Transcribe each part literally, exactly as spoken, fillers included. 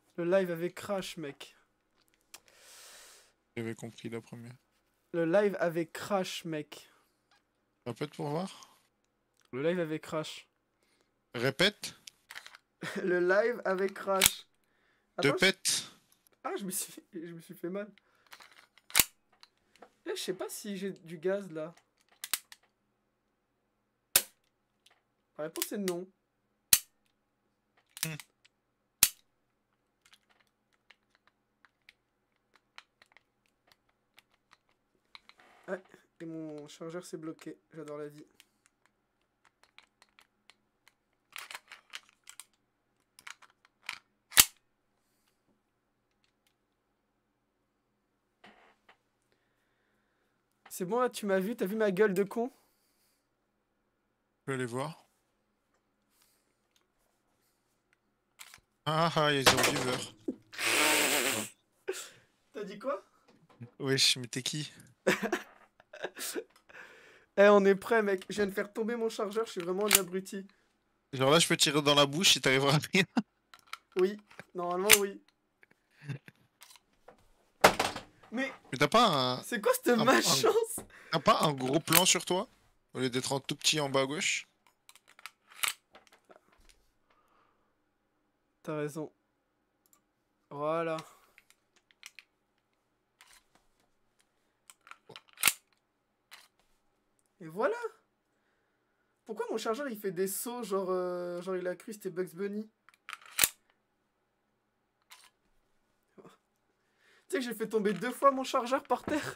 Le live avait crash, mec. J'avais compris la première. Le live avait crash, mec. Répète pour voir. Le live avait crash. Répète. Le live avait crash. Te Attends, je... pète. Ah, je me suis... je me suis fait mal. Eh, je sais pas si j'ai du gaz, là. La réponse est non. Hmm. Ouais, et mon chargeur s'est bloqué. J'adore la vie. C'est bon, là, tu m'as vu? T'as vu ma gueule de con? Je peux aller voir. Ah ah, il y a zéro viewer. T'as dit quoi? Wesh, mais t'es qui? Eh, on est prêt, mec. Je viens de faire tomber mon chargeur. Je suis vraiment un abruti. Genre là, je peux tirer dans la bouche et t'arriveras à rien. Oui, normalement, oui. Mais Mais t'as pas un, c'est quoi cette un, un- malchance? t'as pas un gros plan sur toi? Au lieu d'être un tout petit en bas à gauche? T'as raison. Voilà. Et voilà. Pourquoi mon chargeur il fait des sauts genre, euh, genre il a cru c'était Bugs Bunny? Tu sais que j'ai fait tomber deux fois mon chargeur par terre?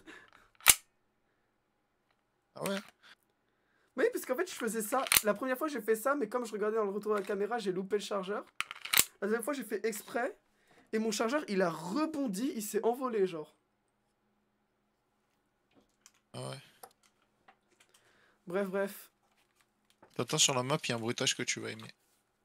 Ah ouais? Oui, parce qu'en fait je faisais ça. La première fois j'ai fait ça, mais comme je regardais dans le retour de la caméra, j'ai loupé le chargeur. La deuxième fois j'ai fait exprès. Et mon chargeur il a rebondi, il s'est envolé genre. Ah ouais. Bref, bref. T'attends sur la map, il y a un bruitage que tu vas aimer.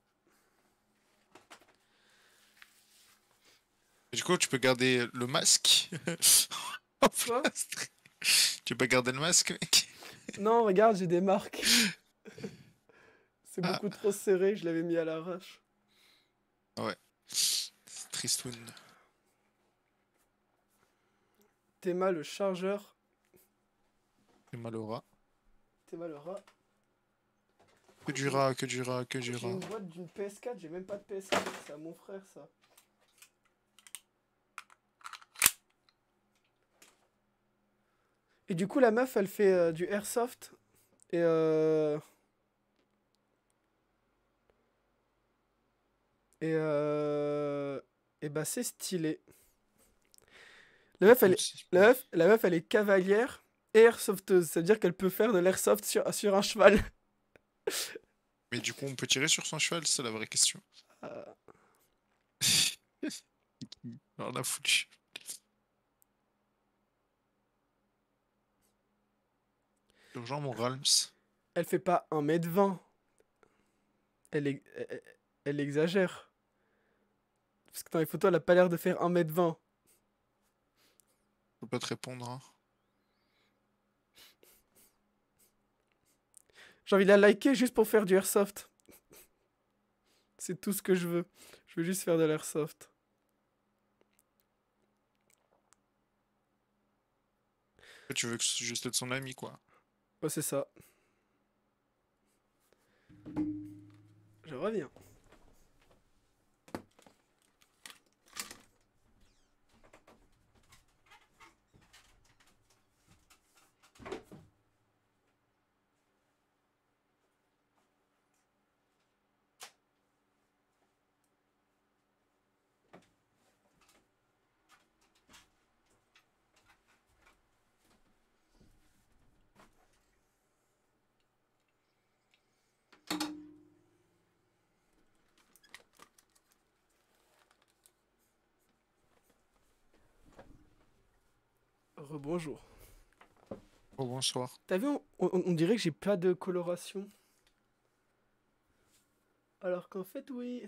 Et du coup, tu peux garder le masque. En Quoi? plâtre. Tu peux garder le masque, mec. Non, regarde, j'ai des marques. C'est Ah, beaucoup trop serré, je l'avais mis à l'arrache. ouais. Tristoun. Théma le chargeur. C'est mal au rat. Théma le rat. Que du rat, que du rat, que du J'ai une rat. boîte d'une P S quatre, j'ai même pas de P S quatre, c'est à mon frère ça. Et du coup la meuf elle fait euh, du airsoft et euh... Et euh... Et bah c'est stylé. La meuf elle Écoute, est... si je La peux- meuf, la meuf elle est cavalière et airsofteuse, ça veut dire qu'elle peut faire de l'airsoft sur, sur un cheval. Mais du coup, on peut tirer sur son cheval, c'est la vraie question. Euh, Alors la foutu. Urgent, mon Ralms. Elle fait pas un mètre vingt. Elle, est- elle, elle exagère. Parce que dans les photos elle a pas l'air de faire un mètre vingt. Je peux pas te répondre, hein. J'ai envie de la liker juste pour faire du airsoft. C'est tout ce que je veux. Je veux juste faire de l'airsoft. Tu veux que je juste être son ami, quoi. Ouais, c'est ça. Je reviens. Rebonjour. Oh, bonsoir. T'as vu, on, on- on dirait que j'ai pas de coloration. Alors qu'en fait, oui.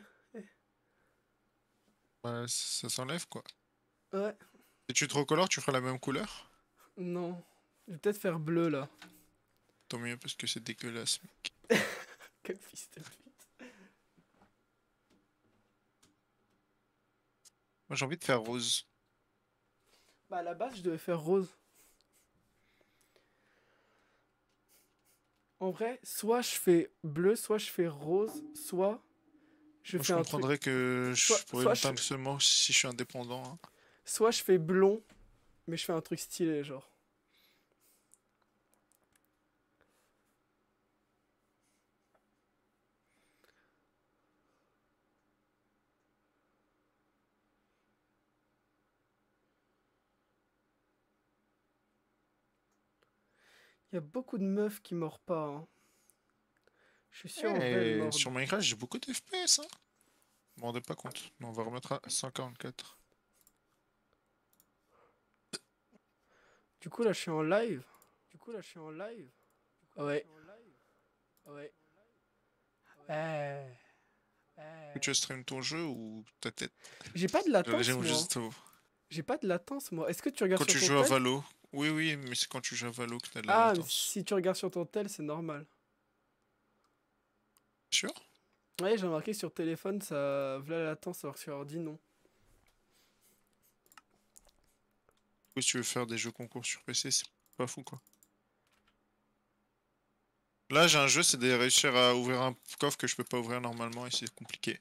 Bah, ça s'enlève, quoi. Ouais, Si tu te recolores, tu feras la même couleur. non. Je vais peut-être faire bleu là. Tant mieux, parce que c'est dégueulasse, mec. Quel fils de pute. Moi j'ai envie de faire rose. Bah à la base je devais faire rose. En vrai, soit je fais bleu, soit je fais rose, soit je Moi je fais un truc. comprendrais que Soit, je pourrais soit, me je, peindre seulement si je suis indépendant, hein. soit je fais blond, mais je fais un truc stylé, genre. Il y a beaucoup de meufs qui mordent pas, hein. Je suis sûr en vrai elles Et mordent. sur Minecraft j'ai beaucoup de F P S, hein. Je m'en rendais pas compte. Mais on va remettre à cent quarante-quatre. Du coup là je suis en live. Du coup là je suis en live. Ah ouais. Ah ouais. Euh, Que euh. tu stream ton jeu ou ta tête? J'ai pas de J'allais latence dire moi. juste au- J'ai pas de latence moi. Est-ce que tu regardes Quand sur tu ton joues à tel? Valo. Oui, oui, mais c'est quand tu joues à Valo que t'as de la Ah, mais latence. si tu regardes sur ton tel, c'est normal. Sûr? Ouais, j'ai remarqué que sur téléphone, ça. Voilà la latence, alors que sur ordi, non. Ou si tu veux faire des jeux concours sur P C, c'est pas fou quoi. Là j'ai un jeu, c'est de réussir à ouvrir un coffre que je peux pas ouvrir normalement et c'est compliqué.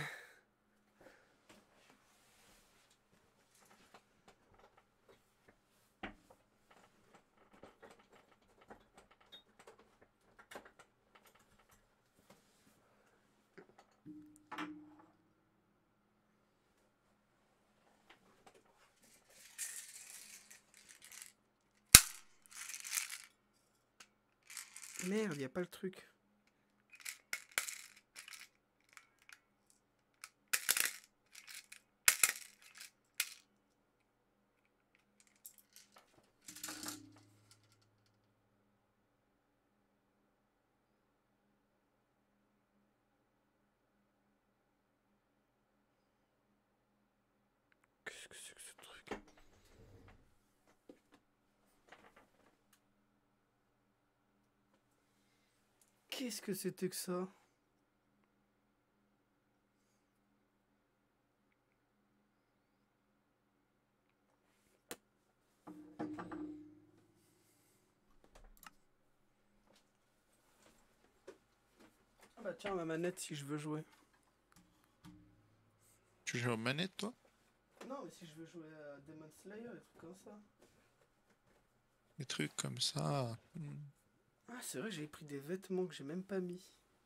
Merde, y a pas le truc. Qu'est-ce que c'est que ce truc? Qu'est-ce que c'était que ça? Ah bah tiens, ma manette si je veux jouer. Tu joues aux manettes toi? Non, mais si je veux jouer à Demon Slayer, des trucs comme ça. Des trucs comme ça. Hmm. Ah, c'est vrai, j'avais pris des vêtements que j'ai même pas mis.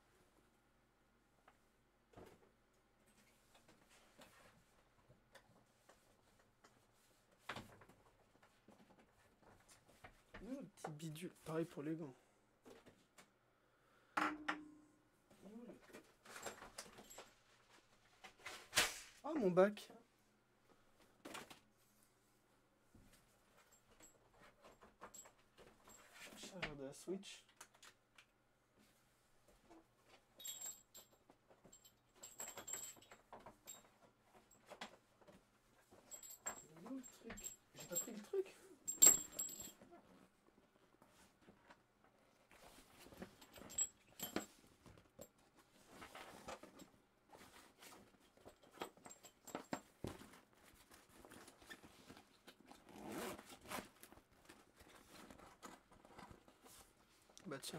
Mmh, petit bidule. Pareil pour les gants. Ah, mon bac. Chargeur de la Switch. Il est où le truc? J'ai pas pris le truc. Bah tiens.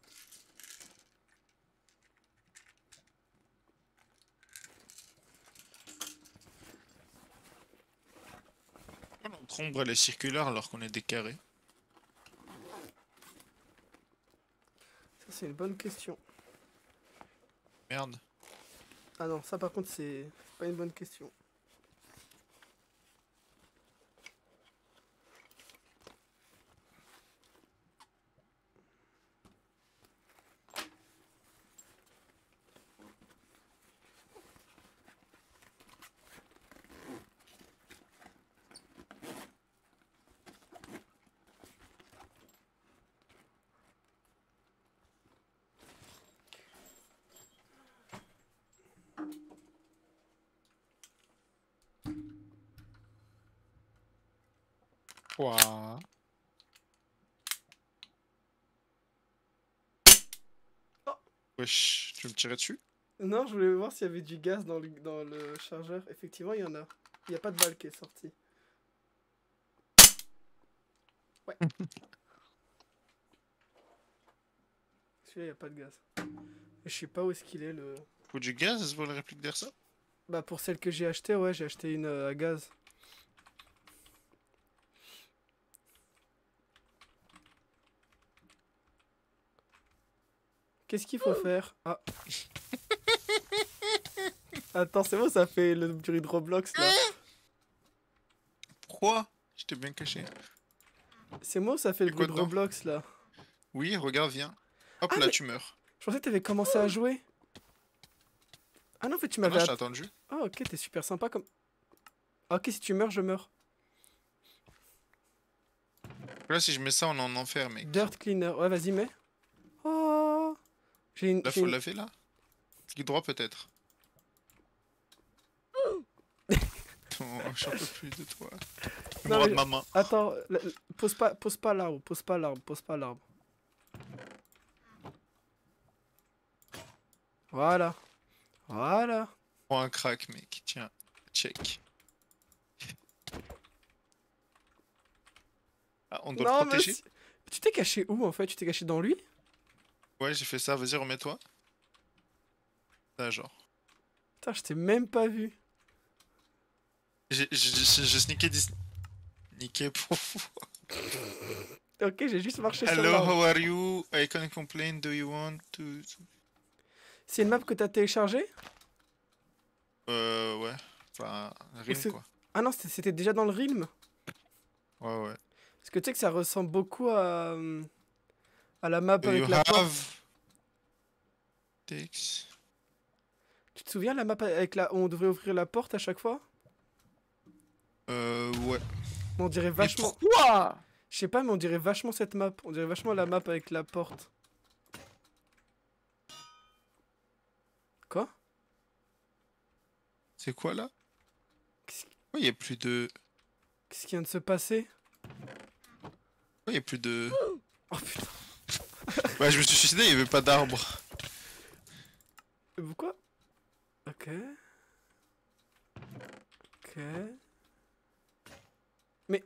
Notre ombre elle est circulaire alors qu'on est des carrés. Ça c'est une bonne question. Merde. Ah non, ça par contre c'est pas une bonne question. Quoi? Oh. Wesh, tu veux me tirer dessus? Non, je voulais voir s'il y avait du gaz dans le, dans le chargeur. Effectivement, il y en a. Il n'y a pas de balle qui est sortie. Ouais. Celui-là, il n'y a pas de gaz. Et je sais pas où est-ce qu'il est le... Faut du gaz pour la réplique d'Airsoft? Bah pour celle que j'ai acheté, ouais, j'ai acheté une euh, à gaz. Qu'est-ce qu'il faut faire? Ah. Attends, c'est bon, ça fait le bruit de Roblox là. Pourquoi? J'étais bien caché. C'est moi ou ça fait le Y'a quoi bruit de dedans? Roblox là? Oui, regarde, viens. Hop Ah, là, mais- tu meurs. Je pensais que t'avais commencé à jouer. Ah non, en fait, tu Ah non, m'avais... je t'ai att- attendu. Ah ok, t'es super sympa comme... Ah, ok, si tu meurs, je meurs. Là, si je mets ça, on est en enfer, mec. Dirt cleaner. Ouais, vas-y, mets. Oh. J'ai une... Là, j'ai faut une- laver, là? Clic droit, peut-être. Oh, j'en peux plus de toi. Le Non, bras mais- de ma main. Attends, la- la- pose pas, pose pas l'arbre, pose pas l'arbre, pose pas l'arbre. Voilà. Voilà. Prends un crack, mec. Tiens, check. Ah, on doit le Non, protéger? monsieur. Tu t'es caché où en fait? Tu t'es caché dans lui? Ouais, j'ai fait ça. Vas-y, remets-toi. Là, genre. Putain, je t'ai même pas vu. J'ai j'ai- j'ai sneaké dix... Niqué pour vous. Ok, j'ai juste marché sur Hello, l'arbre. how are you? I can complain. Do you want to... C'est une map que t'as téléchargée? Euh, ouais. Enfin, rien c'est- quoi. Ah non, c'était c'était déjà dans le Realm. Ouais, ouais. Parce que tu sais que ça ressemble beaucoup à... euh, à la map Do avec you la porte. have... Text. Tu te souviens la map avec la... où on devrait ouvrir la porte à chaque fois? Euh, ouais. On dirait Mais vachement... pourquoi? Je sais pas, mais on dirait vachement cette map. On dirait vachement la map avec la porte. Quoi? C'est quoi là? Qu'est-ce Pourquoi il y a plus de... qu'est-ce qui vient de se passer? Pourquoi il y a plus de... Oh putain. Ouais, je me suis suicidé, il y avait pas d'arbre. Euh, Pourquoi? Ok. Ok. Mais...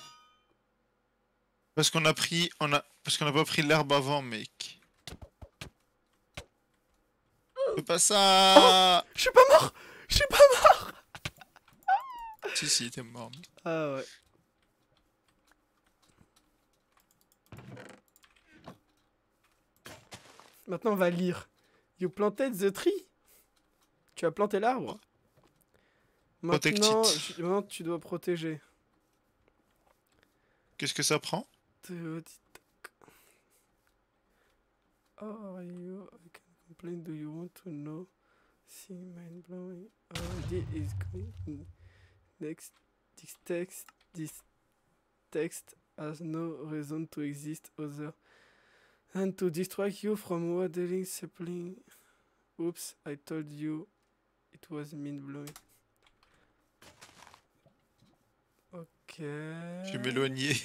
Parce qu'on a pris... On a... Parce qu'on a pas pris l'herbe avant, mec. Fais pas ça. Je suis pas mort! Je suis pas mort! Si, si, t'es mort. mec. Ah ouais. Maintenant on va lire. You planted the tree. Tu as planté l'arbre. Protect Maintenant, it. je- maintenant tu dois protéger. Qu'est-ce que ça prend? Oh, are you? I can complain. Do you want to know? See, mind blowing. Already is going. Next, this text, this text has no reason to exist other than to distract you from waddling sapling. Oops, I told you it was mind blowing. Ok. Je vais m'éloigner.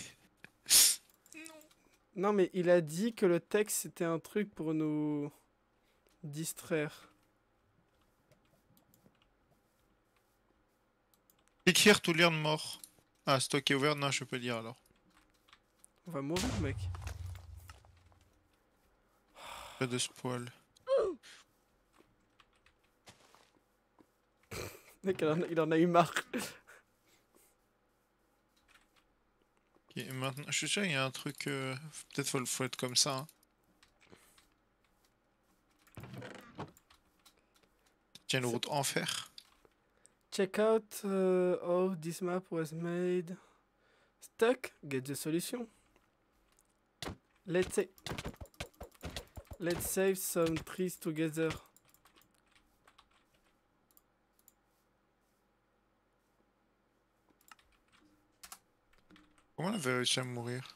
Non, mais il a dit que le texte c'était un truc pour nous distraire. Écrire tout lire de mort. Ah, stock est ouvert? Non, je peux pas lire alors. On va mourir, mec. Pas de spoil. Mec, il en a, il en a eu marre. Ok, maintenant, je suis sûr il y a un truc... euh, Peut-être faut, le- faut être comme ça. Hein. Tiens, une route enfer. Check out uh, how this map was made. Stuck? Get the solution. Let's say... Let's save some trees together. Comment on avait réussi à mourir?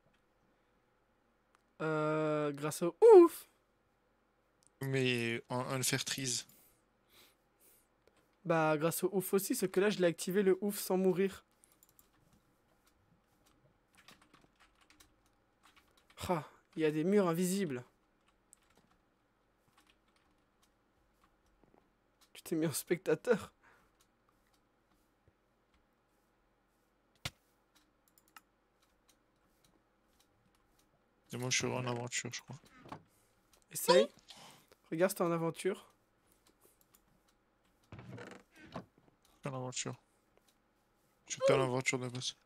Euh, grâce au ouf. Mais en unfairtrees. Bah, grâce au ouf aussi, sauf que là, je l'ai activé le ouf sans mourir. Ah, il y a des murs invisibles. Tu t'es mis en spectateur? Et moi je suis en aventure, je crois. Essaye. Regarde si t'es en aventure. Je suis en aventure. Je suis en aventure de base.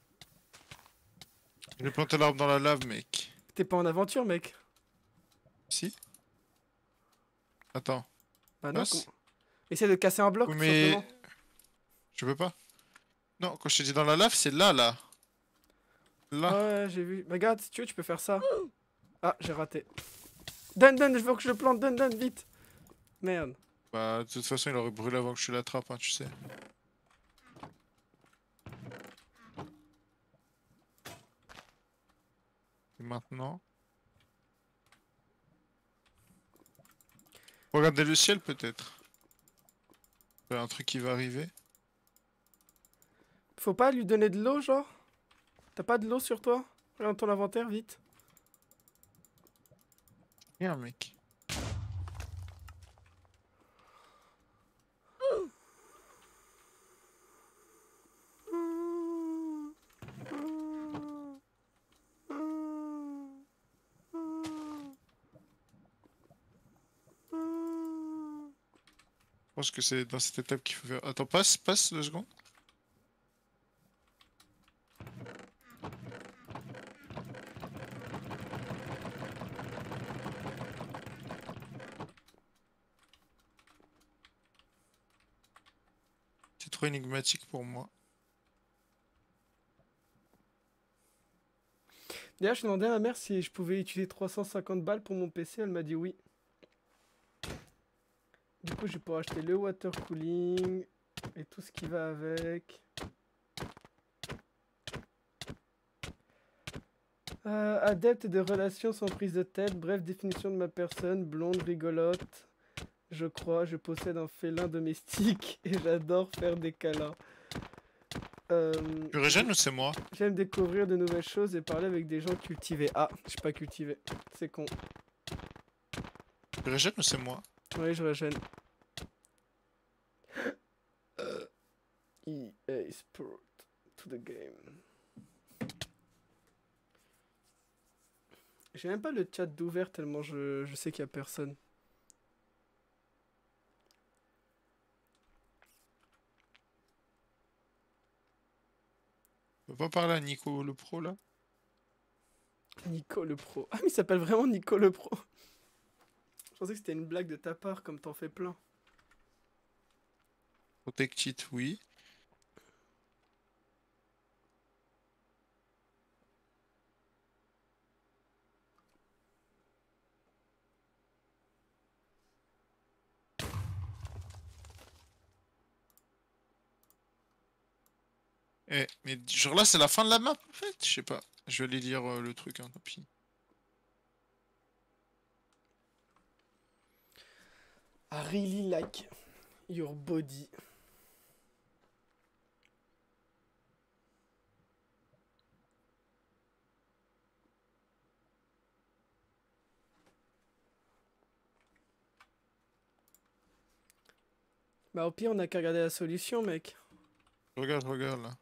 J'ai planté l'arbre dans la lave, mec. T'es pas en aventure, mec. Si? Attends. Bah non, comment... Passe? Essaye de casser un bloc, Oui, tout mais... simplement. Je peux pas. Non, quand je t'ai dit dans la lave, c'est là, là. Là. Ouais, j'ai vu. Bah, regarde, si tu veux, tu peux faire ça. Ah, j'ai raté. Donne, donne, je veux que je le plante, donne, donne, vite. Merde. Bah, de toute façon, il aurait brûlé avant que je l'attrape, hein, tu sais. Et maintenant... Regardez le ciel, peut-être. Il y a un truc qui va arriver. Faut pas lui donner de l'eau, genre? T'as pas de l'eau sur toi? Regarde ton inventaire, vite. Rien, mec. Je pense que c'est dans cette étape qu'il faut faire. Attends, passe, passe deux secondes. C'est trop énigmatique pour moi. D'ailleurs, je demandais à ma mère si je pouvais utiliser trois cent cinquante balles pour mon P C, elle m'a dit oui. Du coup, je vais pouvoir acheter le water cooling et tout ce qui va avec. Euh, adepte des relations sans prise de tête, bref définition de ma personne, blonde, rigolote. Je crois, je possède un félin domestique et j'adore faire des câlins. Euh, Tu régènes ou c'est moi? J'aime découvrir de nouvelles choses et parler avec des gens cultivés. Ah, je suis pas cultivé, c'est con. Tu régènes ou c'est moi? Oui, je régène. Euh, E A Sport to the game. J'ai même pas le chat d'ouvert tellement je, je sais qu'il y a personne. Tu peux pas parler à Nico le pro là? Nico le pro. Ah mais il s'appelle vraiment Nico le pro. Je pensais que c'était une blague de ta part comme t'en fais plein. Protected, oui. Eh, mais genre là c'est la fin de la map en fait? Je sais pas. Je vais aller lire euh, le truc, hein, tant pis. I really like your body. Bah au pire on a qu'à regarder la solution mec. Regarde, regarde là.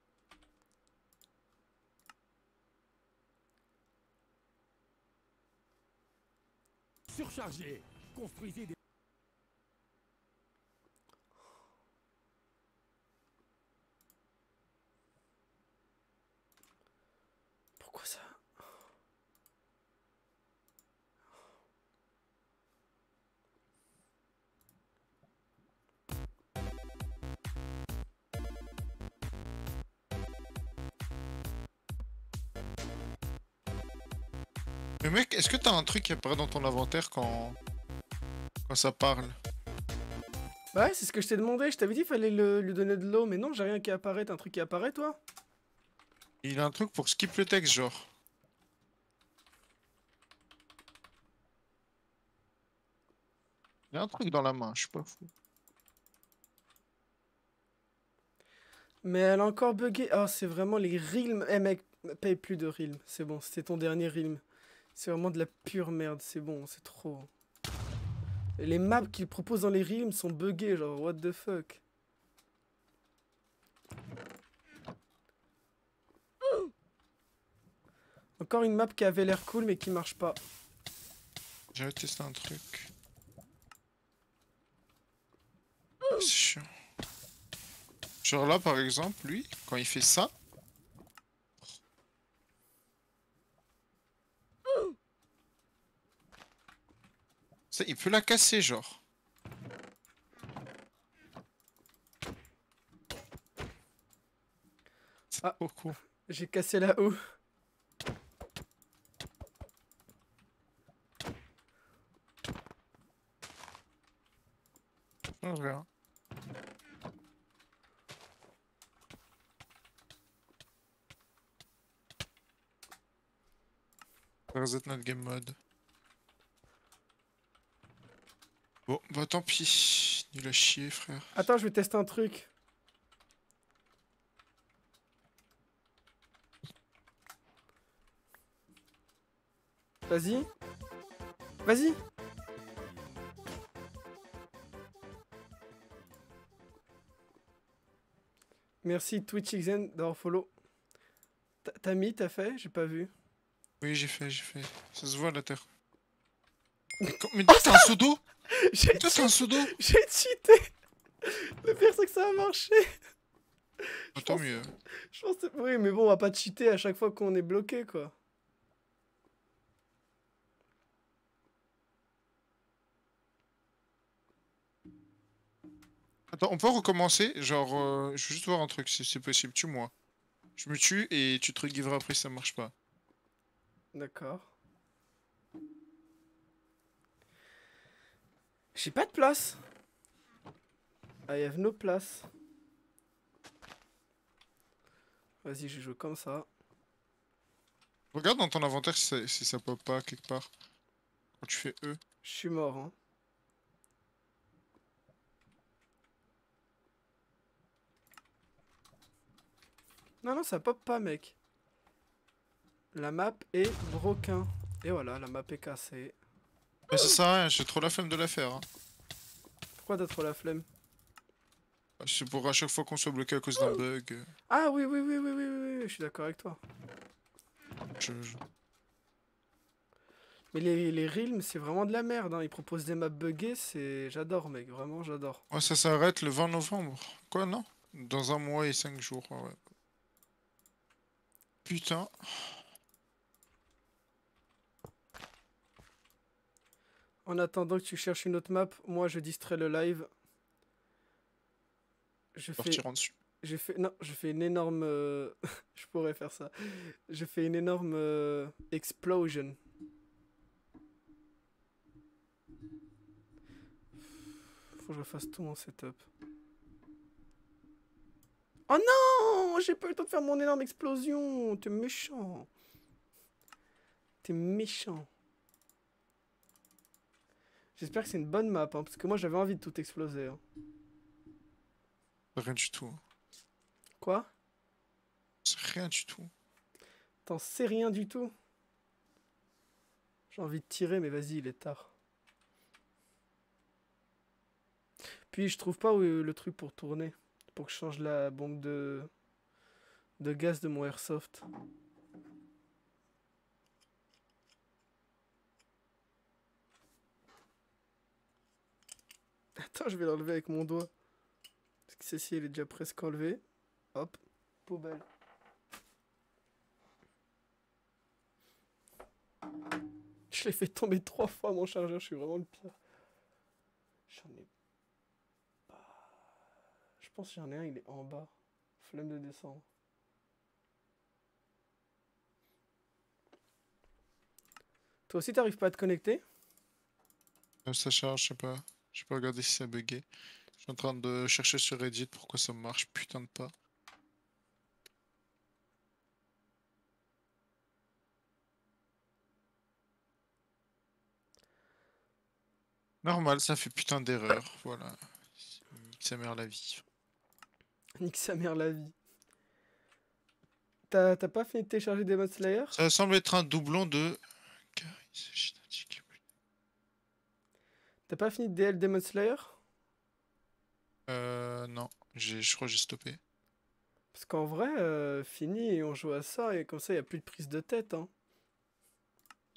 Surchargé. Construisez des... Pourquoi ça? Mais mec, est-ce que t'as un truc qui apparaît dans ton inventaire quand... quand ça parle? Bah ouais c'est ce que je t'ai demandé, je t'avais dit qu'il fallait le, lui donner de l'eau mais non j'ai rien qui apparaît, t'as un truc qui apparaît toi? Il a un truc pour skip le texte genre. Il y a un truc dans la main, je suis pas fou. Mais elle a encore bugué. Oh, c'est vraiment les realms. Eh mec, paye plus de realms. C'est bon, c'était ton dernier realm. C'est vraiment de la pure merde. C'est bon, c'est trop. Les maps qu'ils proposent dans les realms sont buggées, genre, what the fuck. En Encore une map qui avait l'air cool mais qui marche pas. J'avais testé un truc. C'est chiant. Genre là par exemple, lui, quand il fait ça. Ça, il peut la casser genre. C'est Ah. trop cool. J'ai cassé la haut. Je change rien. Ça reset notre game mode. Bon, bah tant pis. Nul à chier, frère. Attends, je vais tester un truc. Vas-y. Vas-y. Merci TwitchXN d'avoir follow. T'as mis, t'as fait? J'ai pas vu. Oui, j'ai fait, j'ai fait. Ça se voit la terre. Mais, com- mais toi, t'as un pseudo? J'ai Toi, t'as un pseudo? J'ai cheaté. Le pire, c'est que ça a marché. Bah, tant mieux. Je pense que... Oui, mais bon, on va pas cheater à chaque fois qu'on est bloqué, quoi. Attends, on peut recommencer? Genre, euh, je veux juste voir un truc, si c'est possible. Tue-moi. Je me tue et tu te regiveras après si ça marche pas. D'accord. J'ai pas de place. I have no place. Vas-y, je joue comme ça. Regarde dans ton inventaire si ça, si ça pop pas quelque part. Quand tu fais E. Je suis mort, hein. Non, non, ça pop pas, mec. La map est broken. Et voilà, la map est cassée. Mais ça sert à rien, j'ai trop la flemme de la faire. Hein. Pourquoi t'as trop la flemme? C'est pour à chaque fois qu'on soit bloqué à cause d'un bug. euh, Ah oui, oui, oui, oui, oui, oui, oui, je suis d'accord avec toi. Je, je- Mais les, les Realms, c'est vraiment de la merde, hein. Ils proposent des maps buggées, c'est... J'adore, mec, vraiment, j'adore. Ouais, ça s'arrête le vingt novembre. Quoi, non? Dans un mois et cinq jours, ouais. Putain. En attendant que tu cherches une autre map, moi, je distrais le live. Je fais... Partir en dessus. Je fais... Non, je fais une énorme... euh, je pourrais faire ça. Je fais une énorme euh, explosion. Faut que je refasse tout mon setup. Oh non! J'ai pas eu le temps de faire mon énorme explosion! T'es méchant! T'es méchant! J'espère que c'est une bonne map, hein, parce que moi j'avais envie de tout exploser. Hein. Rien du tout. Quoi? C'est rien du tout. T'en sais rien du tout? J'ai envie de tirer, mais vas-y, il est tard. Puis je trouve pas où est le truc pour tourner. Pour que je change la bombe de, de gaz de mon airsoft. Attends, je vais l'enlever avec mon doigt. Parce que celle-ci, elle est déjà presque enlevée. Hop, poubelle. Je l'ai fait tomber trois fois mon chargeur, je suis vraiment le pire. J'en ai pas. Je pense que j'en ai un, il est en bas. Flemme de descendre. Toi aussi, t'arrives pas à te connecter? Euh, ça charge, je sais pas. Je peux regarder si ça a bugué. Je suis en train de chercher sur Reddit pourquoi ça marche, putain de pas. Normal, ça fait putain d'erreur, voilà. Nique sa mère la vie. Nique sa mère la vie. T'as t'as pas fini de télécharger Demon Slayer? Ça semble être un doublon de... Caris Génétique. T'as pas fini de D L Demon Slayer? Euh, non. J'ai, je crois que j'ai stoppé. Parce qu'en vrai, euh, fini et on joue à ça et comme ça, y a plus de prise de tête. Hein.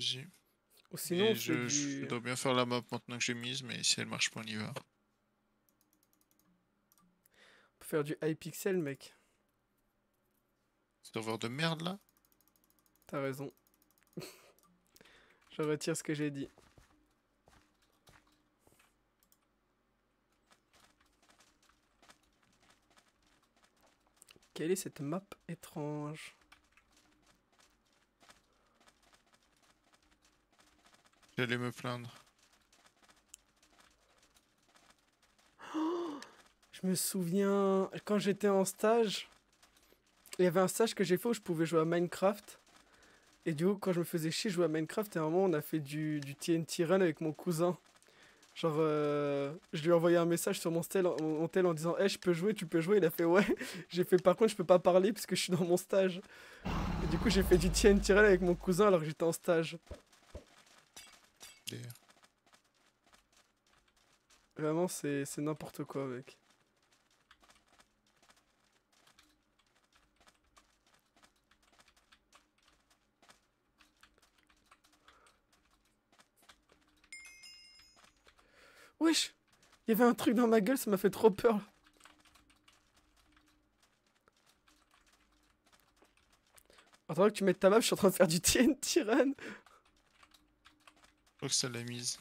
Vas-y. Ou sinon, Et on fait je, je du... dois bien faire la map maintenant que j'ai mise, mais si elle marche pas, on y va. on peut faire du Hypixel, mec. Serveur de merde là. T'as raison. Je retire ce que j'ai dit. Quelle est cette map étrange? J'allais me plaindre. Je me souviens, quand j'étais en stage, il y avait un stage que j'ai fait où je pouvais jouer à Minecraft. Et du coup, quand je me faisais chier jouer à Minecraft, à un moment, on a fait du, du T N T Run avec mon cousin. Genre, euh, je lui ai envoyé un message sur mon tel, mon tel en disant « Hey, je peux jouer, tu peux jouer ?» Il a fait « Ouais ». J'ai fait « Par contre, je peux pas parler parce que je suis dans mon stage. » Et du coup, j'ai fait du T N T Run avec mon cousin alors que j'étais en stage. D'ailleurs. Vraiment, c'est c'est n'importe quoi, mec. Wesh! Il y avait un truc dans ma gueule, ça m'a fait trop peur. Attends que tu mettes ta map, je suis en train de faire du T N T Run. Je crois que ça l'a mise.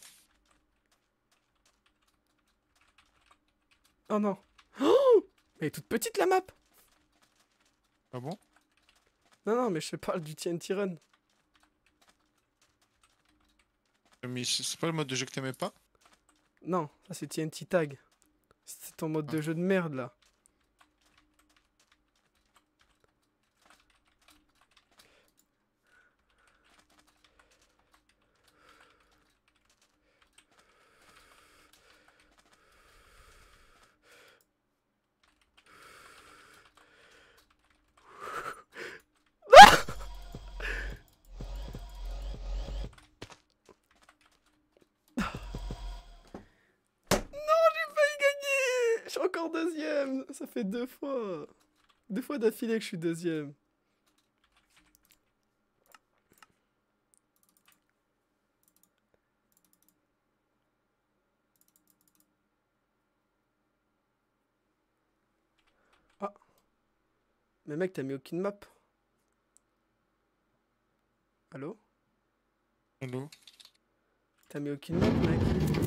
Oh non. Oh! Elle est toute petite la map. Ah bon? Non, non, mais je parle du T N T Run. Mais c'est pas le mode de jeu que t'aimais pas? Non, ça c'est T N T Tag. C'est ton mode Ah. de jeu de merde là. Je suis encore deuxième. Ça fait deux fois. Deux fois d'affilée que je suis deuxième. Ah. Mais mec, t'as mis aucune map. Allô? Allô? T'as mis aucune map, mec.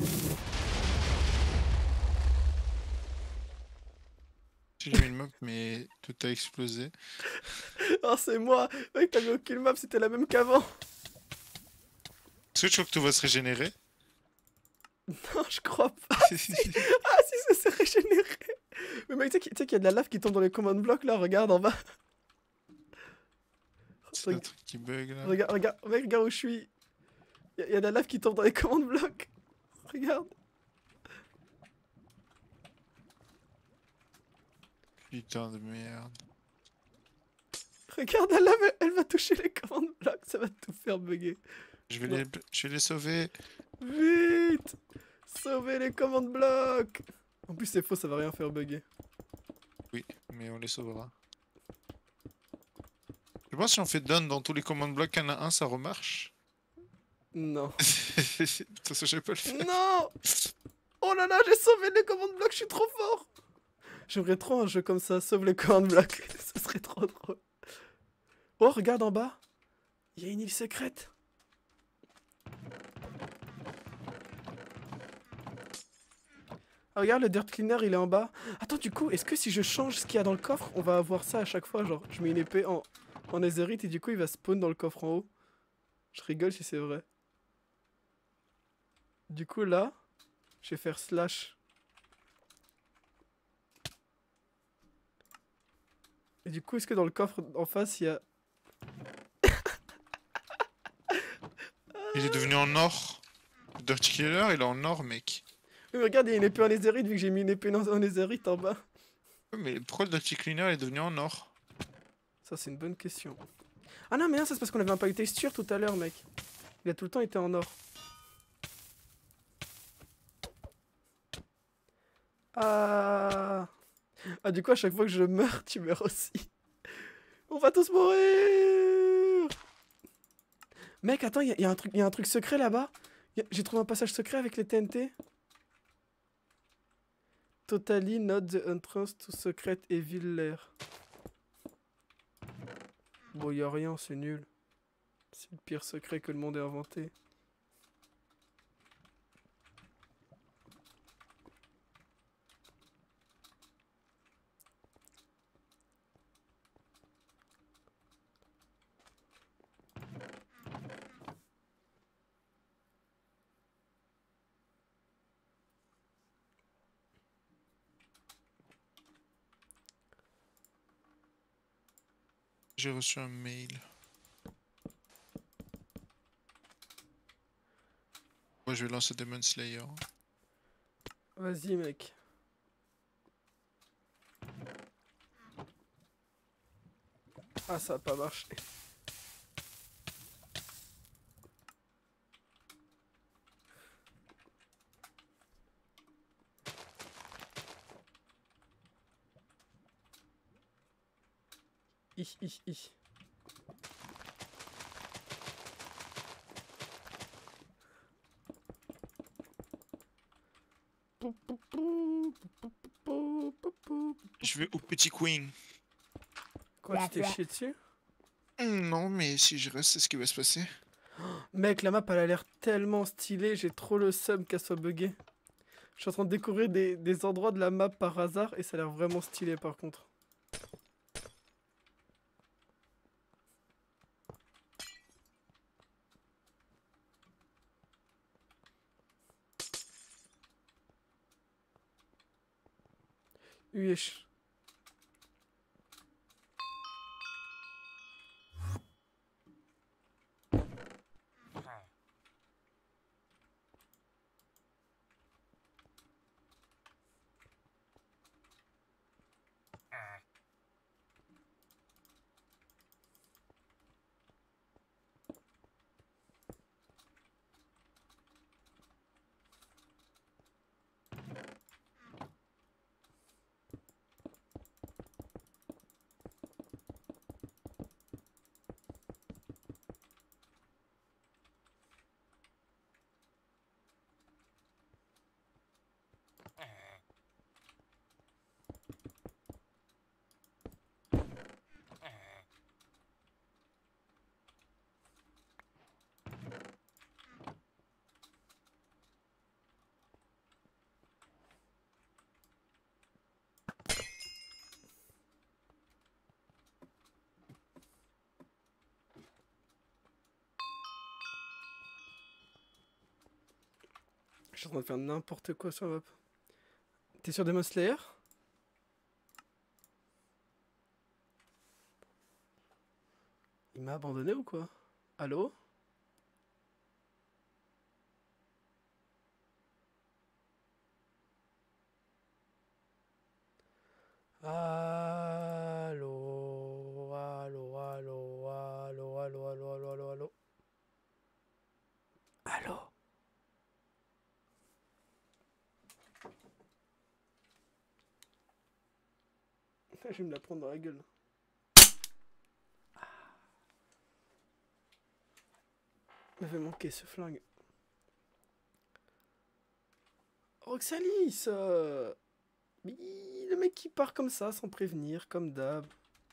J'ai mis une map, mais tout a explosé. Oh, c'est moi. Mec, t'as mis aucune map, c'était la même qu'avant. Est-ce que tu crois que tout va se régénérer? Non, je crois pas. Ah si, ça s'est régénéré. Mais mec, tu sais qu'il y a de la lave qui tombe dans les command blocks là, regarde en bas. C'est le truc qui bug là. Regarde, regarde, mec, regarde où je suis. Il y, y a de la lave qui tombe dans les command blocks. Regarde. Putain de merde. Regarde la lave, elle, elle va toucher les command blocks, ça va tout faire bugger. Je vais, Non. les, je vais les sauver. Vite! Sauvez les command blocks! En plus, c'est faux, ça va rien faire bugger. Oui, mais on les sauvera. Je pense que si on fait done dans tous les command blocks, il y en a un, ça remarche. Non. De toute façon, je vais pas le faire. Non! Oh là là, j'ai sauvé les command blocks, je suis trop fort! J'aimerais trop un jeu comme ça, sauve les command blocks. Ce serait trop drôle. Oh, regarde en bas. Il y a une île secrète. Ah, regarde, le dirt cleaner, il est en bas. Attends, du coup, est-ce que si je change ce qu'il y a dans le coffre, on va avoir ça à chaque fois? Genre, je mets une épée en, en netherite et du coup, il va spawn dans le coffre en haut. Je rigole si c'est vrai. Du coup, là, je vais faire slash. Et du coup, est-ce que dans le coffre en face, il y a... Il est devenu en or. Dirty Killer, il est en or, mec. Oui, mais regarde, il y a une épée en netherite vu que j'ai mis une épée en en netherite en bas. Mais pourquoi le Dirty Cleaner est devenu en or? Ça, c'est une bonne question. Ah non, mais non, ça c'est parce qu'on avait un pack texture tout à l'heure, mec. Il a tout le temps été en or. Ah... Ah, du coup, à chaque fois que je meurs, tu meurs aussi. On va tous mourir! Mec, attends, il y, y a un truc, y a un truc secret là-bas. J'ai trouvé un passage secret avec les T N T. Totally not the entrance to secret evil lair. Bon, y a rien, c'est nul. C'est le pire secret que le monde ait inventé. J'ai reçu un mail. Moi, je vais lancer Demon Slayer. Vas-y, mec. Ah, ça a pas marché. Hi, hi, hi. Je vais au petit Queen. Quoi, tu t'es chié dessus? Non, mais si je reste, c'est ce qui va se passer. Mec, la map, elle a l'air tellement stylée. J'ai trop le seum qu'elle soit buggée. Je suis en train de découvrir des, des endroits de la map par hasard et ça a l'air vraiment stylé par contre. Wesh. Je suis en train de faire n'importe quoi sur la map. T'es sur Demon Slayer? Il m'a abandonné ou quoi? Allô? Allô? Allô? Allô? Allô? Allô? Allô? Allô? Allô? Allô? Allô? Je vais me la prendre dans la gueule. Il m'avait manqué ce flingue. Roxalis euh... Le mec qui part comme ça, sans prévenir, comme d'hab.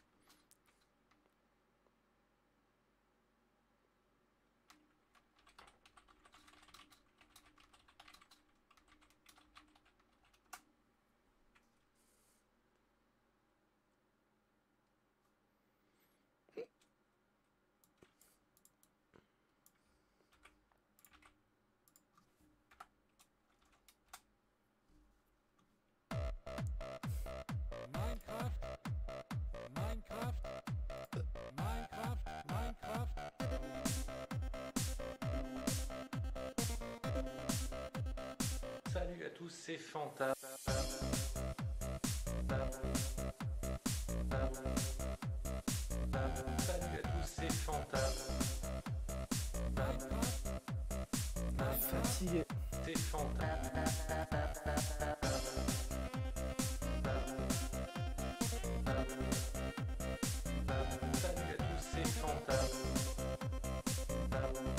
Salut à tous, c'est Fanta. Salut à tous, c'est Fanta. Fatigué. C'est Fanta. Salut à tous, c'est Fanta.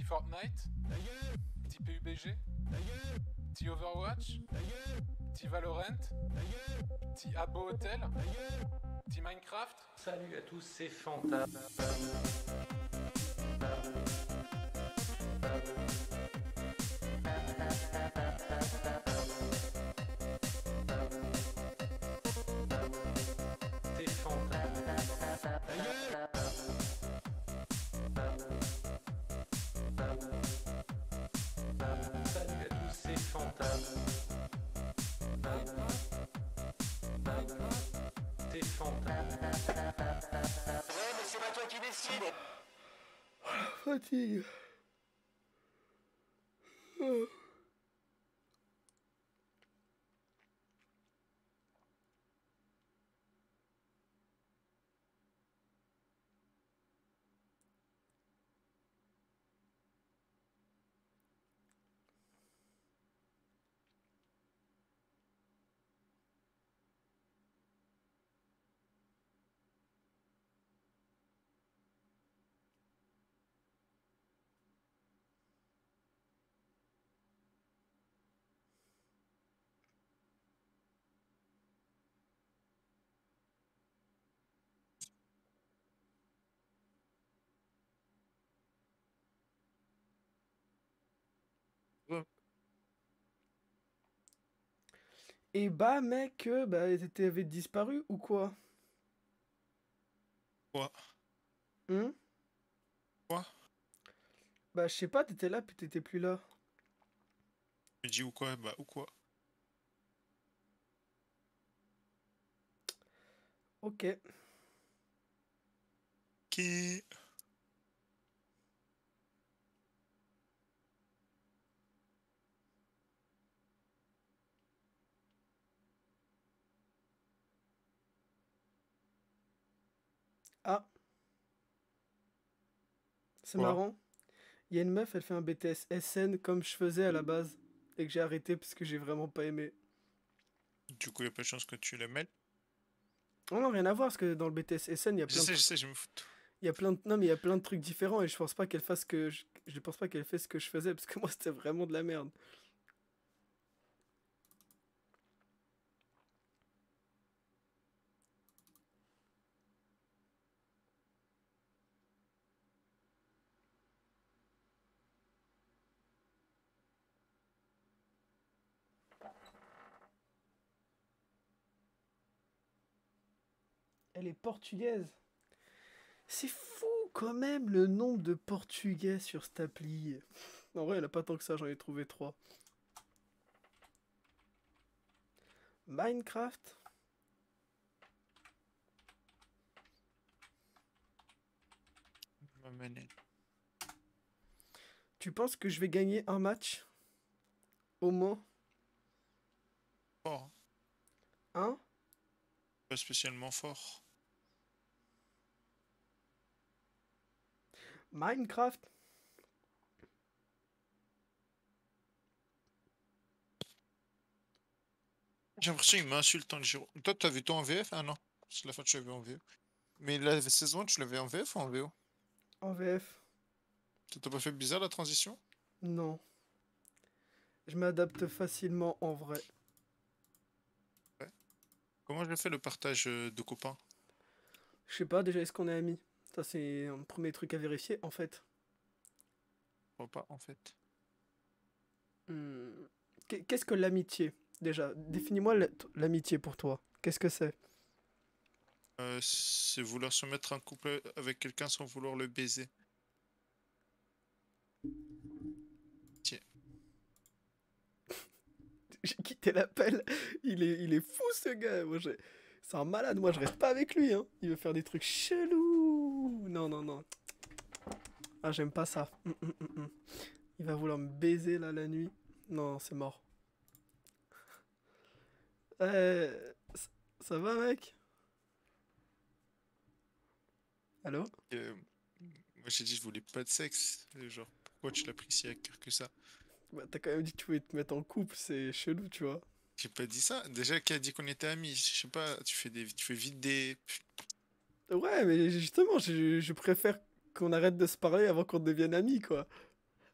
Fortnite, petit P U B G, petit Overwatch, petit Valorant, petit Abo Hotel, petit Minecraft. Salut à tous ces fantasmes. Ces fantasmes. Salut à tous ces fantasmes. Ces fantasmes. Ouais, mais c'est pas toi qui décide. Fatigue. Oh. Ouais. Et bah mec, euh, bah t'avais disparu ou quoi? Quoi? Hum? Quoi? Bah je sais pas, t'étais là puis t'étais plus là. Tu dis ou quoi? Bah ou quoi? Ok. Qui? Ah, c'est Quoi? marrant. Il y a une meuf, elle fait un B T S S N comme je faisais à la base. Et que j'ai arrêté parce que j'ai vraiment pas aimé. Du coup, y a pas de chance que tu les mêles. Oh non, rien à voir parce que dans le B T S S N, il y a Je plein de sais, je trucs. sais, je me fous. de tout. Il y a plein de... Non mais il y a plein de trucs différents et je pense pas qu'elle fasse que je... je pense pas qu'elle fait ce que je faisais parce que moi c'était vraiment de la merde. Elle est portugaise. C'est fou quand même le nombre de portugais sur cette appli. En vrai, elle a pas tant que ça, j'en ai trouvé trois. Minecraft. Ma manette. Tu penses que je vais gagner un match? Au moins Fort. un? Pas spécialement fort. Minecraft. J'ai l'impression qu'il m'insulte en Giro. Toi, t'as vu toi en V F? Ah non. C'est la fois que tu l'avais en V O. Mais la saison, tu l'avais en V F ou en V O? En V F. Ça t'a pas fait bizarre la transition? Non. Je m'adapte facilement en vrai. Comment je fais le partage euh, de copains? Je sais pas, déjà, est-ce qu'on est amis? Ça, c'est un premier truc à vérifier, en fait. Je crois pas, en fait. Hmm. Qu'est- Qu'est-ce que l'amitié? Déjà, définis-moi la- l'amitié pour toi. Qu'est-ce que c'est? Euh, c'est vouloir se mettre en couple avec quelqu'un sans vouloir le baiser. Tiens. J'ai quitté l'appel. Il est, il est fou, ce gars. Moi, j'ai- c'est un malade. Moi, je reste pas avec lui. Hein. Il veut faire des trucs chelous. Non, non, non. Ah, j'aime pas ça. Hum, hum, hum, hum. Il va vouloir me baiser là la nuit. Non, c'est mort. Euh, ça ça va, mec? Allô? Euh, moi j'ai dit je voulais pas de sexe. Et genre, pourquoi tu l'as pris si à cœur que ça? Bah, t'as quand même dit que tu voulais te mettre en couple. C'est chelou, tu vois. J'ai pas dit ça. Déjà qui a dit qu'on était amis? Je sais pas, tu fais des. Tu fais vite des. Ouais, mais justement, je, je préfère qu'on arrête de se parler avant qu'on devienne amis, quoi.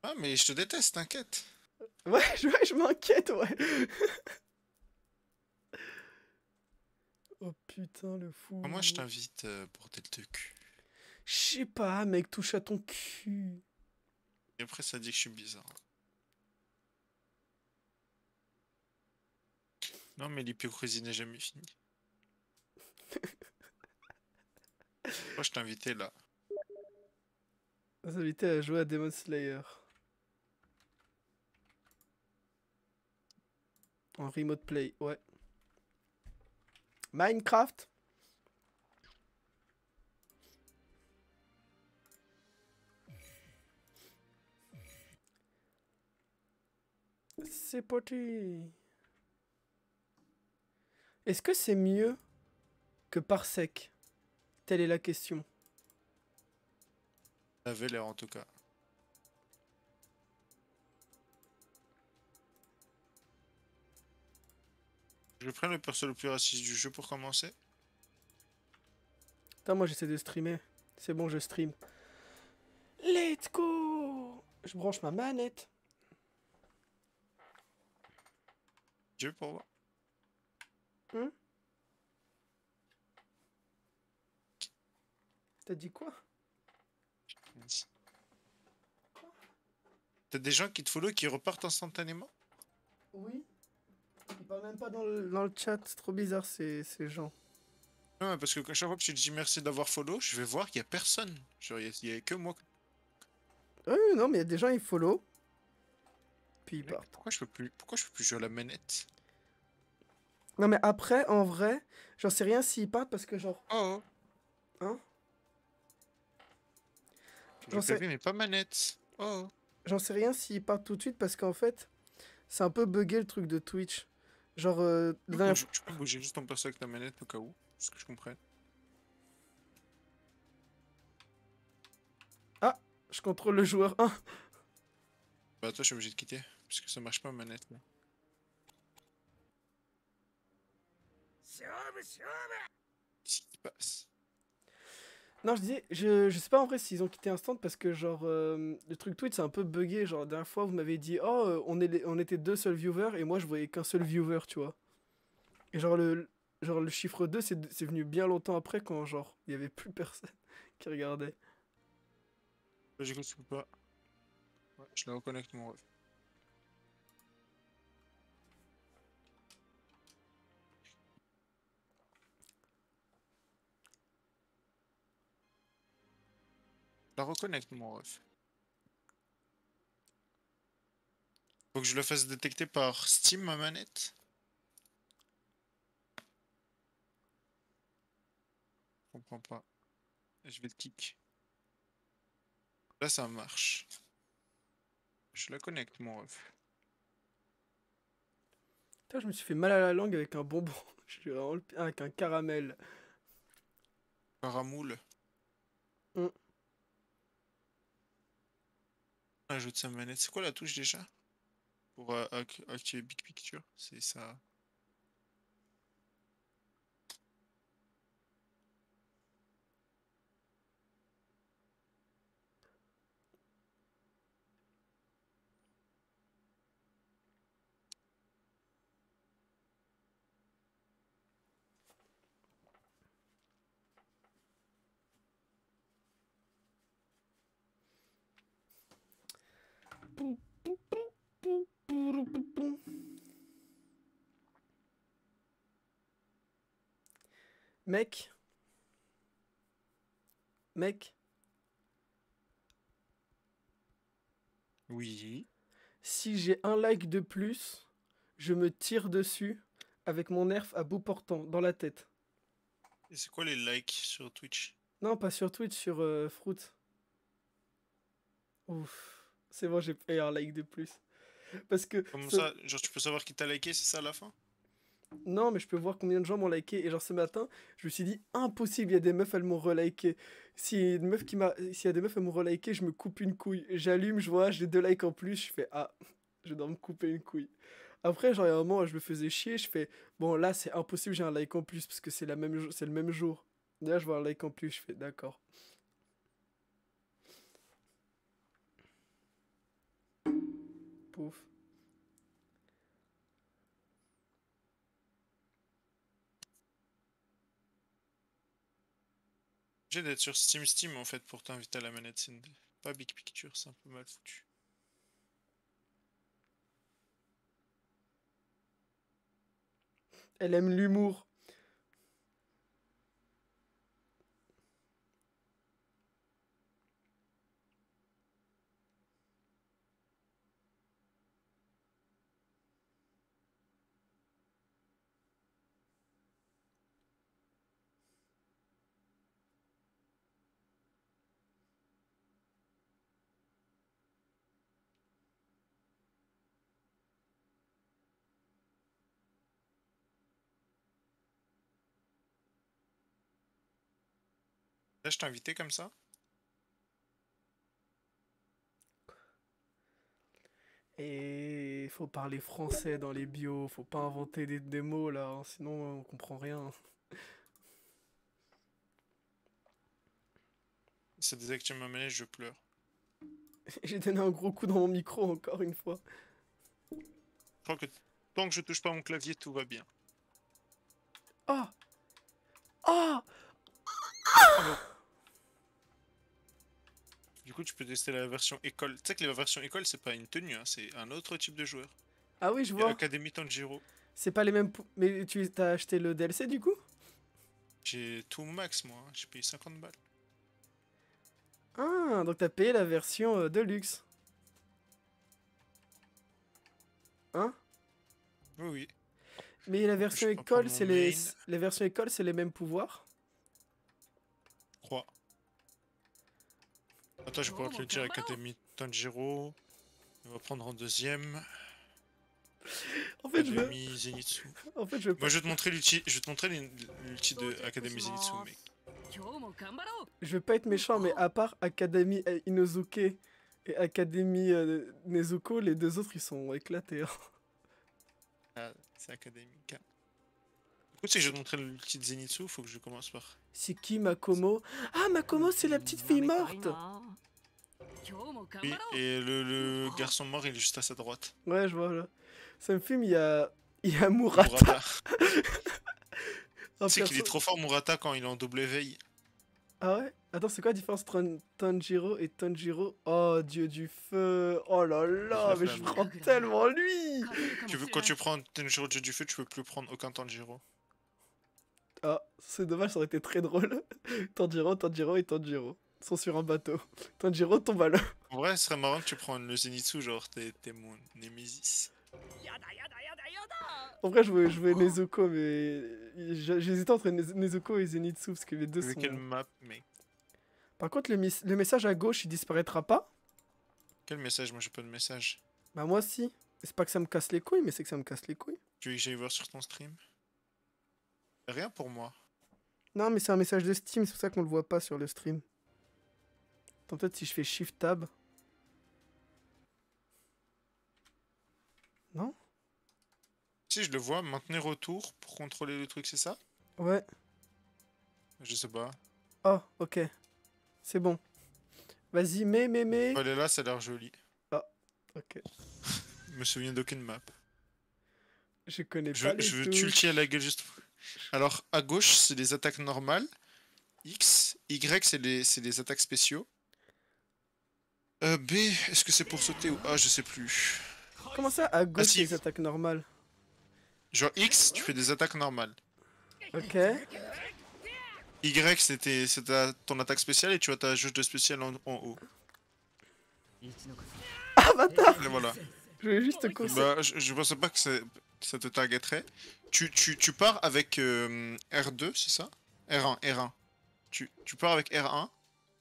Ah, mais je te déteste, t'inquiète. Ouais, je, ouais, je m'inquiète, ouais. Oh putain, le fou. Comment je t'invite, euh, bordel de cul? Je sais pas, mec, touche à ton cul. Et après, ça dit que je suis bizarre. Non, mais l'hypocrisie n'est jamais finie. Moi, je t'ai invité là. Vous invitez à jouer à Demon Slayer. En remote play, ouais. Minecraft. C'est parti. Est-ce que c'est mieux que Parsec? Telle est la question. Ça avait l'air en tout cas. Je vais prendre le perso le plus raciste du jeu pour commencer. Attends, moi j'essaie de streamer. C'est bon, je stream. Let's go. Je branche ma manette. Dieu pour voir. Hein? T'as dit quoi? Merci. T'as des gens qui te follow qui repartent instantanément? Oui. Ils parlent même pas dans le, dans le chat. C'est trop bizarre ces, ces gens. Non, parce que à chaque fois que tu te dis merci d'avoir follow, je vais voir qu'il y a personne. Genre, il y, a- il y a que moi. Oui, non, mais il y a des gens, ils follow. Puis ils Mec, partent. pourquoi je peux plus, pourquoi je peux plus jouer à la manette? Non, mais après, en vrai, j'en sais rien s'ils partent parce que, genre. Oh, Hein? je J'en sais, clavier mais pas manette. Oh. j'en sais rien s'ils partent tout de suite parce qu'en fait, c'est un peu buggé le truc de Twitch. Genre, euh, la Tu peux, dernière bouger, tu peux bouger juste ton perso avec la manette au cas où, parce que je comprenne. Ah, je contrôle le joueur un. Bah toi, je suis obligé de quitter, parce que ça marche pas manette là. Qu'est-ce qui se passe? Non, je disais, je, je sais pas en vrai s'ils ont quitté Instant parce que, genre, euh, le truc Twitch c'est un peu buggé. Genre, la dernière fois, vous m'avez dit, oh, euh, on, est les- on était deux seuls viewers et moi je voyais qu'un seul viewer, tu vois. Et genre, le, genre, le chiffre deux c'est c'est venu bien longtemps après quand, genre, il y avait plus personne qui regardait. Là, j'écoute, je peux pas. Ouais, je la reconnecte mon ref. Je la reconnecte mon ref. Faut que je le fasse détecter par Steam ma manette. Je comprends pas. Je vais le kick. Là ça marche. Je la connecte mon ref. Putain, je me suis fait mal à la langue avec un bonbon. Je suis vraiment le pire, avec un caramel. Paramoule. Mm. Ajoute sa manette. C'est quoi la touche déjà? Pour euh, ac- activer Big Picture. C'est ça. Pou, pou, pou, pou, pou, pou, pou. Mec. Mec. Oui. Si j'ai un like de plus, je me tire dessus avec mon nerf à bout portant dans la tête. Et c'est quoi les likes sur Twitch? Non, pas sur Twitch, sur euh, Fruit. Ouf. C'est bon, j'ai payé un like de plus. Parce que... Comment ce- ça? Genre tu peux savoir qui t'a liké, c'est ça à la fin? Non, mais je peux voir combien de gens m'ont liké. Et genre ce matin, je me suis dit, impossible, il y a des meufs, elles m'ont reliké. S'il y a une meuf qui m'a... S'il y a des meufs, elles m'ont reliké, je me coupe une couille. J'allume, je vois, j'ai deux likes en plus, je fais, ah, je dois me couper une couille. Après, genre, il y a un moment, je me faisais chier, je fais, bon, là, c'est impossible, j'ai un like en plus, parce que c'est la même jo- c'est le même jour. Là, je vois un like en plus, je fais, d'accord. ouf. J'ai d'être sur Steam Steam en fait pour t'inviter à la manette, c'est une- pas Big Picture, c'est un peu mal foutu. Elle aime l'humour. Là je t'ai invité comme ça. Et faut parler français dans les bios, faut pas inventer des, des mots là, hein, sinon on comprend rien. Si ça désactive ma manette, je pleure. J'ai donné un gros coup dans mon micro encore une fois. Je crois que tant que je touche pas mon clavier, tout va bien. Ah Ah Du coup, tu peux tester la version école. Tu sais que la version école, c'est pas une tenue, hein, c'est un autre type de joueur. Ah oui, je Il y a vois. Academy Tanjiro. C'est pas les mêmes... pou- Mais tu as acheté le D L C du coup? J'ai tout max, moi. hein. J'ai payé cinquante balles. Ah, donc t'as payé la version euh, Deluxe. Hein? Oui, oui. Mais la version Je peux école, prendre c'est mon les... main. Les versions école, c'est les mêmes pouvoirs? Je crois. Attends, je pourrais te le dire. Academy Tanjiro. On va prendre en deuxième. En fait, je veux... Academy Zenitsu. En fait, je veux Moi, je vais te montrer l'ulti. Je vais te montrer l'ulti de Academy Zenitsu, mec. Je veux pas être méchant, mais à part Academy euh, Inosuke et Academy euh, Nezuko, les deux autres ils sont éclatés. hein. Ah, c'est académique. Du coup, si je vais te montrer l'ulti de Zenitsu, faut que je commence par. C'est qui Makomo? Ah, Makomo, c'est la petite fille morte! Oui, et le, le garçon mort, il est juste à sa droite. Ouais, je vois là. Ça me filme, il y a. Il y a Murata. Murata. un Tu sais qu'il est perso- trop fort, Murata, quand il est en double éveil. Ah ouais? Attends, c'est quoi la différence entre un Tanjiro et Tanjiro? Oh, dieu du feu! Oh là là, Je mais la je flamme. prends tellement lui! Tu veux, quand tu prends Tanjiro Dieu du feu, tu peux plus prendre aucun Tanjiro. Ah, c'est dommage, ça aurait été très drôle. Tanjiro, Tanjiro et Tanjiro sont sur un bateau. Tanjiro tombe à l'eau. En vrai, ce serait marrant que tu prennes le Zenitsu, genre t'es t'es mon Nemesis. En vrai, je veux, je veux Nezuko, mais je- j'hésitais entre Nez- Nezuko et Zenitsu parce que les deux Tu veux sont. quelle map, mec? Par contre, le, mis- le message à gauche, il disparaîtra pas. Quel message? Moi j'ai pas de message. Bah, moi, si. C'est pas que ça me casse les couilles, mais c'est que ça me casse les couilles. Tu veux que j'aille voir sur ton stream? Rien pour moi. Non, mais c'est un message de Steam, c'est pour ça qu'on le voit pas sur le stream. Attends, peut-être si je fais Shift Tab. Non? Si je le vois, maintenir retour pour contrôler le truc, c'est ça? Ouais. Je sais pas. Oh, ok. C'est bon. Vas-y, mais, mais, mais. Elle est là, ça a l'air joli. Ok. Je me souviens d'aucune map. Je connais Je, pas les je veux touches. t'ulti à la gueule juste. Alors, à gauche, c'est les attaques normales. X, Y, c'est les, c'est les attaques spéciaux. Euh, B, est-ce que c'est pour sauter ou A? Je sais plus. Comment ça, à gauche, si. les attaques normales? Genre X, tu fais des attaques normales. Ok. Y, c'était c'est ta- ton attaque spéciale et tu as ta jauge de spécial en, en haut. Ah, bâtard! Et voilà. Je voulais juste te conseiller. Bah, je, je pensais pas que c'est- ça te targeterait. Tu, tu, tu pars avec euh, R deux, c'est ça? R un, R un. Tu, tu pars avec R un.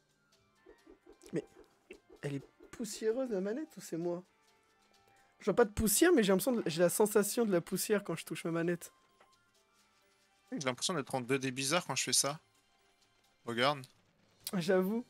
Elle est poussiéreuse la manette ou c'est moi? Je vois pas de poussière, mais j'ai l'impression de- j'ai la sensation de la poussière quand je touche ma manette. J'ai l'impression d'être en deux D bizarre quand je fais ça. Regarde. J'avoue.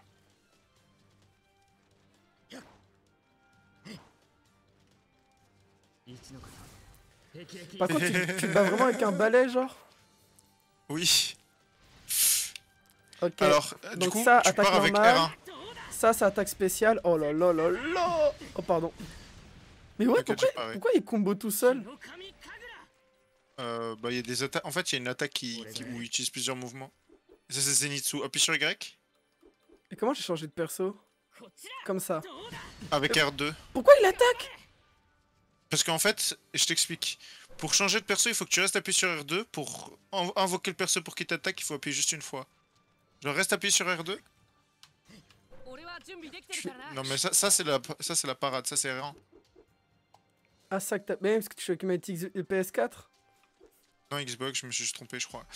Par contre, tu, tu te bats vraiment avec un balai, genre? Oui. Ok. Alors, euh, du Donc coup, ça, tu attaque pars avec normale. R un. Ça, c'est attaque spéciale. Oh là là là là! Oh, pardon. Mais ouais, T'inquiète, pourquoi, j'ai pareil. pourquoi il combo tout seul? Euh, bah, il y a des attaques. En fait, il y a une attaque qui, qui- où il utilise plusieurs mouvements. Ça, c'est Zenitsu. Appuie sur Y. Et comment j'ai changé de perso? Comme ça. Avec R deux. Pourquoi il attaque? Parce qu'en fait, je t'explique. Pour changer de perso, il faut que tu restes appuyé sur R deux. Pour in- invoquer le perso pour qu'il t'attaque, il faut appuyer juste une fois. Genre, reste appuyé sur R deux. Je- Non, mais ça, ça c'est la, ça, c'est la parade. Ça, c'est R un. Ah, ça que t'as. Mais parce que tu joues avec Mighty X- P S quatre? Non, Xbox, je me suis juste trompé, je crois.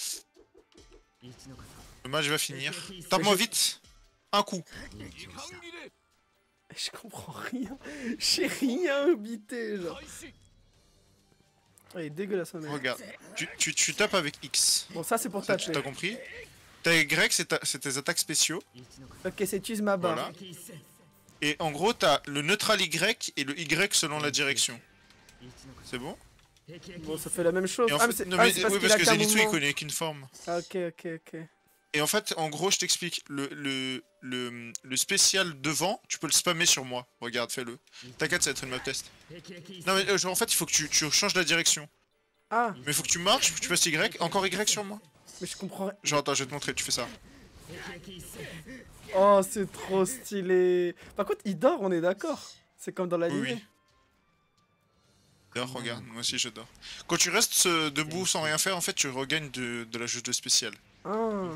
Le match va finir. Tape-moi vite. Un coup. Je comprends rien. J'ai rien bité, genre. Ah, il est dégueulasse, mon mec. Regarde. Tu, tu, tu tapes avec X. Bon, ça, c'est pour Ça, tu taper. t'as compris. T'as Y, c'est ta- c'est tes attaques spéciaux. Ok, c'est tu ma barre. Voilà. Et en gros, t'as le neutral Y et le Y selon la direction. C'est bon? Bon, ça fait la même chose. Et en ah, fait, mais c'est non, ah, mais, c'est parce oui, qu'il parce a que qu'un Zenitsu, il mouvement. connaît qu'une forme. Ah, ok, ok, ok. Et en fait, en gros, je t'explique. Le, le, le, le spécial devant, tu peux le spammer sur moi. Regarde, fais-le. T'inquiète, ça va être une map test. Non, mais euh, genre, en fait, il faut que tu, tu changes la direction. Ah, Mais il faut que tu marches, faut que tu fasses Y. Encore Y sur moi. mais je comprends rien. Genre, attends, je vais te montrer, tu fais ça. Oh, c'est trop stylé. Par contre, il dort, on est d'accord. C'est comme dans Oui, l'anime. oui. D'ailleurs, regarde, moi aussi je dors. Quand tu restes euh, debout sans rien faire, en fait, tu regagnes de, de la jauge de spécial. Ah.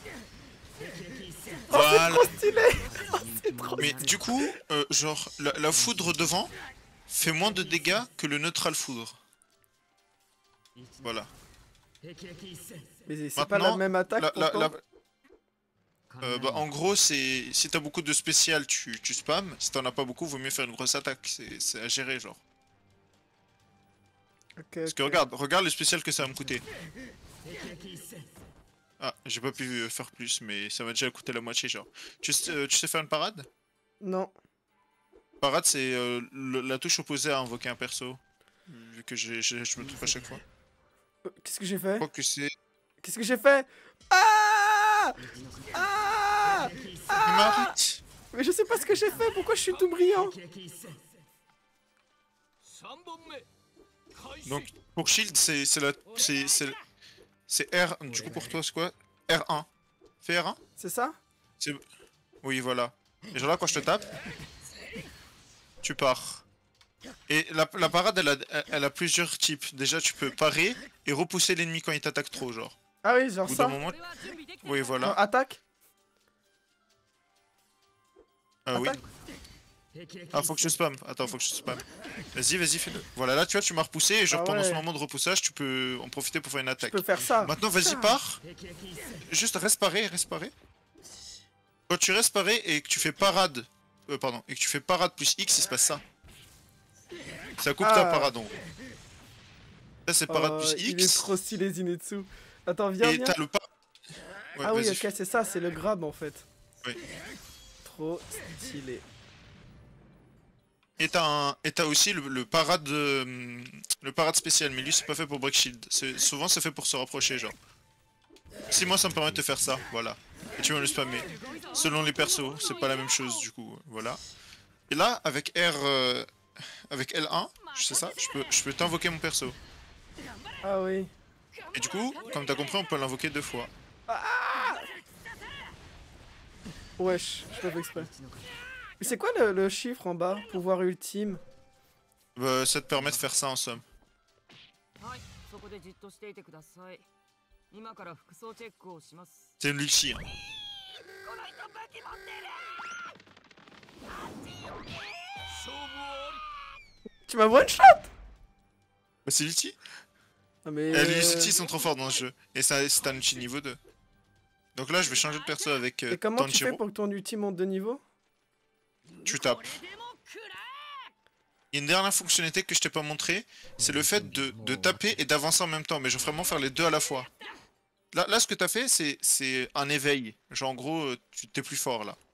Voilà. Trop stylé. C'est trop Mais du coup, euh, genre, la, la foudre devant fait moins de dégâts que le neutral foudre. Voilà. Mais c'est pas la Maintenant, même attaque La, la- pourtant. la- euh, bah, en gros, c'est si t'as beaucoup de spécial, tu, tu spams. Si t'en as pas beaucoup, vaut mieux faire une grosse attaque. C'est c'est à gérer, genre. Ok, Parce que ok. regarde, regarde le spécial que ça va me coûter. Ah, j'ai pas pu euh, faire plus, mais ça m'a déjà coûté la moitié, genre. Tu, sais- euh, tu sais faire une parade? Non. Parade, c'est euh, le- la touche opposée à invoquer un perso. Vu que j'ai- j'ai- je me trompe à chaque fois. Euh, Qu'est-ce que j'ai Je fait? crois que c'est... Qu'est-ce que j'ai fait? Ah Ah Ah M'arrête. Mais je sais pas ce que j'ai fait, pourquoi je suis tout brillant? Donc, pour shield, c'est c'est la... C'est c'est- c'est R... Du coup, pour toi, c'est quoi? R un. Fais R un? C'est ça? Oui, voilà. Et genre là, quand je te tape, tu pars. Et la, la parade, elle a, elle a plusieurs types. Déjà, tu peux parer et repousser l'ennemi quand il t'attaque trop, genre. Ah oui, genre Au bout ça. d'un moment... Oui, Non, voilà. attaque. Ah oui. attaque. Ah, faut que je spam. Attends, faut que je spam. Vas-y, vas-y, fais-le. Voilà, là, tu vois, tu m'as repoussé et genre Ah pendant ce ouais. moment de repoussage, tu peux en profiter pour faire une Je attaque. peux faire ça. Maintenant, vas-y, Ah. pars. Juste reste paré, reste paré. Quand tu restes paré et que tu fais parade, euh, pardon, et que tu fais parade plus X, il se passe ça. Ça coupe ta Ah. parade en gros. Ça c'est parade Oh, plus il est X. trop stylé Zenitsu. Attends, viens, Et viens. t'as le pas. Ouais, Ah oui, vas-y, ok, fais. c'est ça, c'est le grab en fait. Oui. Trop stylé. Et t'as un... et t'as aussi le, le parade euh, le parade spécial, mais lui c'est pas fait pour break shield. C'est- Souvent c'est fait pour se rapprocher genre. Si moi ça me permet de te faire ça, voilà. Et tu vas le spammer. Selon les persos, c'est pas la même chose du coup, voilà. Et là avec R euh, avec L un, je sais ça, je peux je peux t'invoquer mon perso. Ah oui. Et du coup, comme t'as compris, on peut l'invoquer deux fois. Wesh, je fais pas exprès. Mais c'est quoi le, le chiffre en bas? Pouvoir ultime. Bah, ça te permet de faire ça en somme. はい、そこでじっとしていてください。今から服装チェックをします。 C'est une ulti. Hein. Tu m'as one shot? Bah, c'est l'ulti. Ah mais... Et les ultis sont trop forts dans ce jeu. Et ça, c'est un ulti niveau deux. Donc là, je vais changer de perso avec euh, Et comment tu fais Tanjiro. pour que ton ultime monte de niveau? Tu tapes. Il y a une dernière fonctionnalité que je t'ai pas montré, c'est le fait de, de taper et d'avancer en même temps, mais je veux vraiment faire les deux à la fois. Là, là ce que t'as fait, c'est c'est un éveil. Genre en gros, euh, tu t'es plus fort là.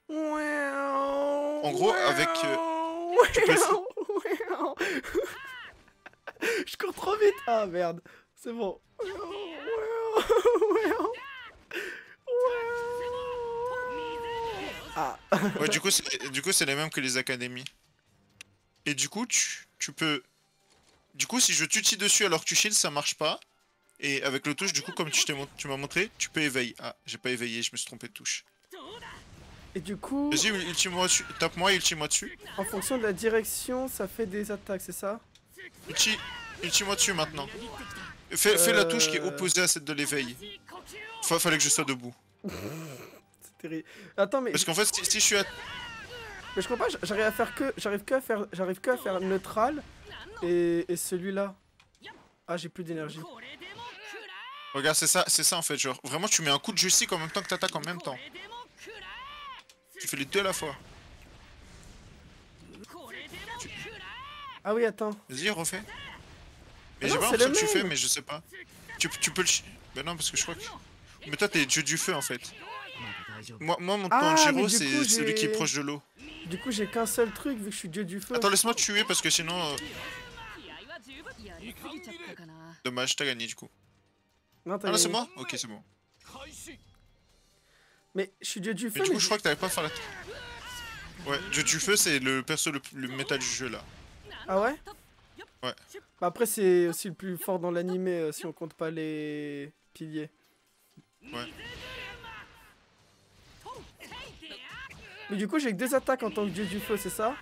En gros, avec, tu peux essayer- Je cours trop vite. Ah merde, c'est bon. Ah. Ouais, du coup, c'est du coup, c'est les mêmes que les académies. Et du coup, tu, tu peux... Du coup, si je tutis dessus alors que tu shield, ça marche pas. Et avec le touche, du coup, comme tu t'es mon- tu m'as montré, tu peux éveiller. Ah, j'ai pas éveillé, je me suis trompé de touche. Et du coup, Vas-y, ultime-moi dessus. Tape-moi et ultime-moi dessus. en fonction de la direction, ça fait des attaques, c'est ça? Ulti... Ultime-moi dessus maintenant. Fais, fais la touche qui est Euh. opposée à celle de l'éveil. Fa- fallait que je sois debout. C'est terrible. Attends, mais, Parce qu'en fait, si, si je suis à... mais je comprends pas, j'arrive à faire que, j'arrive que à faire, j'arrive que à faire neutral et, et celui-là. Ah, j'ai plus d'énergie. Regarde, c'est ça, c'est ça en fait, genre, vraiment tu mets un coup de joystick en même temps que t'attaques en même temps. Tu fais les deux à la fois. Ah oui, attends. Vas-y, refais. Mais Mais j'ai non, pas c'est l'impression le que tu fais, même. mais je sais pas. Tu, tu peux le... chi- Ben non, parce que je crois que... Mais toi, t'es dieu du feu en fait. Moi, moi mon Ah, mais Tanjiro, du c'est coup, celui qui est j'ai- proche de l'eau. Du coup, j'ai qu'un seul truc vu que je suis dieu du feu. Attends, laisse-moi te tuer parce que sinon... euh, Dommage, t'as gagné du coup. Non, t'as Ah non, c'est gagné. moi. Ok, c'est bon. Mais je suis dieu du feu. Mais du mais coup, je crois que t'avais pas faire la... Ouais, dieu du feu, c'est le perso le, plus- le métal du jeu là. Ah ouais? Ouais. Bah après, c'est aussi le plus fort dans l'animé euh, si on compte pas les piliers. Ouais. Mais du coup, j'ai que deux attaques en tant que dieu du feu, c'est ça?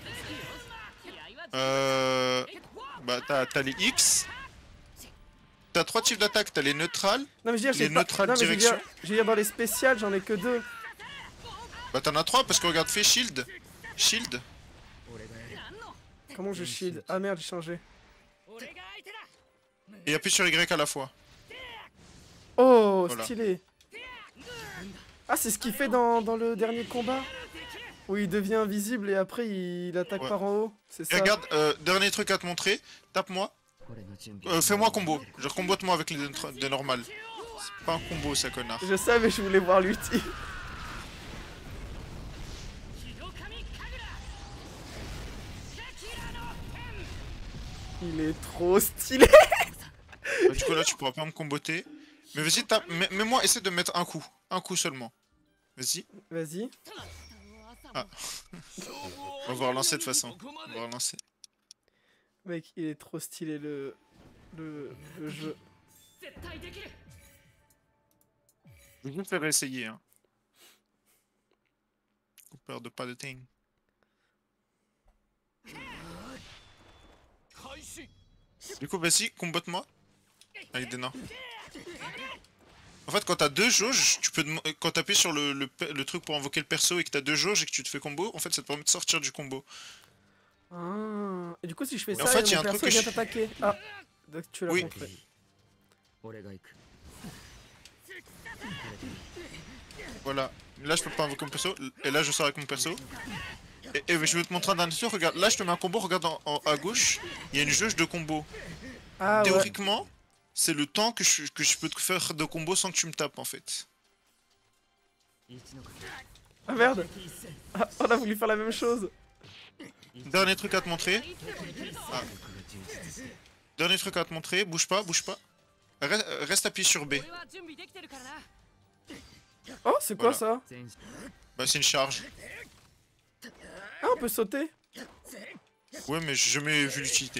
Euh... Bah, t'as t'as les X. T'as trois types d'attaques. T'as les neutrales. Non, mais je veux dire, Les j'ai pas... neutrales non, mais je veux dire, direction. je veux dire, dans les spéciales, j'en ai que deux. Bah, t'en as trois parce que regarde, fais shield. Shield. Comment je shield? Ah merde, j'ai changé. Et appuie sur Y à la fois. Oh, Voilà. stylé. Ah, c'est ce qu'il fait dans, dans le dernier combat? Où il devient invisible et après il attaque Ouais. par en haut. C'est Et ça. regarde, euh, dernier truc à te montrer. Tape-moi. Euh, Fais-moi combo. Genre combote-moi avec les, des normales. C'est pas un combo, ça, connard. Je sais, mais je voulais voir l'ulti. Il est trop stylé. Bah, du coup, là, tu pourras pas me comboter. Mais vas-y, tape. mets- Mets-moi, essaie de mettre un coup. Un coup seulement. Vas-y. Vas-y. On va voir lancer de toute façon. On va voir lancer. Mec, il est trop stylé le, le, le jeu. Je vais juste faire essayer. Hein. J'ai peur de pas de thing. Du coup, vas-y, combote-moi. Avec des nains. En fait, quand t'as deux jauges, tu peux dem- quand t'appuies sur le, le, pe- le truc pour invoquer le perso et que t'as deux jauges et que tu te fais combo, en fait, ça te permet de sortir du combo. Ah. Et du coup, si je fais Et ça, en fait, et y a mon un truc perso que vient je- t'attaquer. Ah. Donc tu l'as Oui. compris. Voilà. Là, je peux pas invoquer mon perso. Et là, je sors avec mon perso. Et, et je vais te montrer un dernier truc. Regarde, là, je te mets un combo. Regarde en, en- à gauche. Il y a une jauge de combo. Ah ouais. Théoriquement, c'est le temps que je, que je peux te faire de combo sans que tu me tapes, en fait. Ah merde. Ah, on a voulu faire la même chose. Dernier truc à te montrer. Ah. Dernier truc à te montrer. Bouge pas, bouge pas. Reste, reste appuyé sur B. Oh, c'est quoi Voilà. ça? Bah, c'est une charge. Ah, on peut sauter? Ouais, mais j'ai jamais vu l'utilité.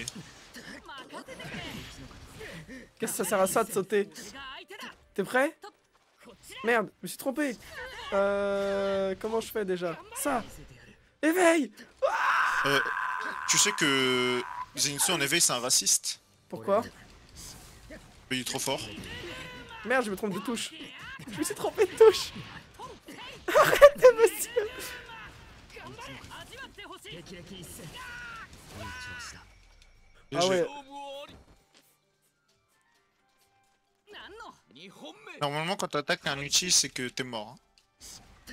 Qu'est-ce que ça sert à ça de sauter? T'es prêt? Merde, je me suis trompé. Euh... Comment je fais déjà? Ça. Éveille. Euh, tu sais que Zenitsu en éveil, c'est un raciste. Pourquoi? Il est trop fort. Merde, je me trompe de touche. Je me suis trompé de touche. Arrêtez, monsieur. Ah ouais. Normalement, quand t'attaques un outil, c'est que t'es mort. hein.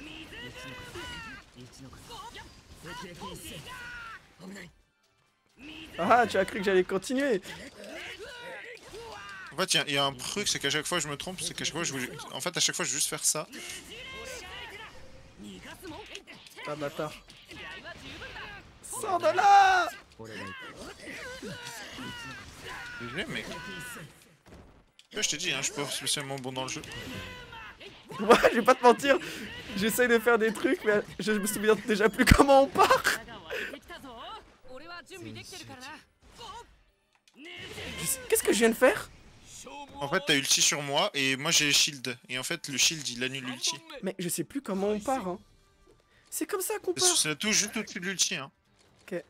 Ah, tu as cru que j'allais continuer. En fait, il y, y a un truc, c'est qu'à chaque fois je me trompe, c'est qu'à chaque fois je voulais... En fait, à chaque fois je veux juste faire ça. Ah, bâtard. Sors de là. Désolé, mais... Là, je t'ai dit, hein, je suis pas spécialement bon dans le jeu. Moi, je vais pas te mentir. J'essaye de faire des trucs, mais je me souviens déjà plus comment on part. Je sais- Qu'est-ce que je viens de faire? En fait, t'as ulti sur moi et moi j'ai shield. Et en fait, le shield il annule l'ulti. Mais je sais plus comment on part, hein. C'est comme ça qu'on part. C'est tout juste au-dessus de l'ulti, hein. Ok.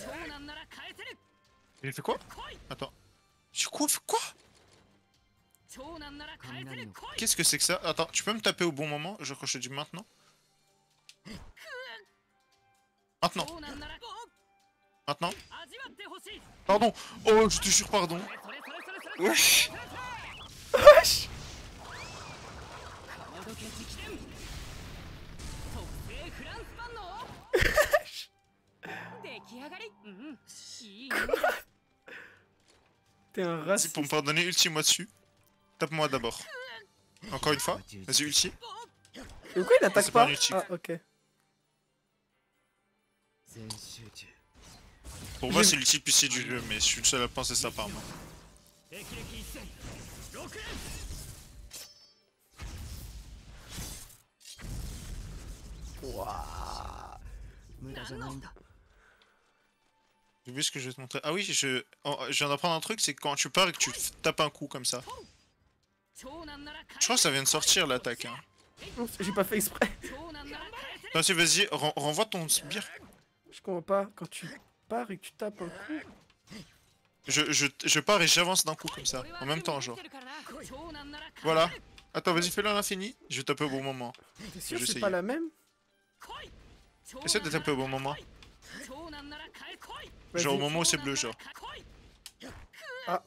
Il fait quoi? Attends. J'ai quoi? Fait quoi? Qu'est-ce que c'est que ça? Attends, tu peux me taper au bon moment? Je crois que je te dis maintenant. Maintenant. Maintenant. Pardon. Oh, je te jure, pardon. Wesh. Wesh. T'es un Vas-y, raciste. pour me pardonner, ulti-moi dessus. Tape-moi d'abord. Encore une fois. Vas-y, ulti. Pourquoi il attaque C'est pas pas? un ulti. Ah, ok. Pour moi, J'ai- c'est l'ulti le plus stylé du jeu, mais je suis le seul à penser ça par moi. Ouah. J'ai vu ce que je vais te montrer. Ah oui, je, oh, je viens d'apprendre un truc, c'est que quand tu pars et que tu f- tapes un coup comme ça. Je crois que ça vient de sortir l'attaque. Hein. Oups, j'ai pas fait exprès. Vas-y, vas-y, ren- renvoie ton sbire. Je comprends pas. Quand tu pars et que tu tapes un coup. Je, je, je pars et j'avance d'un coup comme ça, en même temps, genre. Voilà. Attends, vas-y, fais-le à l'infini. Je vais taper au bon moment. T'es sûr Je que c'est sais. pas la même? Essaie de taper au bon moment. Vas-y. Genre au moment où c'est bleu, genre. Ah.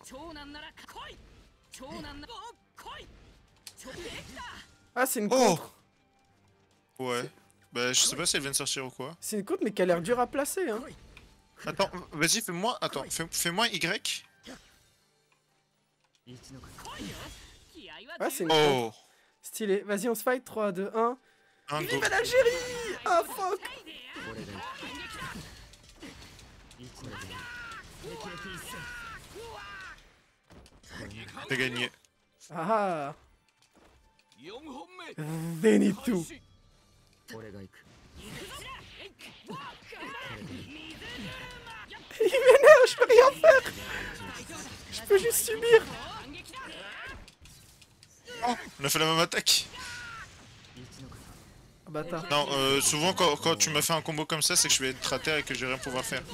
Ah, c'est une Oh. contre. Ouais. Bah, je sais pas si elle vient de sortir ou quoi. C'est une contre, mais qui a l'air dure à placer, hein. Attends, vas-y, fais-moi. Attends, fais- fais-moi Y. Ah, c'est une contre. Oh. Stylé. Vas-y, on se fight. trois, deux, un. Un, deux. Vive l'Algérie! Ah, fuck! T'as gagné. Ah! Zenitsu! Il m'énerve, je peux rien faire! Je peux juste subir! Oh, on a fait la même attaque. Ah, bâtard. Non, euh, souvent quand, quand tu m'as fait un combo comme ça, c'est que je vais être à terre et que je vais rien pouvoir faire.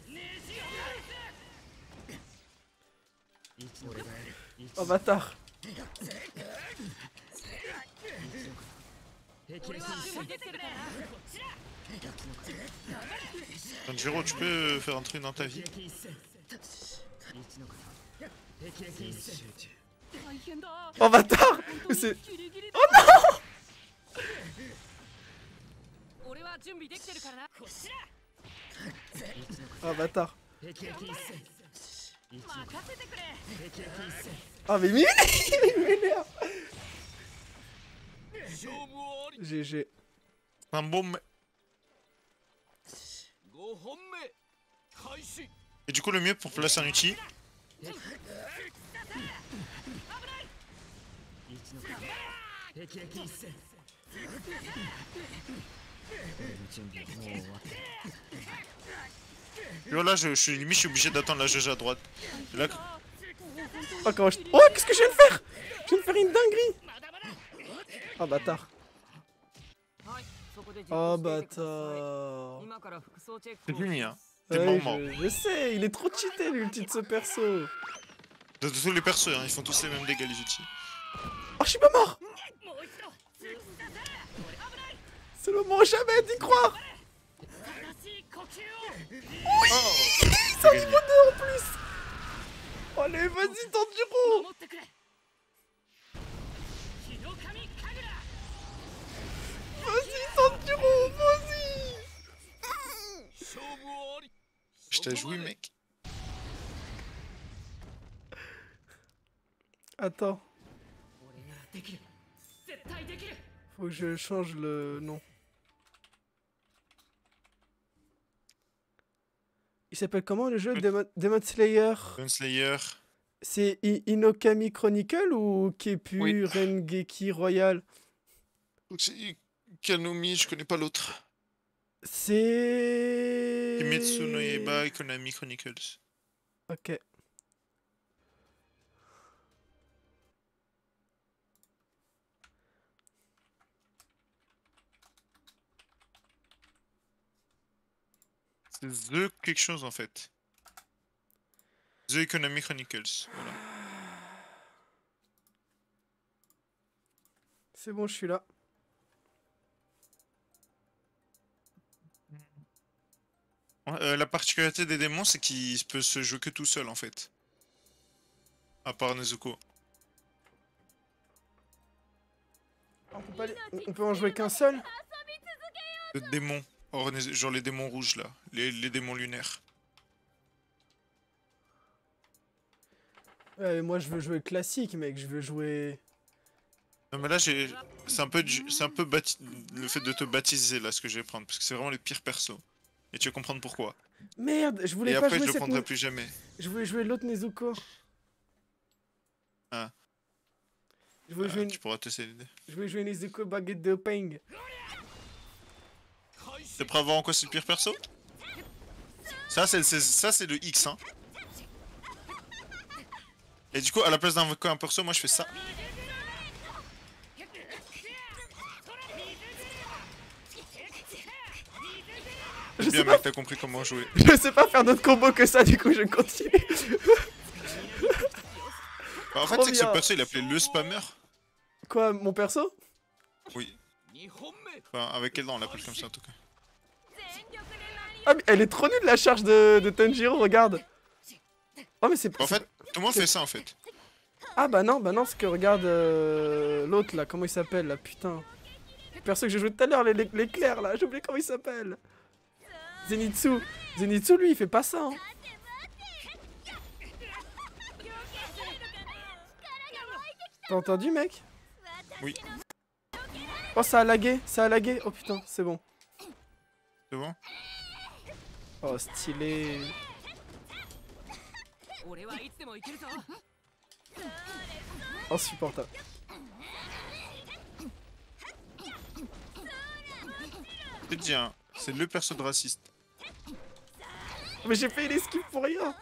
Oh, bâtard. Tanjiro, tu peux faire un truc dans ta vie? Oh, bâtard! Mais c'est... Oh non! Oh, bâtard. Ah, mais il m'énerve! G G. Un bon me- Et du coup, le mieux pour placer un outil. Là, je, je suis limite, je suis obligé d'attendre la jauge à droite. Et là, Oh, comment je... Oh, qu'est-ce que je viens de faire? Je viens de faire une dinguerie! Oh, bâtard. Oh, bâtard. c'est fini, hein. T'es Ouais, mort, mort. je, je sais, il est trop cheaté l'ulti de ce perso. De, de tous les persos, hein, ils font tous les mêmes dégâts, les outils. Oh, je suis pas mort! C'est le moment jamais d'y croire! Oui! Oh, Ça se voit deux en plus! Allez, vas-y, Tanjiro! Vas-y, Tanjiro, vas-y! je t'ai joué, mec. Attends. Faut que je change le nom. Il s'appelle comment le jeu? Demon, Demon Slayer? Gunslayer. C'est I- Inokami Chronicle ou Kepu Oui. Rengeki Royal? C'est Kanomi, je connais pas l'autre. C'est... Kimetsu no Yaiba et Konami Chronicles. Ok. C'est The quelque chose en fait. The Economy Chronicles. Voilà. C'est bon, je suis là. Ouais, euh, la particularité des démons, c'est qu'il peut se jouer que tout seul en fait. À part Nezuko. On peut, pas les- on peut en jouer qu'un seul? Le démon. Or, Nezu- genre les démons rouges là. Les, les démons lunaires. Ouais, moi je veux jouer classique, mec. Je veux jouer. Non mais là j'ai. C'est un peu du... c'est un peu bapti- le fait de te baptiser là ce que je vais prendre. Parce que c'est vraiment les pires persos. Et tu vas comprendre pourquoi. Merde, je voulais Et pas après jouer je le cette. prendrai Ne- plus jamais. Je voulais jouer l'autre Nezuko. Ah. Je voulais Euh, jouer une... Tu pourras tester l'idée. Je voulais jouer Nezuko baguette de ping. T'es prêt à voir en quoi c'est le pire perso? Ça c'est c'est- ça c'est le X hein. Et du coup à la place d'invoquer un perso moi je fais ça. Je C'est sais bien pas, mec t'as compris comment jouer. je sais pas faire d'autres combos que ça, du coup je continue. Bah, en fait Trop c'est que ce bien. perso il appelait le spammer. Quoi, mon perso? Oui. Enfin avec quel nom on l'appelle comme ça en tout cas. Ah mais elle est trop nulle la charge de, de Tanjiro, regarde. Oh mais c'est Bah, en c'est- fait tout le monde fait ça en fait. Ah bah non, bah non, parce que regarde euh, l'autre là, comment il s'appelle là, putain. Le perso que j'ai joué tout à l'heure, l'é- l'é- l'éclair là, j'ai oublié comment il s'appelle. Zenitsu. Zenitsu lui il fait pas ça hein. T'as entendu mec? Oui. Oh ça a lagué, ça a lagué, oh putain, c'est bon. C'est bon? Oh stylé. 俺はいつでも行けるぞ Insupportable. Je te dis hein, c'est le perso de raciste. Mais j'ai fait une esquive pour rien.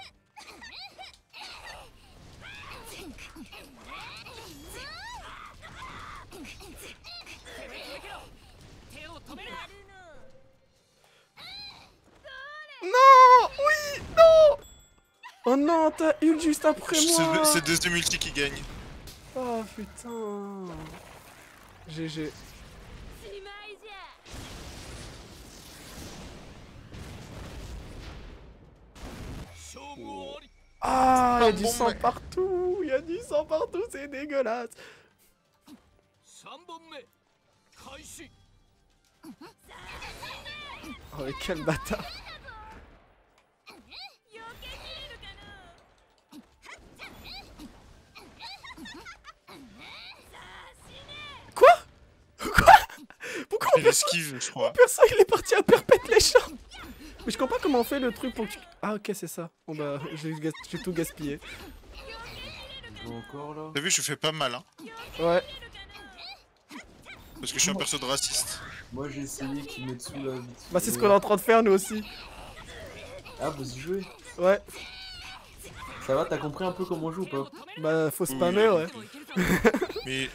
Non, oui, non. Oh non, t'as Hulk juste après C'est moi. deux- c'est deux de multi qui gagnent. Oh putain. G G. Ah, il y a du bon, sang mec. partout. Il y a du sang partout, c'est dégueulasse. さんぼんめ開始 Oh mais quel bâtard. Quoi? Quoi? Pourquoi mon Il perso, esquive je mon crois. perso il est parti à perpète les champs? Mais je comprends pas comment on fait le truc pour que tu... Ah ok c'est ça. Bon bah j'ai gas- j'ai tout gaspillé. Encore là. T'as vu je fais pas mal hein. Ouais. Parce que je suis un perso de raciste. Moi j'ai essayé Kimetsu là vite. Bah c'est ce qu'on est en train de faire nous aussi. Ah vous y jouez? Ouais. Ça va, t'as compris un peu comment on joue ou pas? Bah faut Oui, spammer ouais. Mais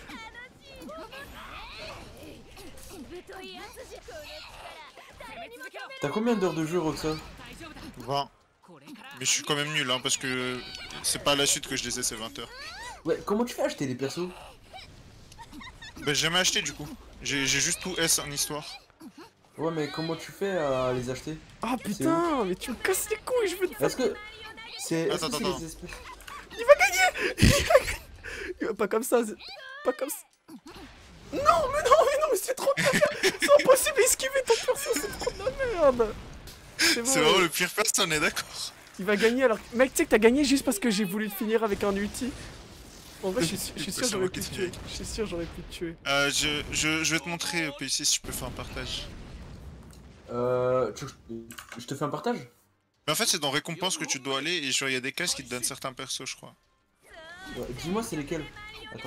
T'as combien d'heures de jeu Roxa? vingt. Mais je suis quand même nul hein parce que c'est pas à la suite que je les ai ces vingt heures. Ouais, comment tu fais acheter les persos? Bah j'ai jamais acheté du coup. J'ai j'ai juste tout S en histoire. Ouais mais comment tu fais à les acheter? Ah putain, mais tu me casses les couilles, je veux te faire... Est-ce que... C'est... Est-ce Attends, que c'est attends, les espèces... Il va gagner. Il va gagner. Il va pas comme ça, c'est- pas comme ça. Non, mais non, mais non, mais c'est trop de la merde. C'est impossible d'esquiver ton perso, c'est trop de la merde. C'est bon, C'est vraiment le pire perso, on est d'accord. il va gagner alors... Mec, tu sais que t'as gagné juste parce que j'ai voulu te finir avec un ulti. En vrai, je suis, je suis sûr C'est j'aurais moi pu qui te te tuer. finis. Je suis sûr j'aurais pu te tuer. Euh, je, je, je vais te montrer P C si je peux faire un partage. Euh... Tu... Je te fais un partage? Mais en fait c'est dans récompense que tu dois aller et genre il y a des cases qui te donnent certains persos je crois. Ouais, dis-moi c'est lesquels? Attends.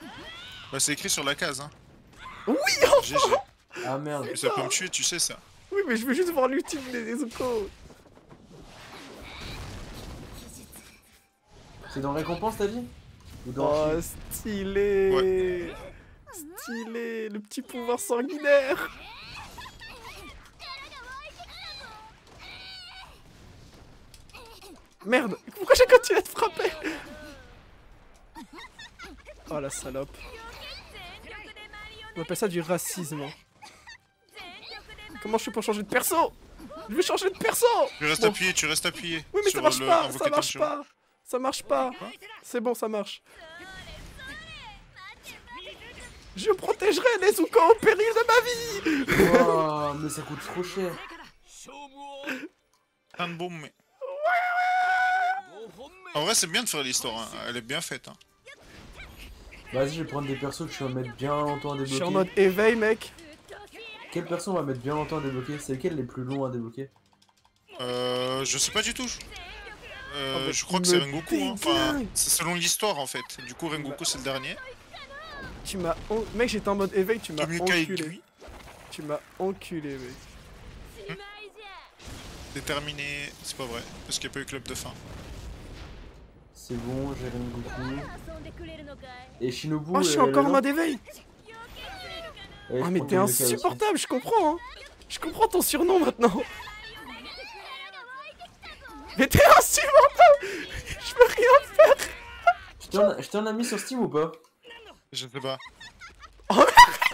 Bah c'est écrit sur la case hein. Oui, G G. Ah merde. Ça peut me tuer tu sais ça. Oui, mais je veux juste voir l'ultime des Nezuko. C'est dans récompense, t'as dit? Ou dans Oh, archive? stylé. Stylé. Le petit pouvoir sanguinaire. Merde, pourquoi j'ai continué à te frapper? Oh la salope. On appelle ça du racisme. Comment je fais pour changer de perso? Je veux changer de perso. Tu restes Bon. appuyé, tu restes appuyé. Oui, mais ça sur marche le pas, invoquer ça marche tension. pas. Ça marche pas. C'est bon, ça marche. Je protégerai Nezuko au péril de ma vie. Wow, mais ça coûte trop cher. Un bon, mais. En vrai, c'est bien de faire l'histoire, hein. Elle est bien faite. Hein. Vas-y, je vais prendre des persos que je vais mettre bien longtemps à Je suis débloquer. en mode éveil, mec. Quel perso on va mettre bien longtemps à débloquer? C'est lesquels les plus longs à débloquer? Euh, je sais pas du tout. Euh, Oh, bah, je crois que tu c'est me Rengoku. Hein. Enfin, dégoûtes. c'est selon l'histoire en fait. Du coup, Rengoku c'est le dernier. Tu m'as... en- Mec, j'étais en mode éveil, tu m'as Tomuka et enculé. Gui. Tu m'as enculé, mec. Déterminé. C'est pas vrai. Parce qu'il n'y a pas eu club de fin. C'est bon, j'ai Rengoku. Et Shinobu. Oh, je suis euh, encore en là, mode éveil. ouais, je Ah, mais prends t'es Tomoka aussi. insupportable, je comprends, hein. Je comprends ton surnom maintenant. Mais t'es insupportable. Je peux rien faire. Je t'en- Je t'en ai mis sur Steam ou pas? Je sais pas. Oh,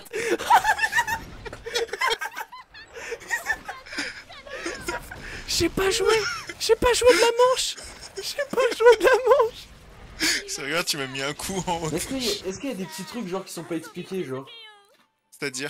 J'ai pas joué. J'ai pas joué de la manche. J'ai pas joué de la manche. C'est regarde, tu m'as mis un coup en haut. Est-ce qu'il y, a- est-ce qu'il y a des petits trucs genre qui sont pas expliqués, genre? C'est-à-dire.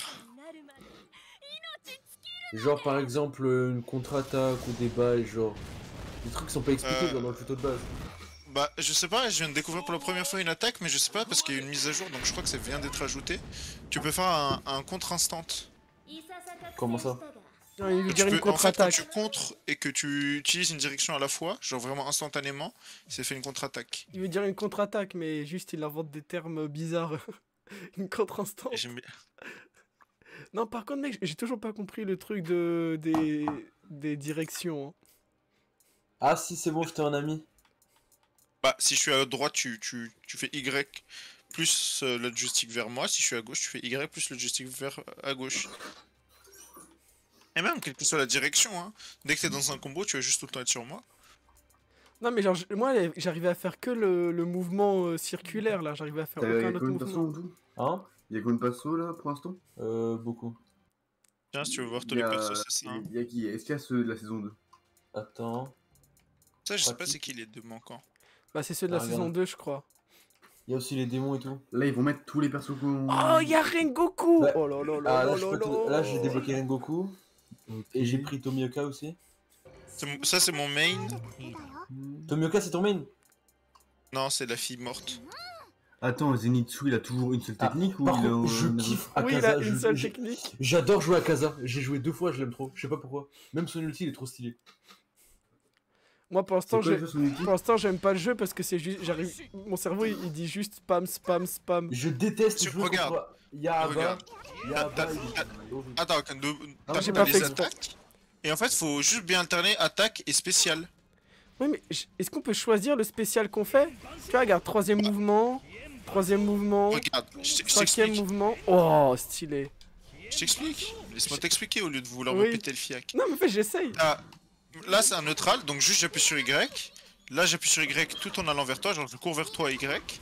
Genre par exemple euh, une contre-attaque ou des balles, genre. Des trucs qui sont pas expliqués Euh. genre, dans le tuto de base. Bah, je sais pas, je viens de découvrir pour la première fois une attaque, mais je sais pas parce qu'il y a une mise à jour, donc je crois que ça vient d'être ajouté. Tu peux faire un, un contre-instant. Comment ça? Non, il veut Tu dire une peux- en fait, quand contre-attaque. tu contres et que tu utilises une direction à la fois, genre vraiment instantanément, c'est fait une contre-attaque. Il veut dire une contre-attaque, mais juste il invente des termes bizarres. Une contre-instant. Et j'aime bien. Non, par contre, mec, j'ai toujours pas compris le truc de des, des directions. hein. Ah si, c'est bon, je t'ai un ami. Bah, si je suis à droite, tu, tu, tu fais Y plus euh, le joystick vers moi. Si je suis à gauche, tu fais Y plus le joystick vers à gauche. Et même, quelle que soit la direction, hein. Dès que t'es dans un combo, tu vas juste tout le temps être sur moi. Non, mais genre, je- moi, j'arrivais à faire que le, le mouvement euh, circulaire, là. J'arrivais à faire T'as aucun y'a autre combien de persos en mouvement. tout? Hein? Y'a combien de persos là pour l'instant? Euh, beaucoup. Tiens, si tu veux voir tous Il y les a- persos, c'est ça. hein. il y a qui? Est-ce qu'il y a ceux de la saison deux? Attends. Ça, je sais pas pratique. c'est qui les deux manquants. Bah, c'est ceux de la Ah, saison regarde. deux, je crois. Il y a aussi les démons et tout. Là, ils vont mettre tous les persos qu'on. Oh, il y a Rengoku. Ouais. Oh là là là Ah, là là, je là peux te- là. là, j'ai débloqué Rengoku. Et j'ai pris Tomioka aussi. C'est mon- Ça, c'est mon main. Tomioka, c'est ton main? Non, c'est la fille morte. Attends, Zenitsu, il a toujours une seule Ah, technique ou Par il a. contre, je euh, kiffe Oui, il Akaza. a une je- seule j'ai- technique. J'adore jouer à Akaza. J'ai joué deux fois, je l'aime trop. Je sais pas pourquoi. Même son ulti, il est trop stylé. Moi, pour C'est l'instant, quoi j'ai- déjà son ulti? pour l'instant, j'aime pas le jeu parce que c'est juste. J'arrive. Mon cerveau, il, il dit juste spam, spam, spam. Je déteste Tu- jouer regarde. contre Yaaba. Regarde. Yaaba, T'as- il est t'as- horrible. Attends, quand de- t'as j'ai t'as pas les fait exprès. attaques. Et en fait, faut juste bien alterner attaque et spécial. Oui, mais j- est-ce qu'on peut choisir le spécial qu'on fait? Tu vois, regarde, troisième mouvement, troisième mouvement, Regarde, je t- je cinquième t'explique. mouvement. Oh, stylé. Je t'explique. Laisse-moi t'expliquer au lieu de vouloir Oui. me péter le fiac. Non, mais en fait, j'essaye. Ah, là, c'est un neutral, donc juste j'appuie sur Y. Là, j'appuie sur Y tout en allant vers toi, genre je cours vers toi Y.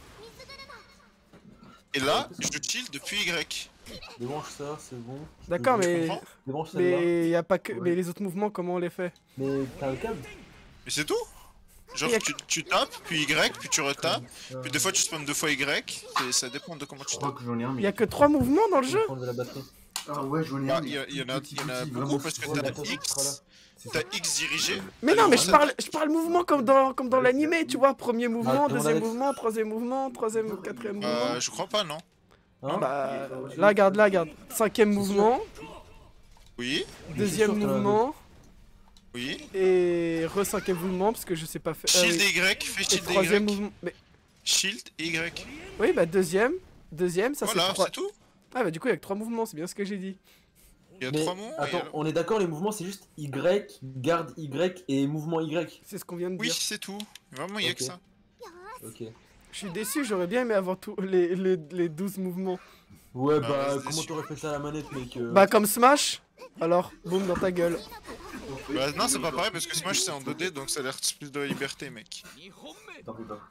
Et là, je chill depuis Y. Débranche ça, c'est bon. D'accord, tu mais. comprends Débranche celle-là. Mais y a pas que. Ouais. Mais les autres mouvements, comment on les fait? Mais t'as un câble? Mais c'est tout. Genre, Il y a tu, tu tapes, puis Y, puis tu retapes, puis des fois tu spams deux fois Y, et ça dépend de comment tu Je crois tapes. que j'en ai un, mais. Y a que trois mouvements dans le Je jeu? vais prendre de la batterie. Ah ouais, j'en ai Bah, un. il y, a- il y en a, petit, il y en a petit, beaucoup vraiment parce que Ouais, t'as attends, ce sera là. X, C'est t'as ça. X dirigé. Mais t'as non, le mais je rose parle, je parle mouvement comme dans, comme dans l'animé, tu vois. Premier mouvement, demande deuxième Alex. mouvement, troisième mouvement, troisième, quatrième mouvement. Euh, je crois pas, non. Hein? Bah, là, regarde, là, regarde. Cinquième mouvement, Oui, Mais deuxième je suis sûr que t'en as mouvement, oui. et re-cinquième mouvement, parce que je sais pas faire. euh, Shield oui. et Y, fais Et shield et troisième Y. mouvement. Mais Shield et Y. oui, bah, deuxième, deuxième, ça c'est Voilà, trois. c'est tout. Ah, bah, du coup, il y a que trois mouvements, c'est bien ce que j'ai dit. Il y a Mais trois mots. et attends, alors- on est d'accord, les mouvements c'est juste Y, garde Y et mouvement Y. C'est ce qu'on vient de Oui, dire. c'est tout. Vraiment, il y a que Ok. ça. Ok. Je suis déçu, j'aurais bien aimé avoir tous les, les, les douze mouvements. Ouais, Bah, bah, reste comment déçu. t'aurais fait ça à la manette, mec euh, Bah comme Smash. Alors, boum dans ta gueule. Bah, non, c'est pas pareil parce que Smash c'est en deux D donc ça a l'air plus de la liberté, mec. T'en fais pas.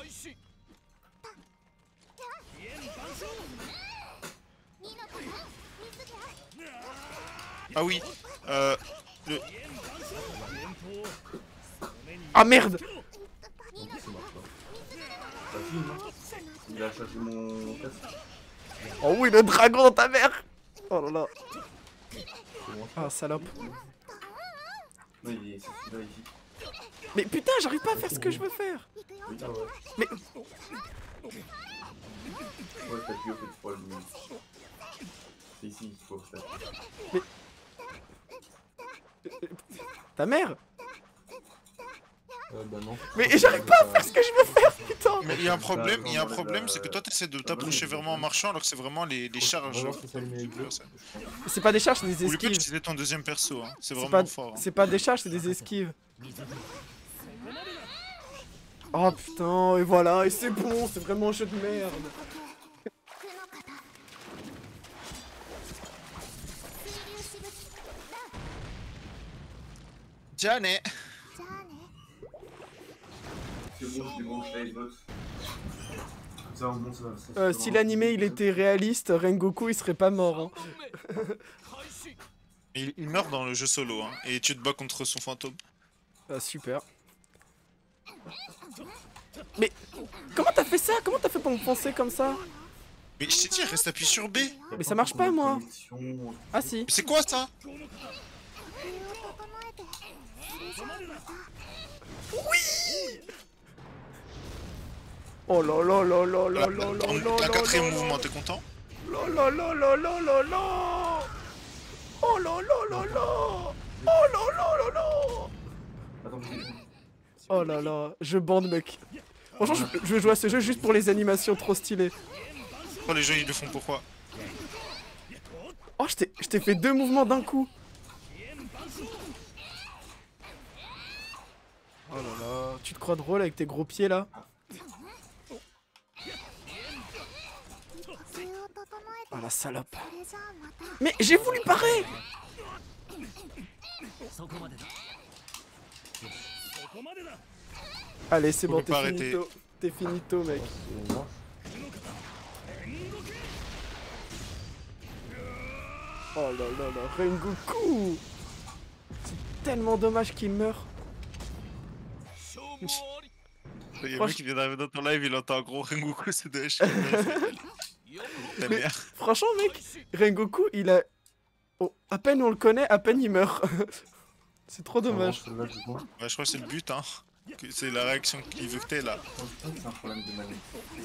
Ah oui, euh. Le... Ah merde. En plus, ça marche pas. Bah, si, non. Il a chargé mon casque. Oh oui, le dragon dans ta mère. Oh là là. C'est bon. Ah salope. Non, il est. C'est celui-là ici. Mais putain, j'arrive pas à faire ce que je veux faire. Oui, ah ouais. Mais- Ouais, t'as appuyé au fait pour le. C'est ici qu'il faut faire. Ta mère. Ouais, bah non. Mais j'arrive pas à faire ce que je veux faire, putain. Mais il y a un problème, il y a un Bah, problème, bah, c'est que toi t'essaies de bah, t'approcher oui, vraiment en oui. marchant alors que c'est vraiment les, les charges. Vraiment, c'est ça, les mecs. C'est pas des charges, c'est des Oublie pas esquives. d'utiliser ton deuxième perso, hein. c'est C'est vraiment pas, fort. hein. c'est pas des charges, c'est des esquives. Oh putain, et voilà, et c'est bon, c'est vraiment un jeu de merde. Janet. C'est bon, c'est bon, je l'ai vote. Comme ça, au moins, ça va. ça- Euh, ça si va. l'animé il était réaliste, Rengoku il serait pas mort. Hein. Il, il meurt dans le jeu solo, hein, et tu te bats contre son fantôme. Ah, super. Mais comment t'as fait ça? Comment t'as fait pour me foncer comme ça? Mais je t'ai dit, reste appuyé sur B. Mais Mais ça marche pas, moi. Connexion. Ah si. c'est quoi ça? Oh là là là là là La, là là ton- là la là quatrième là mouvement, là. t'es content? Oh là là là là là là. Oh là là là là. Oh là là là là. Attends, mais- Oh là là, je bande mec. Franchement, je, je vais jouer à ce jeu juste pour les animations trop stylées. Oh, les gens ils le font pourquoi? Oh, je t'ai je t'ai fait deux mouvements d'un coup. Oh là là, tu te crois drôle avec tes gros pieds là? Oh la salope. Mais j'ai voulu parer. Allez, c'est Faut bon, pas t'es arrêter. finito. T'es finito, mec. C'est bon. Oh là là là, Rengoku. C'est tellement dommage qu'il meure. Il y a un Franch- mec qui vient d'arriver dans ton live, il entend un gros Rengoku, c'est de H. Ta Mais- mère. Franchement, mec, Rengoku, il a... Oh, à peine on le connaît, à peine il meurt. C'est trop dommage. Celle-là, du coup. Ouais, je crois que c'est le but, hein. Que C'est la réaction qu'il veut que t'aies là. C'est un problème de manette.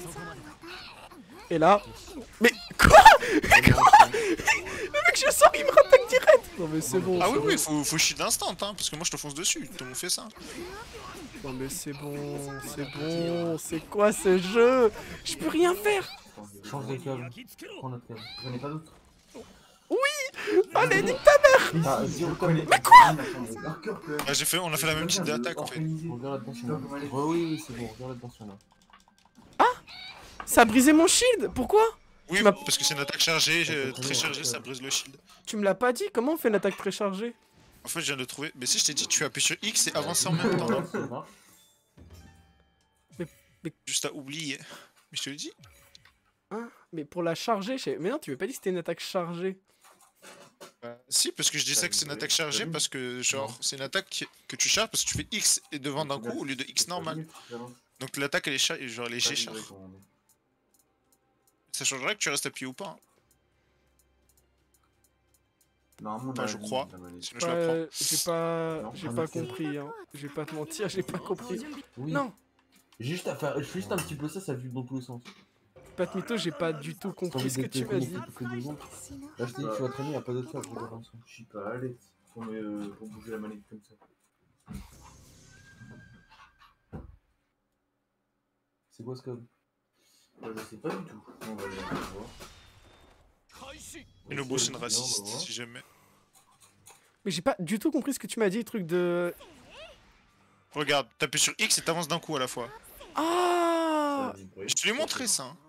Et là... Mais quoi? Le mec, je sors, il me rattaque direct. Non mais c'est bon. Ah c'est oui, bon. oui, faut, faut shield instant, hein, parce que moi je te fonce dessus, tout le monde fait ça. Non mais c'est bon, c'est bon. C'est quoi ce jeu? Je peux rien faire. Change de câble. Prends notre câble. J'en ai pas d'autres. Allez, nique ta... Ah, zéro câble. Mais quoi? Ah, j'ai fait, on a fait la même petite attaque en fait. Regarde là-dedans, sur là. Ouais, oui, oui, c'est bon, regarde là-dedans, sur là. Ça a brisé mon shield. Pourquoi? Oui, Tu m'as- parce que c'est une attaque chargée, euh, très chargée, ça brise le shield. Tu me l'as pas dit? Comment on fait une attaque très chargée? En fait, je viens de trouver. Mais si je t'ai dit, tu appuies sur X et avancer en même temps. Ça marche. Juste à oublier. Mais je te le dis. Hein? Mais pour la charger, je sais- mais non, tu m'as pas dit que c'était une attaque chargée. Bah, si, parce que je dis ça que c'est une attaque chargée, parce que genre, c'est une attaque qui- que tu charges parce que tu fais X et devant d'un coup au lieu de X normal. Donc l'attaque elle est char... genre elle est G char. Ça changerait que tu restes appuyé ou pas. Hein. Normalement, Enfin, on a je la- crois. la manette. Sinon je la prends. Ouais, j'ai pas, Non, j'ai un pas autre. compris. Hein. Je vais pas te mentir, j'ai pas compris. Oui. Non, Juste à faire, juste un petit peu ça, ça vibre dans tous les sens. pas de mytho, j'ai pas du tout T'as compris envie ce que de te tu m'as dit. connecter toutes les deux secondes. Là, je t'ai dit, tu vas traîner, y'a pas d'autre câble, regarde en dessous. Je suis pas à l'aise pour, me- pour bouger la manette comme ça. C'est quoi ce câble? Bah, je sais pas du tout. On va aller voir. Inobu, c'est une Ok, raciste, on va voir. si jamais. Mais j'ai pas du tout compris ce que tu m'as dit, truc de... Regarde, t'appuies sur X et t'avances d'un coup à la fois. Ah! Je te l'ai montré ça. hein.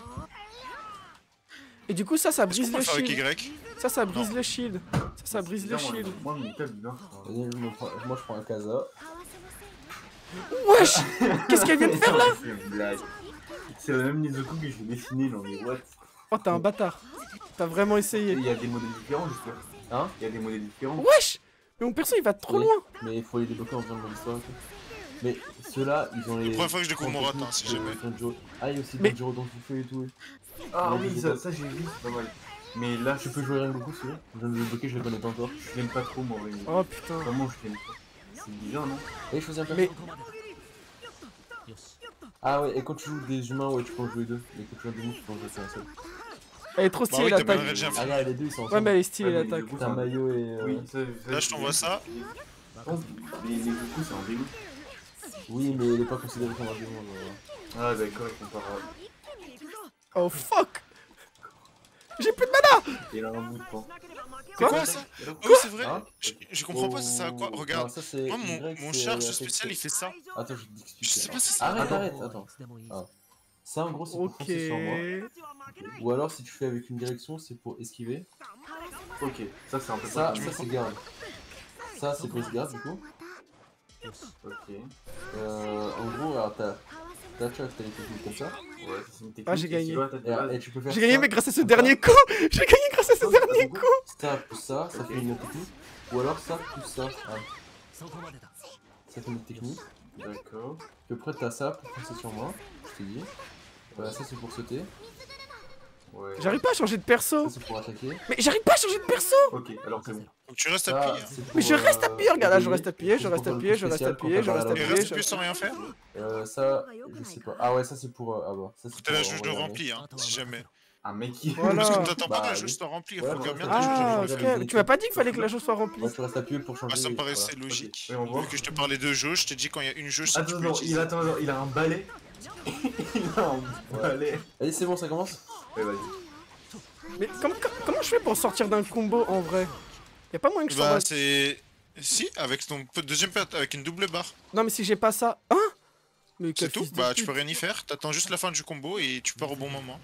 Et du coup, ça, ça Est-ce qu'on brise peut le le faire avec shield. Y Ça, ça brise le shield. Ça, ça brise le shield. Moi, mon câble, il marche. Vas-y, je me prends- moi je prends un Kaza. Wesh! Qu'est-ce qu'elle vient de faire là? C'est une blague. C'est le même Nizoku que je vais dessiner, non mais what? Oh, t'es un bâtard. T'as vraiment Il essayé. y a des modèles différents, j'espère. Hein? Il y a des modèles différents. Wesh! Mais mon perso, il va trop Oui. loin. Mais il faut les débloquer en faisant de l'histoire. Mais ceux-là, ils ont les. Première fois que je découvre mon techniques ratin, si de jamais. Tanjiro. Ah, il y a aussi Mais- Tanjiro dans le feu et tout. Ah Ouais, oui, je ça, sais ça j'ai vu, c'est pas mal. Mais là, Tu peux jouer Rengoku celui-là? Je viens de le débloquer, je le connais pas encore. je l'aime pas trop, moi. mais- Oh putain. Vraiment, je l'aime pas. C'est bizarre, non? Et je faisais un perso. Mais Ah ouais, et quand tu joues des humains, ouais, tu peux en jouer deux. Mais quand tu joues des monstres, tu peux en jouer qu'un seul. elle est trop Bah stylée oui, t'as bien l'attaque. réagi. Ah là, les deux ils sont Ouais, ensemble. mais elle est stylée Ouais, mais l'attaque. Nizoku, T'as un maillot et. euh, Oui, ça, ça, Là, je t'envoie ça. Oh, les Nizoku, c'est un vélo. Oui, mais il est pas considéré comme un démon. genre. Ah, d'accord, il compare à. Oh fuck! J'ai plus de mana! Il a un bout de pan. C'est quoi ça Ah oui, c'est vrai. Hein? Je, je comprends pas, ça sert à quoi. Oh, Regarde. non, ça, c'est Moi, mon, Y, mon c'est charge affecté. spécial, il fait ça. Attends, je vais t'expliquer. Je sais pas si c'est. Arrête, Attends. arrête, attends. Ah. Ça, en gros, c'est pour Ok. foncer sur moi. Ou alors, si tu fais avec une direction, c'est pour esquiver. Ok, ça c'est un peu Ça, pas ça c'est garde. Ça, c'est prise garde, du coup. Ok. Euh, en gros, alors t'as. T'as tu vois, t'as les techniques comme ça. Ouais, ça, c'est une technique. Ah, j'ai et gagné. tu vois, t'as tes Et, bases. et tu peux faire J'ai gagné, ça, mais grâce à ce comme ça. dernier coup! J'ai gagné grâce à ce dernier coup! Ça plus ça, ça fait une autre technique. Ou alors ça plus ça. Ah. Ça fait une autre technique. D'accord. Puis après, t'as ça pour foncer sur moi. Je t'ai dit. Voilà, ça c'est pour sauter. Ouais. J'arrive pas à changer de perso! Ça c'est pour attaquer. Mais j'arrive pas à changer de perso! Ok, alors c'est bon. Donc tu restes Ça, appuyé. c'est pour, Mais je reste euh, appuyé, regarde là, je évoluer. reste appuyé, je C'est reste pour appuyé, le je reste spécial, appuyé, quand je t'as reste la Et appuyé, reste je plus sans rien faire. Euh, ça, je sais pas. Ah ouais, ça c'est pour. euh, Ah bah, ça c'est T'as la pour, jauge euh, de regarder. rempli, hein, si jamais. Un mec qui. Voilà. Parce que t'attends pas Bah, la oui. jauge soit remplie, Ouais, faut voilà, bien ça, la je- jauge Ah, de je- ok. faire. je- Tu m'as pas dit qu'il fallait que la chose soit remplie. Ouais, tu restes appuyé pour changer. Ah, ça me les- paraissait voilà. logique. Oui, on voit. Vu que je te parlais de jauge, je t'ai dit quand il y a une jauge, c'est que tu Attends, peux non, il, l'utiliser. attends, attends, il a un balai. Il a un balai. Allez, c'est bon, ça commence. Ouais, vas-y. Mais comment, comment je fais pour sortir d'un combo en vrai? Y'a pas moyen que je Bah, sorte. c'est. Si, avec ton deuxième perte, avec une double barre. Non, mais si j'ai pas ça. Hein? Mais quel C'est tout. fils de Bah, pute. tu peux rien y faire. T'attends juste la fin du combo et tu pars au bon moment.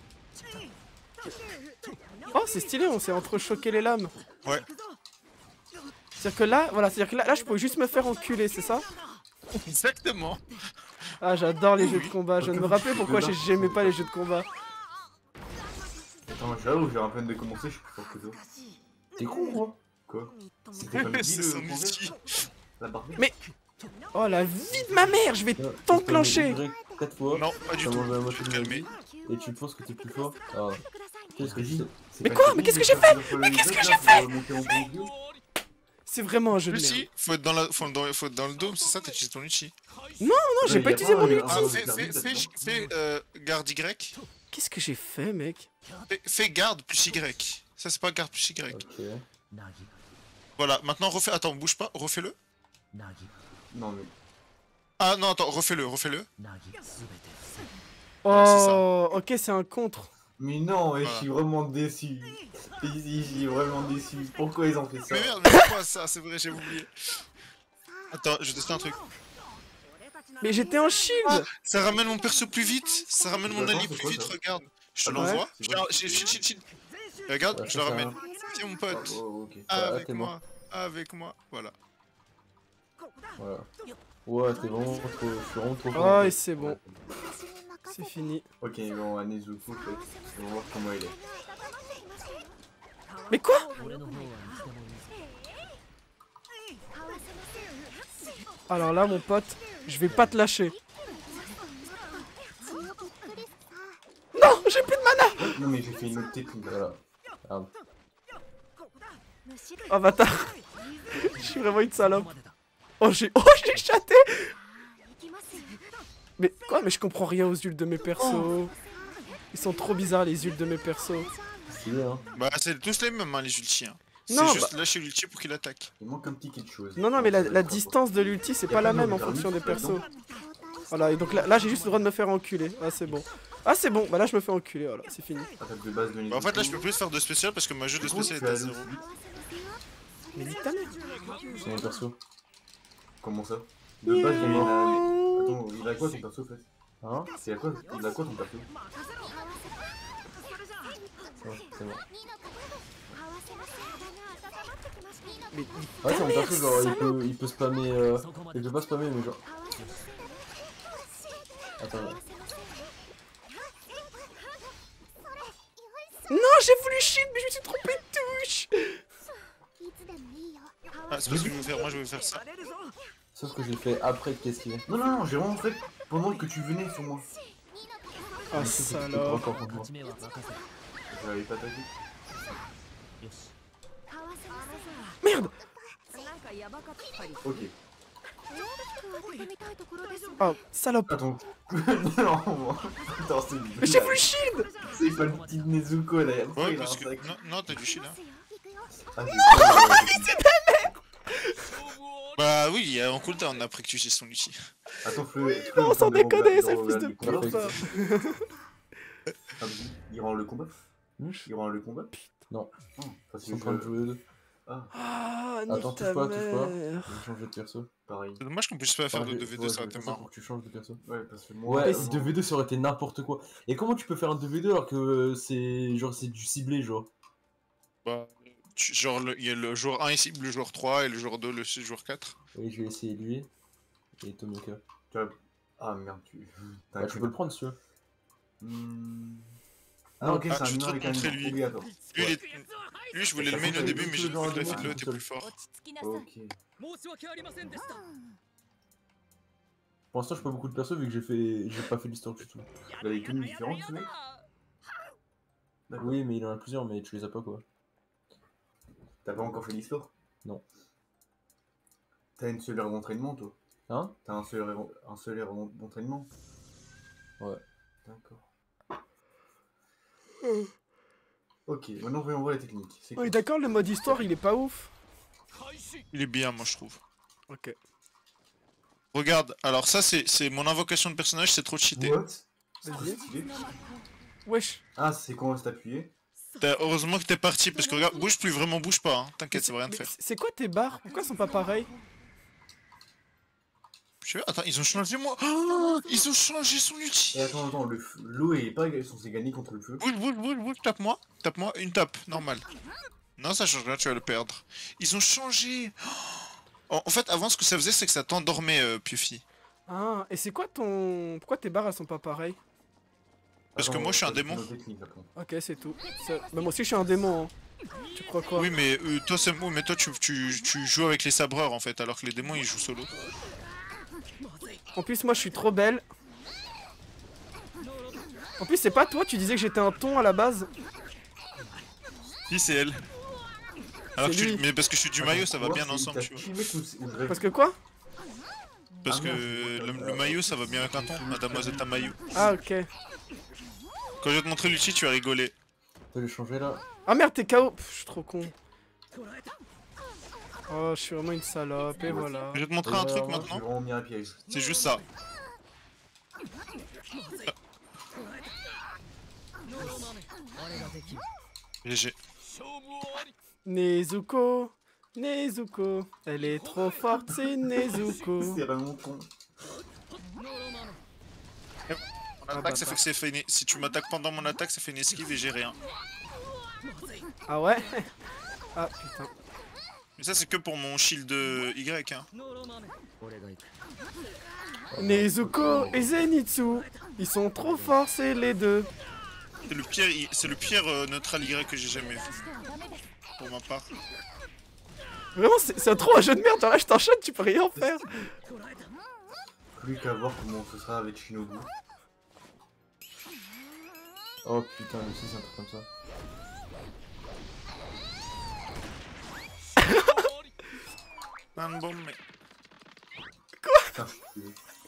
Oh, c'est stylé, on s'est entrechoqué les lames. Ouais. C'est-à-dire que là, voilà, c'est-à-dire que là, là, je pouvais juste me faire enculer, c'est ça? Exactement. Ah, j'adore les Oui, jeux de oui. combat. Je ne me rappelais pourquoi j'ai- j'aimais pas les jeux de combat. Attends, j'avoue, j'ai à peine de commencer, je suis plus fort que toi. T'es con, moi. Quoi? C'était pas le C'est deal, son le progrès, outil. la barbe. Mais- Oh, la vie de ma mère, je vais Là, t'enclencher. tu fais Y quatre fois. Non, pas du Ça tout. mange la Je moitié vais de te ma calmer. vie. Et tu penses que t'es plus fort. Ah. Qu'est-ce que Vas-y. tu sais C'est Mais pas quoi? une Mais qu'est-ce que technique, j'ai de faire Mais le qu'est-ce que jeu, j'ai là, fait pour monter en bon jeu. C'est vraiment un jeu de Mais merde. si, faut être dans, la... faut, dans... faut être dans le dôme, c'est ça, t'utilises ton outil. Non, j'ai Ouais, pas y a utilisé pas mon un- ulti. Ah, Ah, fais, oui, fais, t'as fais, raison. fais euh, garde Y. Qu'est-ce que j'ai fait, mec? Fais, fais garde plus Y. Ça, c'est pas garde plus Y. Ok. Voilà, maintenant refais. Attends, bouge pas, refais-le. Non, mais. Ah non, attends, refais-le, refais-le. Oh, ok, c'est un contre. Mais non, je Voilà. suis vraiment déçu. Ici, je suis vraiment déçu. Pourquoi ils ont fait ça? Mais merde, mais pourquoi ça? C'est vrai, j'ai oublié. Attends, je vais tester un truc. Mais j'étais en shield. Ça ramène mon perso plus vite. Ça ramène mon Attends, allié c'est plus quoi, vite, ça? regarde. Je te Ouais. l'envoie. C'est Je quoi? j'ai- Chill, chill, chill. Regarde, Ouais, je ça, le ça ramène. va. Tiens, mon pote. Oh, ok. Avec t'es moi. Avec moi. Voilà. Voilà. Ouais, t'es vraiment trop. Je suis vraiment trop Oh, fort. et c'est bon. C'est fini. Ok, bon, à Nezuko, en fait. On va voir comment il est. Mais quoi? Alors là, mon pote, je vais pas te lâcher. Non, j'ai plus de mana. Non, mais j'ai fait une autre technique. Voilà. Regarde. Oh, bâtard. Je suis vraiment une salope. Oh, j'ai oh, j'ai chaté. Mais quoi? Mais je comprends rien aux ults de mes persos. Ils sont trop bizarres, les ults de mes persos. Stylé, hein. Bah, c'est tous les mêmes, hein, les ultis. Hein. C'est Non, juste lâcher l'ulti pour qu'il attaque. Il manque un petit quelque chose. Non, non, mais la, la distance de l'ulti, c'est Y a pas la pas de même en retard, fonction des là-dedans. persos. Voilà, et donc là, là j'ai juste le droit de me faire enculer. Ah, c'est bon. Ah c'est bon, bah là je me fais enculer, voilà, c'est fini. Attaque de base de Bah, en fait, là, je peux plus faire de spécial parce que ma jeu de spécial est à zéro. Mais nique ta mère. C'est mon perso. Comment ça? De base, il est mort. Attends, il a quoi ton perso, en fait? Hein? C'est à quoi? Il a quoi ton perso? Ouais, c'est bon. Mais Ouais, c'est mon perso, genre, il peut, il peut spammer. Euh... Il peut pas spammer, mais genre. Attends, là. non, j'ai voulu shield, mais je me suis trompé de touche. Ah, c'est parce que je veux faire, moi je veux faire ça. Sauf que j'ai fait après qu'est-ce qu'il est. Non, non, non, j'ai vraiment fait pendant que tu venais sur moi. Ah Mais c'est- c'était pas salope. encore contre moi. J'avais pas attaqué. Merde. Ok. Oh, salope. Attends. non, attends, c'est Mais j'ai voulu shield. C'est pas le petit Nezuko là. Ouais, parce que. Non, non t'as du shield, hein. Ah, j'ai pas, euh, Bah oui, il y a en cooldown après que tu utilises ton outil. Attends, Fleu. Non, sans déconner, c'est le fils de pute, ça. Ah, il rend le combat? Hmm. Il rend le combat? Non. Oh, Ils parce sont que en train de je... jouer eux deux. Ah, Ah, Attends, nique touche ta pas, touche pas. mère. Je vais changer de perso. pareil. C'est dommage qu'on puisse pas faire Enfin, de j'ai- deux v deux, ouais, ça je aurait vais été faire ça marrant. pour que tu changes de perso. Ouais, parce que moi... Ouais, euh, deux v deux ça aurait été n'importe quoi. Et comment tu peux faire un deux v deux alors que euh, c'est genre c'est du ciblé genre? Bah, tu- genre, le- il y a le joueur un ici, le joueur trois et le joueur deux, le joueur quatre. Oui, je vais essayer lui et Tomika. tu vois- Ah merde, tu... Bah, tu peux le prendre si tu veux. Hmm... Ah, Ah ok, ah, c'est un je vais te mineur avec un montrer lui. obligatoire. Lui, il est... lui, je voulais le main au début, mais j'ai Dans trouvé le que le monde, Fidlo était seul. plus fort. Ok. Pour l'instant, j'ai pas beaucoup de persos vu que j'ai fait j'ai pas fait l'histoire du tout. Il a des tenues différentes ce mec? D'accord. Oui, mais il en a plusieurs, mais tu les as pas quoi. T'as pas encore fait l'histoire? Non. T'as une seule heure d'entraînement toi? Hein? T'as un seul heure, un seul heure d'entraînement? Ouais. D'accord. Ok, maintenant voyons voir la technique. C'est Oui, quoi? d'accord, le mode histoire, il est pas ouf. Il est bien, moi, je trouve. Ok. Regarde, alors ça, c'est c'est mon invocation de personnage, c'est trop cheaté. What? C'est trop Vas-y. stylé. Wesh. Ah, c'est quand on reste appuyé? T'as- Heureusement que t'es parti, parce que regarde, bouge plus, vraiment bouge pas, hein. Mais T'inquiète, ça c'est- va rien te mais faire. c'est- C'est quoi tes barres? Pourquoi elles sont pas pareilles? Je sais pas, attends, ils ont changé moi. Oh, ils ont changé son outil. Et attends, attends, le f- l'eau est pas censé gagner contre le feu? Bouge, bouge, bouge, bouge, tape-moi. Tape-moi, une tape, normal. Non, ça change rien, tu vas le perdre. Ils ont changé. Oh, en fait, avant, ce que ça faisait, c'est que ça t'endormait, euh, Puffy. Ah, et c'est quoi ton... Pourquoi tes barres elles sont pas pareilles? Parce que Attends, moi, je suis un ça, c'est démon. nos techniques, après. Ok, c'est tout. Ça- Bah, moi aussi je suis un démon. Hein. Tu crois quoi? Oui, mais euh, toi, c'est oui, mais toi, tu, tu, tu joues avec les sabreurs, en fait, alors que les démons, ils jouent solo. En plus, moi je suis trop belle. En plus, c'est pas toi, tu disais que j'étais un ton à la base. Si, c'est elle. Alors que C'est tu- lui. mais parce que je suis du Attends, maillot, ça va voir, bien c'est- ensemble, t'as tu vois. teamé ou c'est- ou grève? Parce que quoi? Parce Ah, que merde, le, c'est- le maillot, ça va bien avec un ton, mademoiselle ta maillot. Ah, ok. Quand je vais te montrer l'outil, tu vas rigoler. Tu peux les changer là. Ah merde, t'es K O. Pff, je suis trop con. Oh, je suis vraiment une salope, et voilà. Je vais te montrer un Euh, truc moi, J'ai maintenant. vraiment mis un piège. C'est juste ça. G G. Nezuko, Nezuko, elle est trop forte, c'est Nezuko. C'est vraiment con. Mon attaque, ça fait que c'est fait une... Si tu m'attaques pendant mon attaque, ça fait une esquive et j'ai rien. Ah ouais? Ah putain. Mais ça, c'est que pour mon shield Y, hein. Nezuko et Zenitsu, ils sont trop forts, c'est les deux. C'est le pire, I- c'est le pire euh, neutral Y que j'ai jamais vu. Pour ma part. Vraiment, c'est c'est trop un jeu de merde, genre là je t'enchaîne, tu peux rien faire. Plus qu'à voir comment ce sera avec Shinobu. Oh putain, mais si c'est un truc comme ça. Un bon, mais... Putain, je-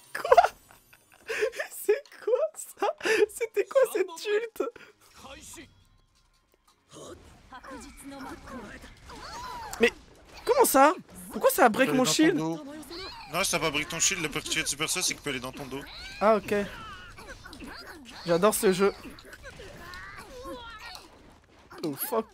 C'est quoi ça? C'était quoi cette ult? Mais comment ça? Pourquoi ça a break Elle est mon dans ton shield? dos. Non, ça va brique ton shield, la particularité de ce perso, c'est qu'il peut aller dans ton dos. Ah ok. J'adore ce jeu. Oh fuck.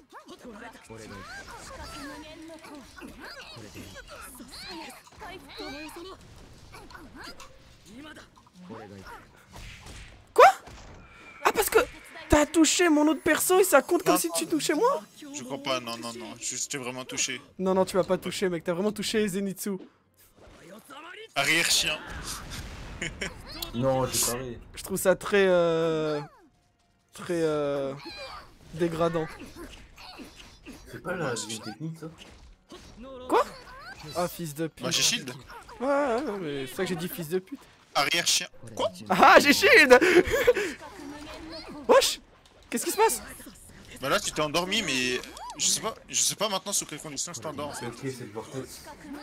Quoi? Ah parce que t'as touché mon autre perso et ça compte comme Non, si non. tu touchais moi? Je crois pas, non, non, non. Je t'ai vraiment touché. Non non tu vas pas toucher mec, t'as vraiment touché Zenitsu. Arrière chien. Non, j'ai parlé. Je trouve ça très euh... très euh... dégradant. C'est pas la deuxième technique, ça? Quoi? Ah fils de pute. Moi j'ai shield. Ouais, ouais, ouais, mais c'est ça que j'ai dit fils de pute. Arrière chien. Quoi? Ah j'ai shield. Wesh. Qu'est-ce qui se passe? Bah là tu t'es endormi mais je sais pas, je sais pas maintenant sous quelles conditions je t'endors en fait. Ok, c'est le vortex.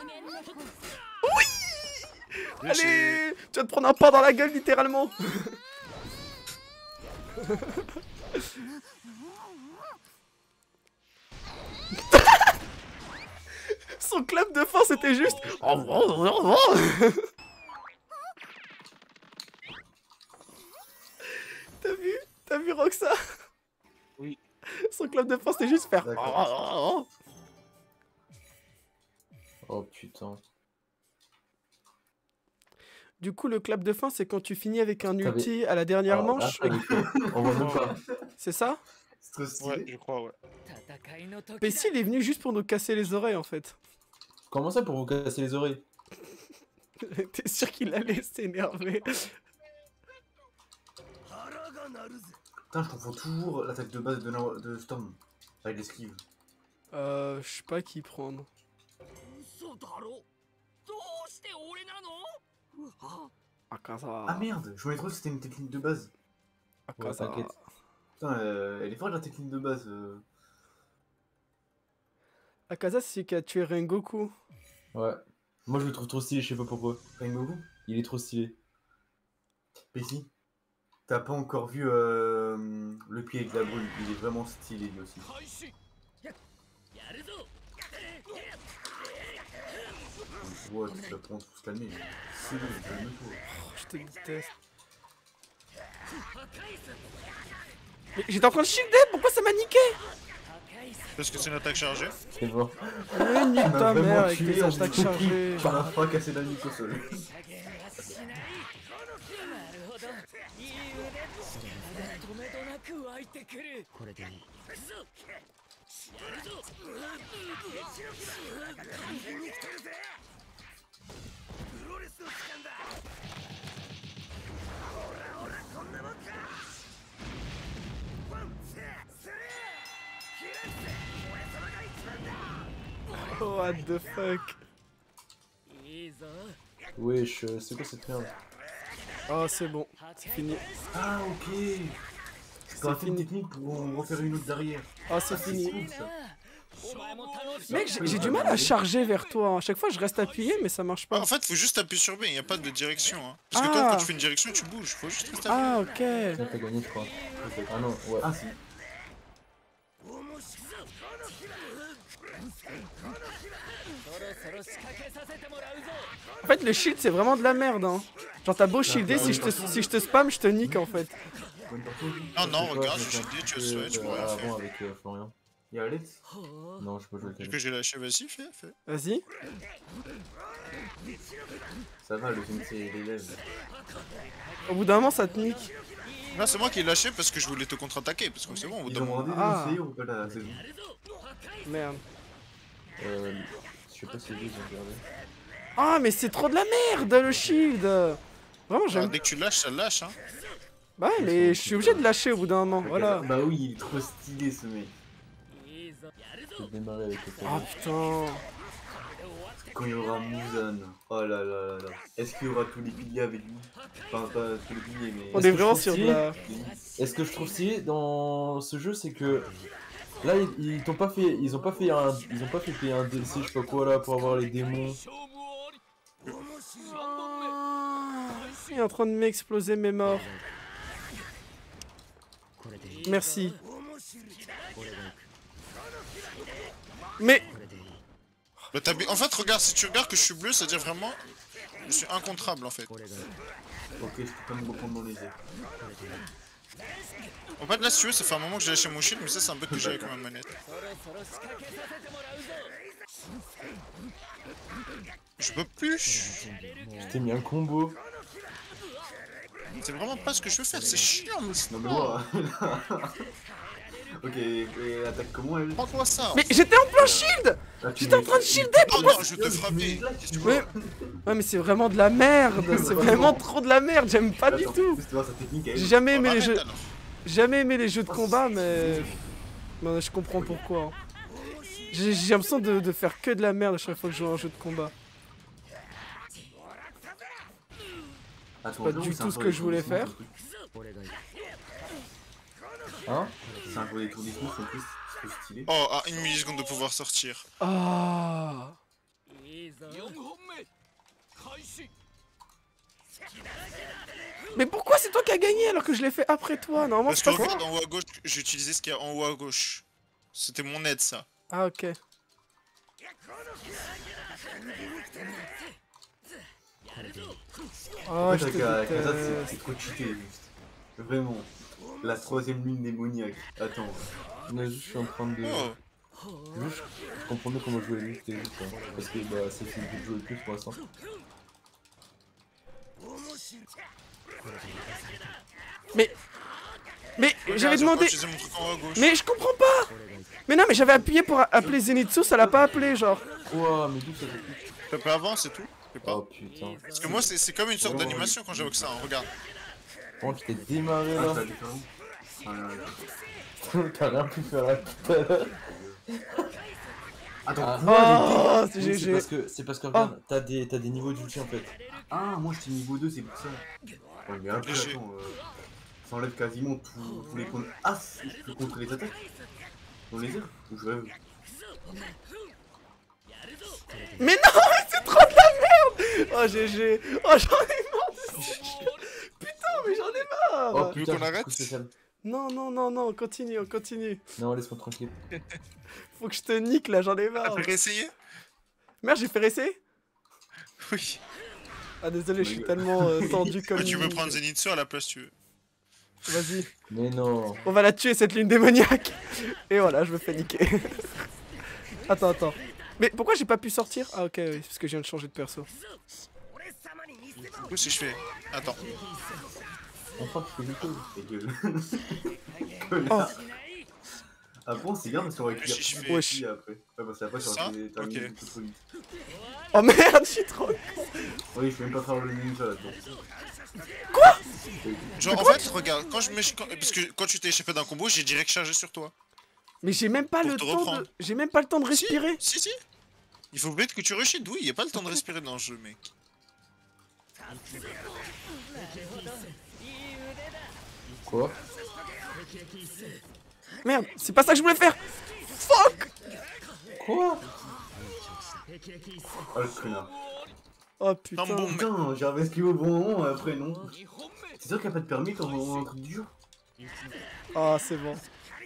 Là, j'ai- Allez, tu vas te prendre un pain dans la gueule littéralement. Son clap de fin c'était juste. T'as vu? T'as vu Roxa? Oui. Son clap de fin c'était juste faire. D'accord. Oh putain. Du coup le clap de fin c'est quand tu finis avec un T'avais- ulti à la dernière Ah, manche. là, on voit même pas. C'est ça? C'est trop stylé. Ouais, je crois, ouais. Pessi il est venu juste pour nous casser les oreilles en fait. Comment ça pour vous casser les oreilles? T'es sûr qu'il allait s'énerver? Putain, je confonds toujours l'attaque de base de, Na- de Storm avec l'esquive. Euh, je sais pas qui prendre. Akaza. Ah merde, je voulais trop que c'était une technique de base. Ouais, Akaza. t'inquiète. Putain, euh, elle est forte la technique de base. euh. Akaza c'est celui qui a tué Rengoku. Ouais. Moi je le trouve trop stylé, je sais pas pourquoi. Rengoku. Il est trop stylé. Pessi, t'as pas encore vu euh, le pied avec la brûle, il est vraiment stylé lui aussi. Ouais, tu vas prendre pour se calmer. C'est bon, calme-toi. Je te déteste. Mais j'étais en train de shielder, pourquoi ça m'a niqué? Parce que c'est une attaque chargée. C'est bon. Ouais, nique m'a ta vraiment mère avec tué tes en attaques disant chargées. Tu m'as fracassé la nuque au sol. Oh, what the fuck? Wesh, euh, c'est quoi cette merde? Oh, c'est bon, c'est fini. Ah ok. C'est quand fini. une technique pour en refaire une autre derrière. Oh, c'est C'est fini. cool, ça. Mec, j'ai j'ai du mal à charger vers toi. hein. À chaque fois, je reste appuyé, mais ça marche Ah, pas. en fait, faut juste appuyer sur B, il n'y a pas de direction. Hein. Parce que Ah. toi, quand tu fais une direction, tu bouges. Faut juste rester appuyé. Ah, ok. Tiens, t'as gagné, je crois. Ah non, ouais. Ah si. En fait, le shield, c'est vraiment de la merde. Hein. Genre, t'as beau shielder, si je, te, si je te spam, je te nique en fait. Bonne partie. Non, non, Je sais pas, regarde, je j'ai sais shieldé, pas. tu as souhaité, tu Euh, peux rien faire. Avant avec euh, Florian. Y'a Alex. Non, je peux jouer avec Vu elle. que j'ai lâché, vas-y, fais, fais. Vas-y. Ça va, le sensei il élève. Au bout d'un moment, ça te nique. Là, c'est moi qui ai lâché parce que je voulais te contre-attaquer. Parce que c'est bon, au bout Ils d'un ont moment. demandé Ah. d'essayer ou pas la saison. Merde. Euh, je sais pas si j'ai regardé. Ah, mais c'est trop de la merde, le shield. Vraiment, Ah, j'aime. dès que tu lâches, ça lâche. Hein. Bah, ouais, mais je suis obligé de lâcher au bout d'un moment. Voilà. Bah oui, il est trop stylé ce mec. Je vais démarrer avec le Ah, putain. Quand il y aura Muzan, oh là là là là. Est-ce qu'il y aura tous les piliers avec lui? Enfin, pas tous les piliers, mais. On Est-ce est que vraiment je sur de trouve la. Et ce que je trouve stylé dans ce jeu, c'est que là, ils, ils t'ont pas fait, ils ont pas fait un, ils ont pas fait payer un D L C, je sais pas quoi là, pour avoir les démons. Il est en train de m'exploser mes morts. Merci. Mais... Oh, Bah, t'as bi- en fait, regarde, si tu regardes que je suis bleu, ça veut dire vraiment. Je suis incontrable en fait. Ok, je peux pas me reprendre dans les airs. En fait, là, si tu veux, ça fait un moment que j'ai lâché mon shield, mais ça, c'est un bug que j'ai avec ma manette. Je peux plus. Je t'ai mis un combo. C'est vraiment pas ce que je veux faire, c'est chiant, mais c'est Non mais moi. Ok, et attaque comment elle? prends-toi ça. Mais j'étais en plein shield. Ah, tu J'étais en mets- train de shielder, Oh pourquoi non, je vais te frapper. Ouais. Ouais mais c'est vraiment de la merde, c'est vraiment trop de la merde, j'aime pas du Attends, tout. juste voir sa technique, elle. J'ai jamais Oh, aimé les arrête, jeux, alors. jamais aimé les jeux de combat mais... Non, je comprends pourquoi. J'ai j'ai l'impression de, de faire que de la merde à chaque fois que je joue à un jeu de combat. Attends, pas non, du c'est tout un ce peu que je voulais l'étourdissement, faire. ce truc. Hein? C'est un peu l'étourdissement, c'est plus c'est trop stylé. Oh, à une milliseconde de pouvoir sortir. Ah. Mais pourquoi c'est toi qui as gagné alors que je l'ai fait après toi? Normalement Parce c'est que pas ça. regarde en haut à gauche, j'ai utilisé ce qu'il y a en haut à gauche. C'était mon aide, ça. Ah ok. Oh En je fait, te avec Kazat, c'est- déteste. c'est trop cheaté, juste. Vraiment. La troisième lune démoniaque. Attends. Mais juste, je suis en train de. Oh, Juste, je comprenais comment jouer lui, c'était juste ça. Parce que bah, c'est celui que je joue le plus pour l'instant. Mais... Mais j'avais regarde, demandé... j'ai utilisé mon truc en haut à gauche. Mais je comprends pas. Mais non mais j'avais appuyé pour appeler Zenitsu, ça l'a pas appelé genre. Ouah, mais d'où ça fait plus? Je peux avant, c'est tout. Je sais pas. Oh putain. Parce que moi, c'est c'est comme une sorte d'animation quand j'invoque ça, hein, regarde. Comment tu t'es démarré Ah, là? t'as la différence? Ah, non, non. T'as rien pu faire là tout à l'heure. Attends, Ah. quoi, Oh c'est Oui, c'est G G. parce que, c'est parce que regarde, t'as des, t'as des niveaux d'ulti en fait. Ah, moi j'étais niveau deux, c'est pour ça. Ouais, mais après, Léger. attends, euh, ça enlève quasiment tous tous les contre. Ah, si, je peux contrer les attaques dans les airs? Ou je rêve? Mais non mais c'est trop de la merde. Oh G G. Oh j'en ai marre de ce jeu. Putain mais j'en ai marre. Oh Tu veux putain, qu'on arrête coup spécial. Non non non non, on continue, on continue. Non, laisse-moi tranquille. Faut que je te nique là, j'en ai T'as marre. fait réessayer? Merde j'ai fait réessayer. Oui. Ah désolé, je suis tellement euh, tendu comme... Ah, tu veux prendre Zenitsu à la place, tu veux. Vas-y, Mais non. on va la tuer cette lune démoniaque. Et voilà, je me fais niquer. Attends, attends. Mais pourquoi j'ai pas pu sortir? Ah ok, oui, parce que je viens de changer de perso. Du coup, si je fais. Attends. Enfin, tu fais quelque chose. Et que. Connard. Ah bon, c'est bien parce qu'on va écrire Si je tout fais- Wesh. après. Ouais, parce qu'après, Ça ça aurait été Ok. terminé beaucoup trop vite. Oh merde, je suis trop... Oui, je peux même pas faire le ninja là-dedans. Genre, en fait, regarde, quand je me. quand- Parce que quand tu t'es échappé d'un combo, j'ai direct chargé sur toi. Mais j'ai même pas Pour le te temps reprendre. de... J'ai même pas le temps de Si, respirer. Si, si. Il faut oublier que tu rushes, oui, y a pas le temps de respirer dans le jeu, mec. Quoi? Merde, c'est pas ça que je voulais faire. Fuck. Quoi? Oh le connard. Oh putain. Non, bon, mais- Putain, j'avais esquivé au bon moment et après non. C'est sûr qu'il n'y a pas de permis quand on voit un truc dur. Ah c'est bon.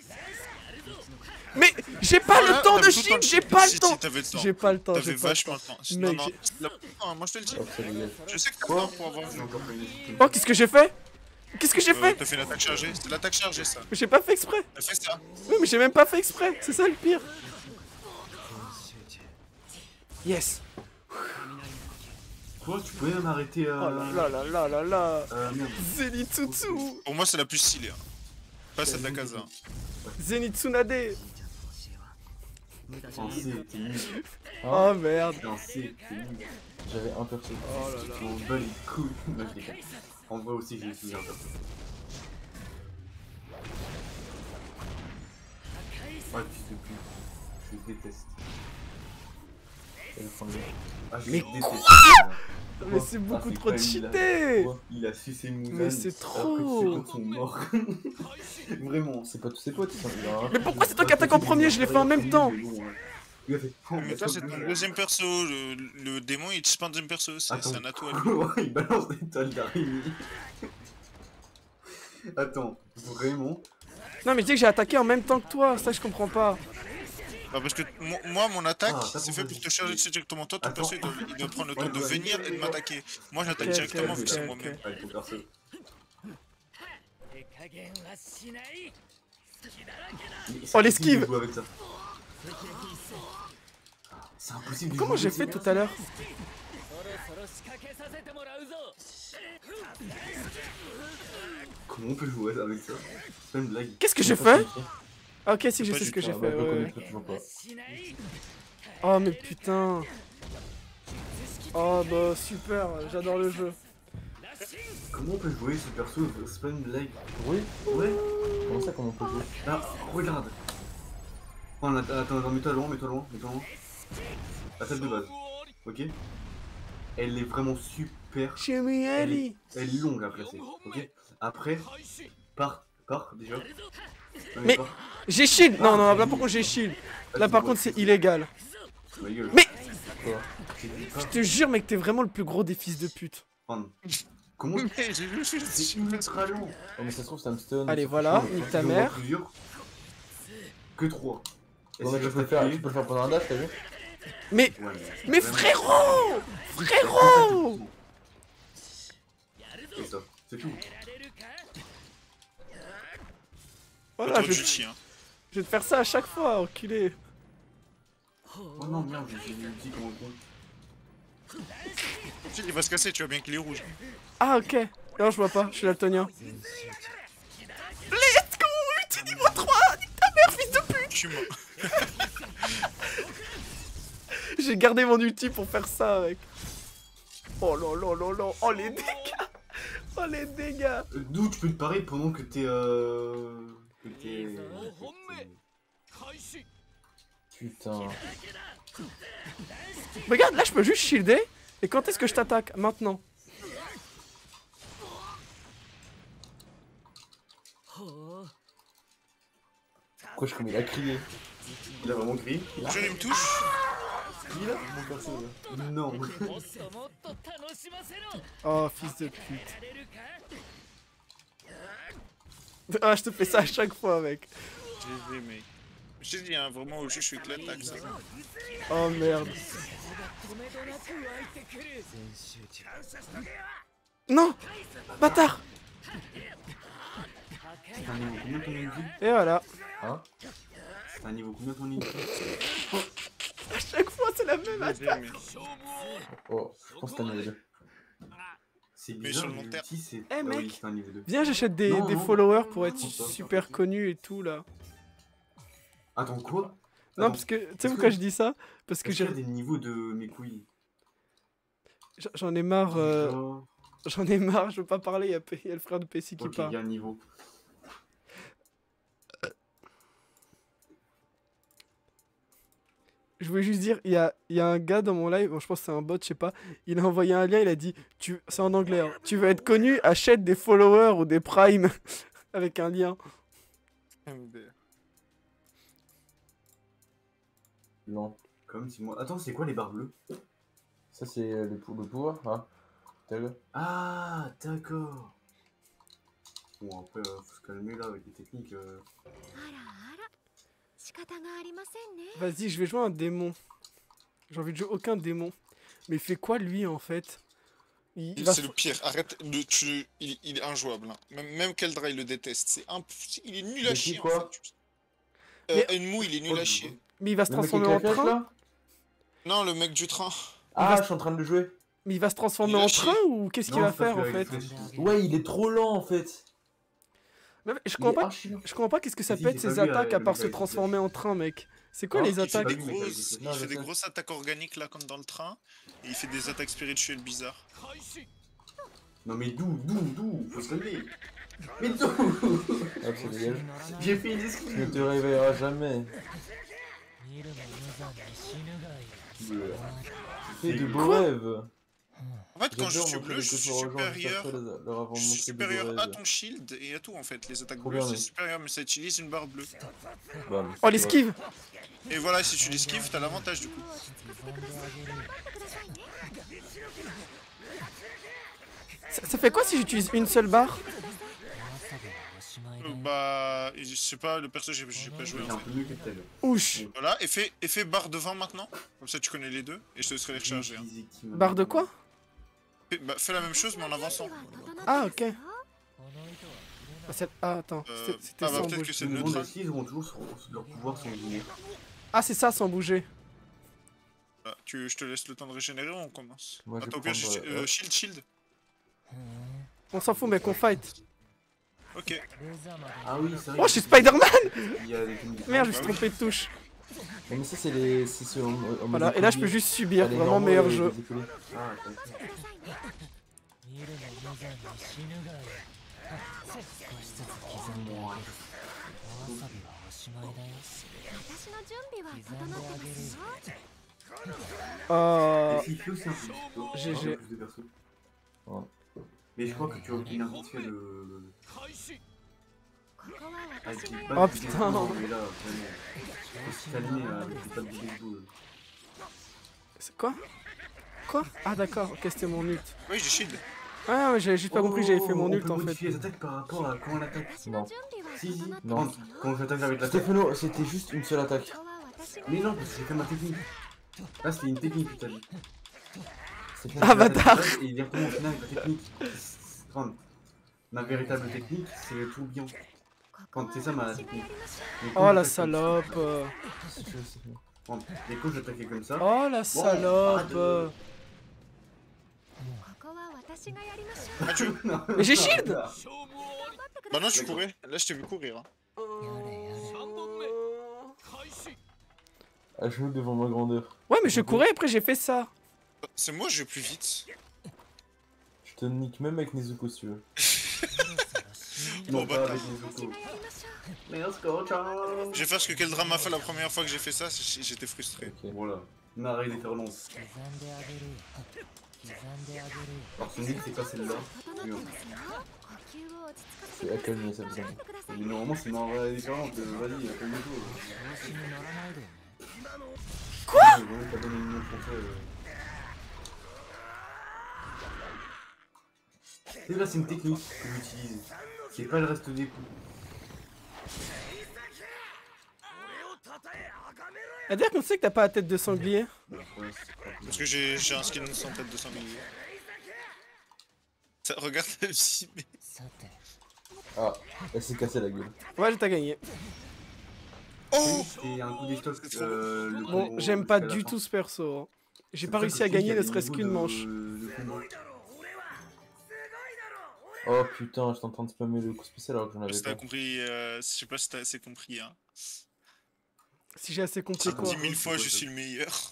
Mais j'ai pas Voilà, le temps de t'avais tout le shield, de j'ai shield. pas Si, le si, temps. t'avais le temps. J'ai pas le temps, T'avais j'ai pas le vachement temps. le temps. Mec, Non, non, j'ai- c'est la- non, moi je te le dis. Oh, ça dégage. Je sais que t'as le temps pour avoir J'ai vu. encore fait une légitime. Oh, qu'est-ce que j'ai fait? Qu'est-ce que j'ai Euh, fait? T'as fait une attaque chargée, c'était l'attaque chargée ça. J'ai pas fait exprès. T'as fait ça. Oui, mais j'ai même pas fait exprès. C'est ça le pire. Yes. Quoi, tu pouvais même arrêter euh... Oh là là là là là là. Euh, merde. Zenitsu. Pour moi, c'est la plus stylée. Hein. Pas celle d'Akaza. Zenitsunade. En C, t'es nul. Oh merde. En C, t'es nul. J'avais un perso. Oh là là. Mon bol est cool. Non, je déconne. En vrai aussi, j'ai utilisé un peu. Ah, tu sais plus. Je déteste. J'avais prendre le- Ah, je Mais déteste. Mais c'est beaucoup Ah, trop pas cheaté. Quoi Il a sucé Muzan. Mais c'est alors que trop. ses potes sont morts. Vraiment. C'est pas tous ses potes, ils sont. il y en a un- Mais pourquoi c'est toi qui attaque en premier? Je l'ai fait en même temps. Il a fait. Mais toi, c'est ton deuxième perso. Le, le démon, il te spawn deuxième perso. C'est Attends. c'est un atout à lui. Ouais, il balance des toiles d'araignée. Attends, vraiment? Non mais tu sais que j'ai attaqué en même temps que toi, ça je comprends pas. Bah parce que mo- moi mon attaque Ah, t'as c'est fait compris. pour te charger dessus directement. Toi ton Attends. perso il doit, il doit prendre le temps Ouais, de ouais, venir ouais, et de ouais. m'attaquer. Moi j'attaque Ok, directement ok, vu que c'est ok, moi-même. ok. Allez, ton perso. Mais c'est Oh, impossible l'esquive. de jouer avec ça. C'est impossible de Comment jouer j'ai avec fait ça. tout à l'heure? Comment on peut jouer avec ça? C'est pas une blague. Qu'est-ce que j'ai J'ai pas fait? compris. Ah, ok, si, je Pas sais du ce que tout. j'ai Ah, fait. bah, je le Ouais, connais ouais. pas, toujours pas. Oh, mais putain. Oh, bah, super. J'adore le jeu. Comment on peut jouer ce perso? C'est pas une blague. Oui. Ouais. Comment ça, comment on peut jouer? Ah, regarde. Oh, attends, attends, attends, mets-toi loin, mets-toi loin, mets-toi loin. La tête de base. Ok. Elle est vraiment super. Chez moi, Elle est, Ali. elle est longue à placer. Ok. Après, part, part déjà. Non, Mais- part. J'ai shield. Non, non, là, par contre, j'ai shield. Là, par contre, c'est illégal. Ma gueule. Mais- Quoi? J'ai dit Je pas. te jure, mec, t'es vraiment le plus gros des fils de pute. Pardon. Comment? Mais j'ai vu C'est ultra long. Oh, mais ça se trouve, ça me stun. Allez, c'est voilà, chaud. nique ta J'en vois mère. plusieurs. Que trois. Et Bon, si mais je tu peux le faire, t'appuie- tu peux le faire pendant un dash, t'as vu? Mais, Ouais, mais vraiment. frérot! Frérot! Et ça, c'est tout. Voilà, trop je de vais, juti, hein. je vais te faire ça à chaque fois, enculé. Oh non, merde, j'ai une ulti comme un con. Tu sais, il va se casser, tu vois bien qu'il est rouge. Ah, ok. Non, je vois pas, je suis daltonien. Let's go! Ulti niveau trois! Nique ta mère, fils de pute! Je suis mort. J'ai gardé mon ulti pour faire ça, mec. Oh là là là là. Oh les dégâts! Oh les dégâts! Euh, D'où tu peux te parer pendant que t'es euh... que t'es... que t'es- Putain. Regarde, là, je peux juste shielder. Et quand est-ce que je t'attaque? Maintenant. Quoi, je comme il a crié. Il a vraiment crié? Je lui me touche. Il a mon perso là. Non. Oh, fils de pute. Ah, je te fais ça à chaque fois, mec. J'ai vu, mec. Je t'ai dit, hein, vraiment, au jeu, je suis avec l'attaque. c'est bon. Oh merde. Non! Bâtard! C'est un niveau combien ton ulti? Et voilà. Hein? C'est un niveau combien ton ulti? À chaque fois, c'est la même J'ai attaque. vu, mais- Oh, je pense que t'as mis les deux. C'est Mais bizarre, sur le long terme. l'ulti c'est... Eh, Ah mec. oui, c'est un niveau deux. Viens, j'achète des, Non, des non. followers pour être Non, ça, super ça. connu et tout, là. Attends, quoi? Non, Attends, parce que... Tu sais est-ce pourquoi que- je dis ça? Parce que Est-ce qu'il y j'ai- a des niveaux de mes couilles? j'en ai marre... euh, Genre- J'en ai marre, je veux pas parler, il y, a P- il y a le frère de P C qui Ok, il parle. y a un niveau. Je voulais juste dire, il y a, il y a un gars dans mon live, bon, je pense que c'est un bot, je sais pas, il a envoyé un lien, il a dit, tu, c'est en anglais, hein, tu veux être connu, achète des followers ou des primes avec un lien. Non. Comme si moi... Attends, c'est quoi les barres bleues? Ça, c'est euh, le, pou- le pouvoir, hein? T'as vu? Ah, d'accord. Bon, après, euh, faut se calmer là avec les techniques. euh. Vas-y, je vais jouer un démon. J'ai envie de jouer aucun démon. Mais il fait quoi lui en fait? Il, il va C'est se- le pire, arrête, le, tu, il, il est injouable. Hein. Même, même Keldra il le déteste, c'est imp... il est nul à Mais qui, chier en quoi fait. Euh, Mais- Enmu il est nul Oh, à chier. Mais il va se Le mec transformer avec en la flèche, train? là? Non, le mec du train. Ah, va- je suis en train de le jouer. Mais il va se transformer Il a en chié. train ou qu'est-ce qu'il Non, va c'est pas faire en celui-là fait? avec les flèches. Ouais, il est trop lent en fait. Mais Je Il comprends est pas, archi lent. je comprends pas qu'est-ce que ça Si, peut si, être j'ai ces pas vu, attaques euh, à le part mec se avec les transformer en train, mec. C'est quoi Ah, les Il fait attaques? des pas vu, mec, avec les grosses, flèches. il Non, fait je des sais. grosses attaques organiques là comme dans le train. Et il fait des attaques spirituelles bizarres. Non mais d'où, d'où, d'où? Faut se calmer. Mais d'où? Hop, ça dégage. J'ai fait une Tu ne esquive. te réveilleras jamais. Euh, Fais de beaux Quoi? rêves. En fait, quand je J'adore suis montrer bleu, des je suis cauchemars aux gens juste supérieur. après les- leur avoir Je suis montré des beaux supérieur à rêves. ton shield et à tout en fait. Les attaques Trop bleues bien, c'est mec. supérieur, mais ça utilise une barre bleue. Bah, mais Oh c'est l'esquive! Et voilà, si tu l'esquives, t'as l'avantage du coup. Ça, ça fait quoi si j'utilise une seule barre? Euh, Bah, pas, je sais pas, le perso, j'ai j'ai pas joué C'est en un fait. peu mieux que tel. Ouch. Voilà, et fais, et fais barre devant maintenant. Comme ça, tu connais les deux, et je te laisserai les recharger. Hein. Barre de quoi? Fais, bah, fais la même chose, mais en avançant. Ah, ok. Ah, c'est- ah, attends, Euh, c'était c'était ah, bah, sans peut-être que bouger. c'est Les le mondes neutral. assis, ils auront toujours son- leur pouvoir sanguinaire. Ah, c'est ça, sans bouger. Voilà, tu, je te laisse le temps de régénérer ou on commence? Moi, je vais Attends, au pire, prendre, j'ai- euh, euh, shield, shield. On s'en fout, mais qu'on fight. Ok. Ah oui, c'est vrai. Oh, je suis Spider-Man. Il y a des techniques. Merde, je me suis trompé de touche. Non, mais ça, c'est les. C'est ceux en, en Voilà, mode et là, je peux écolier. juste subir. Ah, les Vraiment normaux meilleur et jeu. les écoliers. Ah, ok. Euh... Et s'il fait aussi un peu de plutôt, G G. un peu plus de perso. Ouais. Mais je crois que tu as obtenu vite fait le. Avec les Oh, pattes du putain. baseball, mais là, vraiment. Faut se calmer là, avec les pattes du baseball. C'est quoi? Quoi? Ah, d'accord, ok, c'était mon ult. Oui, j'ai shield. Ah, ouais, j'avais juste pas compris que j'avais fait mon Oh, ult on en peut fait. modifier les attaques par rapport à quand on attaque. Non. Si, si. Non. Quand, quand j'attaque avec l'attaque. Stefano, c'était juste une seule attaque. Mais non, parce que c'est comme ma technique. Là, c'était une technique, putain. Stefano, Ah, bâtard. Et il vient comment au final avec la technique. Enfin, ma véritable technique, c'est le tourbillon. Quand c'est ça ma technique. Mais quand Oh la j'attaque- salope. euh. c'est chaud, c'est chaud. Quand- Et quand j'attaquais comme ça. Oh la arrête salope. de- euh. Ah, tu... Mais j'ai shield. Bah non, tu D'accord. courais. Là, je t'ai vu courir. Hein. À genoux devant ma grandeur. Ouais, mais je courais après j'ai fait ça. C'est moi, je vais plus vite. Je te nique même avec Nezuko si tu veux. Non, Bon, pas bâtard. avec les autos. Let's go, ciao. Je vais faire ce que Keldram a fait la première fois que j'ai fait ça, c'est- j'étais frustré. Ok. Voilà. Narré des ferlances. Alors, son île, c'est quoi celle-là? Oui, hein. C'est accalmé, ça besoin. Mais normalement, c'est narré des ferlances. euh, Vas-y, calme-toi. Quoi? T'as donné le nom français. euh. Et là, c'est une technique que j'utilise. C'est pas le reste des coups. À dire qu'on sait que t'as pas la tête de sanglier. Ouais, c'est pas Parce que j'ai j'ai un skin sans tête de sanglier. Ça, regarde aussi, mais... Ah, elle s'est cassée la gueule. Ouais, t'as gagné. Oh C'est un coup des stocks. Euh, le Bon, combo j'aime pas jusqu'à la du fin. tout ce perso. hein. J'ai C'est pas pour ça réussi que à je dis gagner qu'il y a ne des serait-ce niveaux qu'une de- manche. de combo. Oh putain, j'étais en train de spammer le coup spécial alors que j'en avais Si pas. t'as compris, euh, je sais pas si t'as assez compris, hein. Si j'ai assez compris quoi. dix mille fois, je suis le meilleur.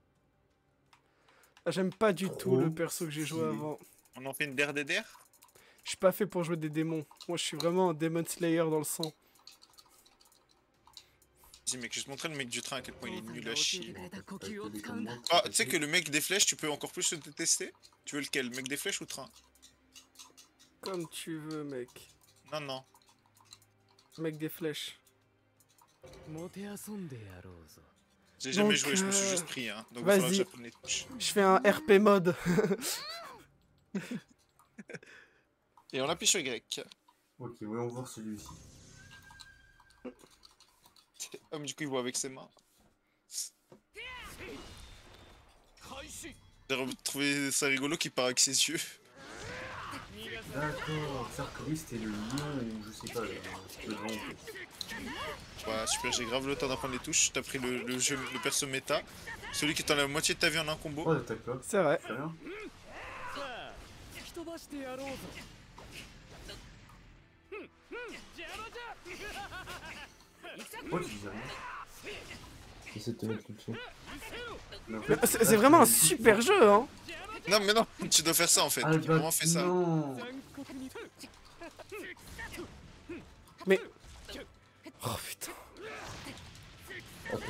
Ah, j'aime pas du tout Trop le perso que j'ai joué stylé. avant. On en fait une der der der. Je suis pas fait pour jouer des démons. Moi, je suis vraiment un Demon Slayer dans le sang. Vas-y mec, je vais te montrer le mec du train à quel point il est nul à chier. Ah, Ah, tu sais que le mec des flèches, tu peux encore plus le détester? Tu veux lequel? Le mec des flèches ou le train? Comme tu veux, mec. Non, non. Mec des flèches. J'ai jamais Donc, joué, je me suis euh, juste pris, hein. Donc il faudra que vas-y. j'apprenne les touches. Je fais un R P mode. Et on appuie sur Y. Ok, voyons voir celui-ci. Ah, mais du coup, il voit avec ses mains. J'ai trouvé ça rigolo qu'il part avec ses yeux. D'accord, c'est-à-dire que lui c'était le lion ou je sais pas, le, le grand. Voilà, super, j'ai grave le temps d'apprendre les touches. T'as pris le, le jeu, le perso méta. Celui qui est dans la moitié de ta vie en un combo. Oh, l'attaque pas, C'est vrai. c'est rien. Oh, tu dis rien. J'essaie de te mettre tout dessus. Mais en fait, C'est là, c'est vraiment un tu- super jeu, hein. Non, mais non, tu dois faire ça en fait. Ah, Tu le vraiment fait ça. non. Mais. Oh putain. Attends.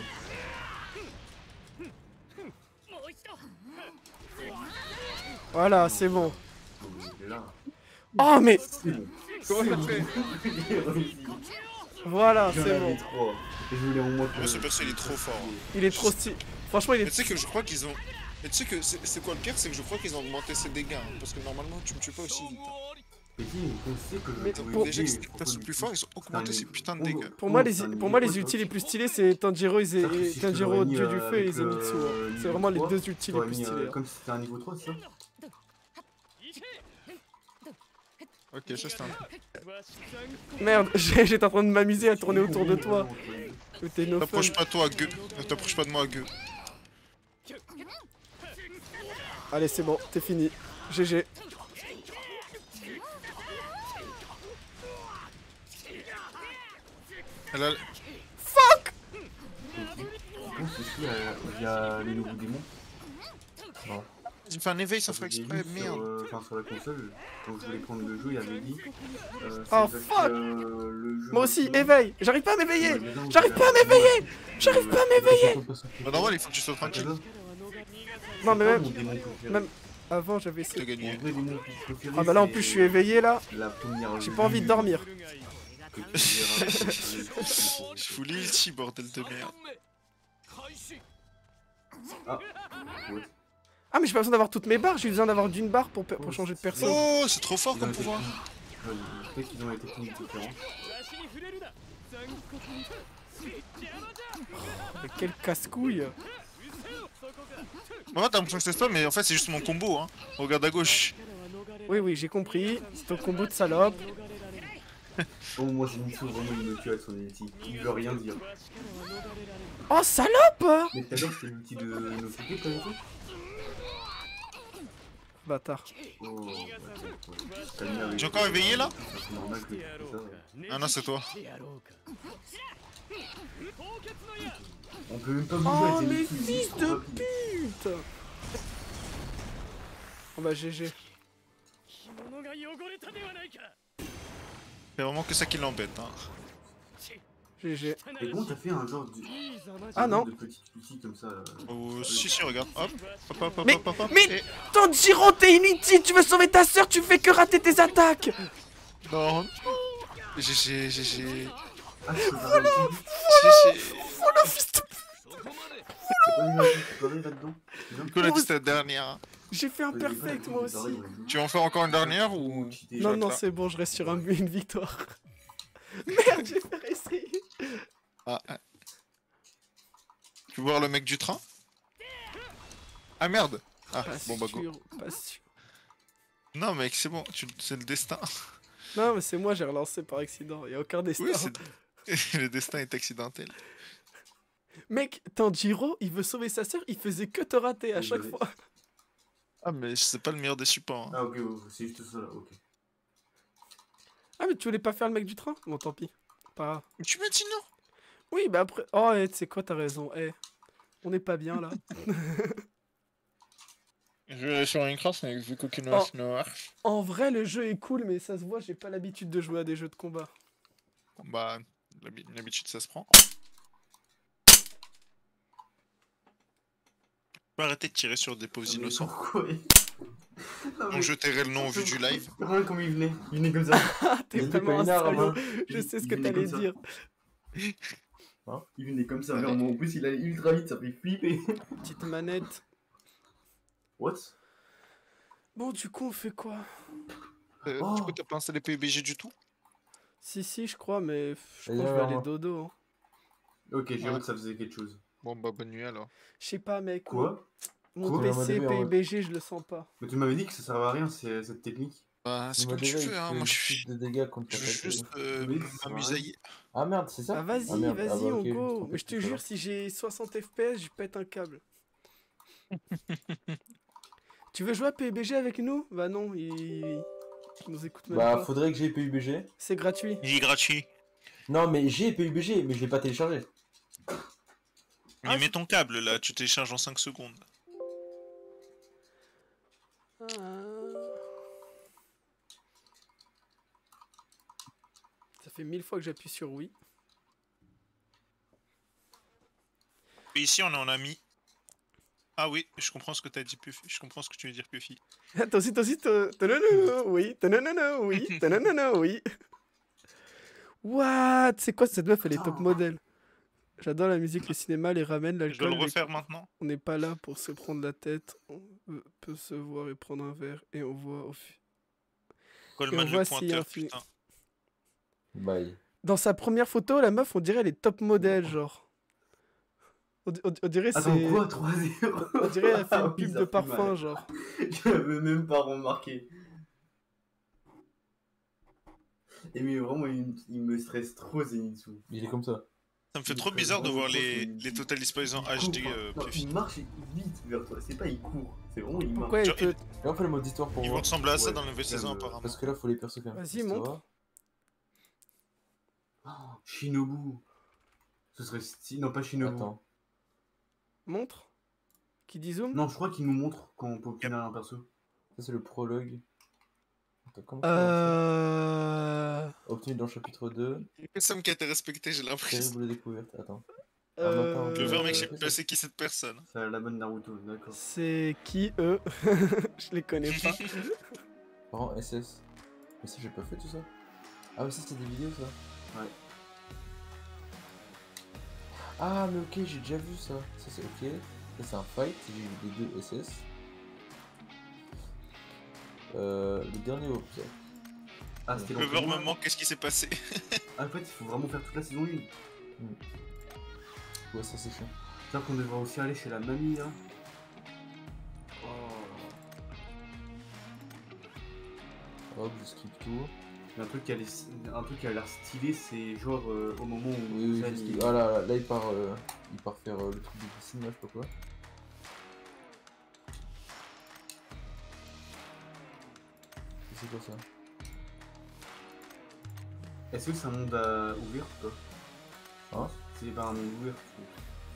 Voilà, c'est bon. Il est là. Oh, mais. C'est bon. Comment il a fait? Il est réussi. Voilà, J'en c'est avais bon. trois. Et je voulais au moins Moi, ce perso, il est trop fort. hein. Il est trop stylé. Franchement, il Mais est. tu sais que je crois qu'ils ont. Mais tu sais que c'est c'est quoi le pire? C'est que je crois qu'ils ont augmenté ses dégâts. hein, Parce que normalement, tu me tues pas aussi vite. hein. Mais si, on sait que Mais je pour- Déjà que ces persos plus forts, ils ont augmenté ces putains de dégâts. Pour moi, les, pour moi, les ultis les plus stylés, c'est Tanjiro et, C'est-à-dire que et si je te Tanjiro, l'aurais mis, dieu du euh, feu, et avec Zenitsu. le hein. C'est niveau vraiment les trois, deux ultis les t'aurais plus mis, euh, stylés. hein. Comme si c'était un niveau trois, c'est ça? Ok, ça c'est un. Merde, j'ai- j'étais en train de m'amuser à tourner autour de toi. Mais t'es no fun. T'approches pas toi, gueux. Ne t'approche pas de moi, gueux. Allez, c'est bon, t'es fini. G G. Elle a... Je pense aussi, euh, il y a les nouveaux démons. Non. Il fait un éveil sans faire J'ai exprès, vu sur, merde. euh, enfin, sur la console, quand je voulais prendre le jeu, il avait dit. Euh, Oh, c'est parce fuck. que, euh, le jeu Moi aussi, maintenant, éveille. J'arrive pas à m'éveiller. le magasin où J'arrive il y pas à a- m'éveiller. J'arrive pas à m'éveiller. Bah normal, il faut que tu sois Ah, tranquille. j'adore. Non, mais C'est pas même, mon démon préféré. même avant, j'avais T'as essayé. gagné. Mon vrai démon préféré, Ah bah là, en c'est plus, je suis éveillé là. la première J'ai pas envie de dormir. que tu verras. Je fous l'ulti, bordel de merde. Ouais. Ah, mais j'ai pas besoin d'avoir toutes mes barres. J'ai besoin d'avoir d'une barre pour, pour changer de perso. Oh, c'est trop fort Ils ont comme des pouvoir. techniques- ouais, je sais qu'ils ont des techniques différentes. Mais quel casse-couille. Moi, t'as l'impression que c'est toi, mais en fait, c'est juste mon combo. Hein. Regarde à gauche. Oui, oui, j'ai compris. C'est ton combo de salope. Bon, moi, c'est Mitsu, vraiment, il me tue avec son ulti. Il veut rien dire. Oh, salope. Mais tout à l'heure, c'était l'ulti de Nosuke, t'as vu? Bâtard. Oh, ouais, ouais. T'as mis avec- J'ai encore éveillé là C'est normal que tu fais ça. Ouais. Ah non, c'est toi. On peut même pas bouger Oh, avec mais les ultis, c'est fils trop de rapide. pute. Oh bah G G. C'est vraiment que ça qui l'embête. Hein. G G. Et comment t'as fait un genre de. Ah non. De petit outil comme ça là. Oh, si, si, regarde. Hop. Hop, hop, hop, Mais- hop, hop, hop. mais- Et- Tanjiro, t'es inutile. Tu veux sauver ta soeur. Tu fais que rater tes attaques. Non. G G, G G. Ah, je peux pas réussir. G G. Oh le fils de... C'est quoi l'image que tu parlais là-dedans? Nicolas, dit c'était la dernière. J'ai fait un perfect moi aussi. Tu veux en faire encore une dernière ou. Non, non, c'est bon, je reste sur un, une victoire. Merde, j'ai fait essayer. Ah, ah. Tu veux voir le mec du train? Ah merde. Ah, Pas bon bah go. sûr, pas sûr. Non mec, c'est bon, tu... c'est le destin. Non, mais c'est moi, j'ai relancé par accident. Y'a aucun destin. Oui, c'est... le destin est accidentel. Mec, Tanjiro, il veut sauver sa soeur, il faisait que te rater à chaque Désolé. fois. Ah mais c'est pas le meilleur des supports. Hein. Ah, ok, ouais, c'est juste ça là, ok. Ah, mais tu voulais pas faire le mec du train? Bon, tant pis. Pas grave. Tu m'as dit non. Oui, bah après. Oh, eh, tu sais quoi, t'as raison. Eh, on est pas bien là. Je vais aller sur une crasse mais vu qu'aucune Oh. race noire. En vrai, le jeu est cool, mais ça se voit, j'ai pas l'habitude de jouer à des jeux de combat. Bah, l'habi- l'habitude ça se prend. Tu peux arrêter de tirer sur des pauvres Mais innocents. pourquoi? Non, On je tairai le nom au vu du live. Regarde comme il venait, il venait comme ça. Ah, t'es Il était vraiment un pas énerve, salaud. hein. Je Il- sais ce il que venait t'allais comme ça. dire. Il venait comme ça vers moi, en plus il allait ultra vite, ça fait flipper. Petite manette. What? Bon, du coup, on fait quoi? Euh, Oh. Du coup, t'as pas installé P U B G du tout? Si, si, je crois, mais je crois Et que je vais alors, aller hein. dodo. Hein. Ok, j'ai Ouais. vu que ça faisait quelque chose. Bon bah bonne nuit alors. Je sais pas, mec. Quoi? Mon Quoi? P C, On va P U B G, je le sens pas. Mais tu m'avais dit que ça servait à rien c'est- cette technique. Bah c'est Il comme m'a tu déjà veux, hein. fait Moi je plus suis. de dégâts contre Je ta veux tête. juste euh, Oui, ça m'amusailler. Ah merde, c'est ça? Ah, vas-y, Ah, merde. vas-y, Ah, bah, on ok, je go. trompais Mais je te tout à jure, l'heure. si j'ai soixante F P S, je pète un câble. Tu veux jouer à P U B G avec nous? Bah non, il, il nous écoute même Bah, pas. faudrait que j'ai P U B G. C'est gratuit. Il est gratuit. Non, mais j'ai P U B G, mais je l'ai pas téléchargé. Mais mets ton câble là, tu télécharges en cinq secondes. Ah. Ça fait mille fois que j'appuie sur oui. Et ici on est en ami. Ah oui, je comprends ce que t'as dit Puffy. Je comprends ce que tu veux dire Puffy. Toi aussi, toi aussi, toi- ta-na-na-na, oui, ta-na-na-na, oui, ta-na-na-na, oui. What? C'est quoi cette meuf? Elle est top modèle. J'adore la musique, le cinéma, les ramen, Je dois l'alcool. le les- refaire maintenant. On n'est pas là pour se prendre la tête. On peut se voir et prendre un verre et on voit au fil. Coleman voit le s'il y a pointeur, un film. putain. Bye. Dans sa première photo, la meuf, on dirait elle est top modèle, genre. On, on- on dirait Attends, c'est. quoi, trois zéro? On dirait elle fait Ah une oui, pub ça de fait parfum, mal. genre. J'avais même pas remarqué. Et mais vraiment, il, il me stresse trop, Zenitsu. Il est comme ça. Ça me fait Il trop est bizarre de vraiment voir trop les, solide. les Total Spies en Il H D court, euh, non, préfis. il marche vite vers toi, c'est pas il court, c'est vraiment il marche. Pourquoi il Genre, peut. Et on fait le mode d'histoire pour Ils vont voir. ressembler à ça Ouais, dans la nouvelle ça saison me- apparemment. Parce que là, faut les persos quand même. Vas-y, Ça montre. va. Oh, Shinobu. Ce serait stylé. Non, pas Shinobu. Attends. Montre. Qui dit zoom? Non, je crois qu'il nous montre quand on peut obtenir un perso. Ça, c'est le prologue. Attends, comment ça Euh. Obtenu dans le chapitre deux. Il y a que Sam qui a été respecté, j'ai l'impression. Terrible découverte. Attends. Ah, Euh... attends, Je veux voir, mec, j'ai Euh, pas c'est qui cette personne. C'est la bonne Naruto, d'accord. C'est qui eux? Je les connais pas. Rang S S. Mais ça, j'ai pas fait tout ça. Ah, mais ça, c'est des vidéos, ça. Ouais. Ah, mais ok, j'ai déjà vu ça. Ça, c'est ok. Ça, c'est un fight. J'ai vu les deux S S. Euh, le dernier objet. Ah, c'était Le voir l'entraînement. me manque, qu'est-ce qui s'est passé? Ah, en fait, il faut vraiment faire toute la saison un. Ouais, ça, c'est chiant. C'est-à-dire qu'on devrait aussi aller chez la mamie, là. Oh. Hop, je skip tout. Un truc qui a l'air- un truc qui a l'air stylé, c'est genre euh, au moment où Oui, oui, Zan, je il- skip. Ah là, là, là, il part, euh, il part faire euh, le truc de piscine, là, je sais pas quoi. C'est quoi ça? Est-ce que c'est un monde à ouvrir ou pas? Hein? C'est pas un monde ouvert, je trouve.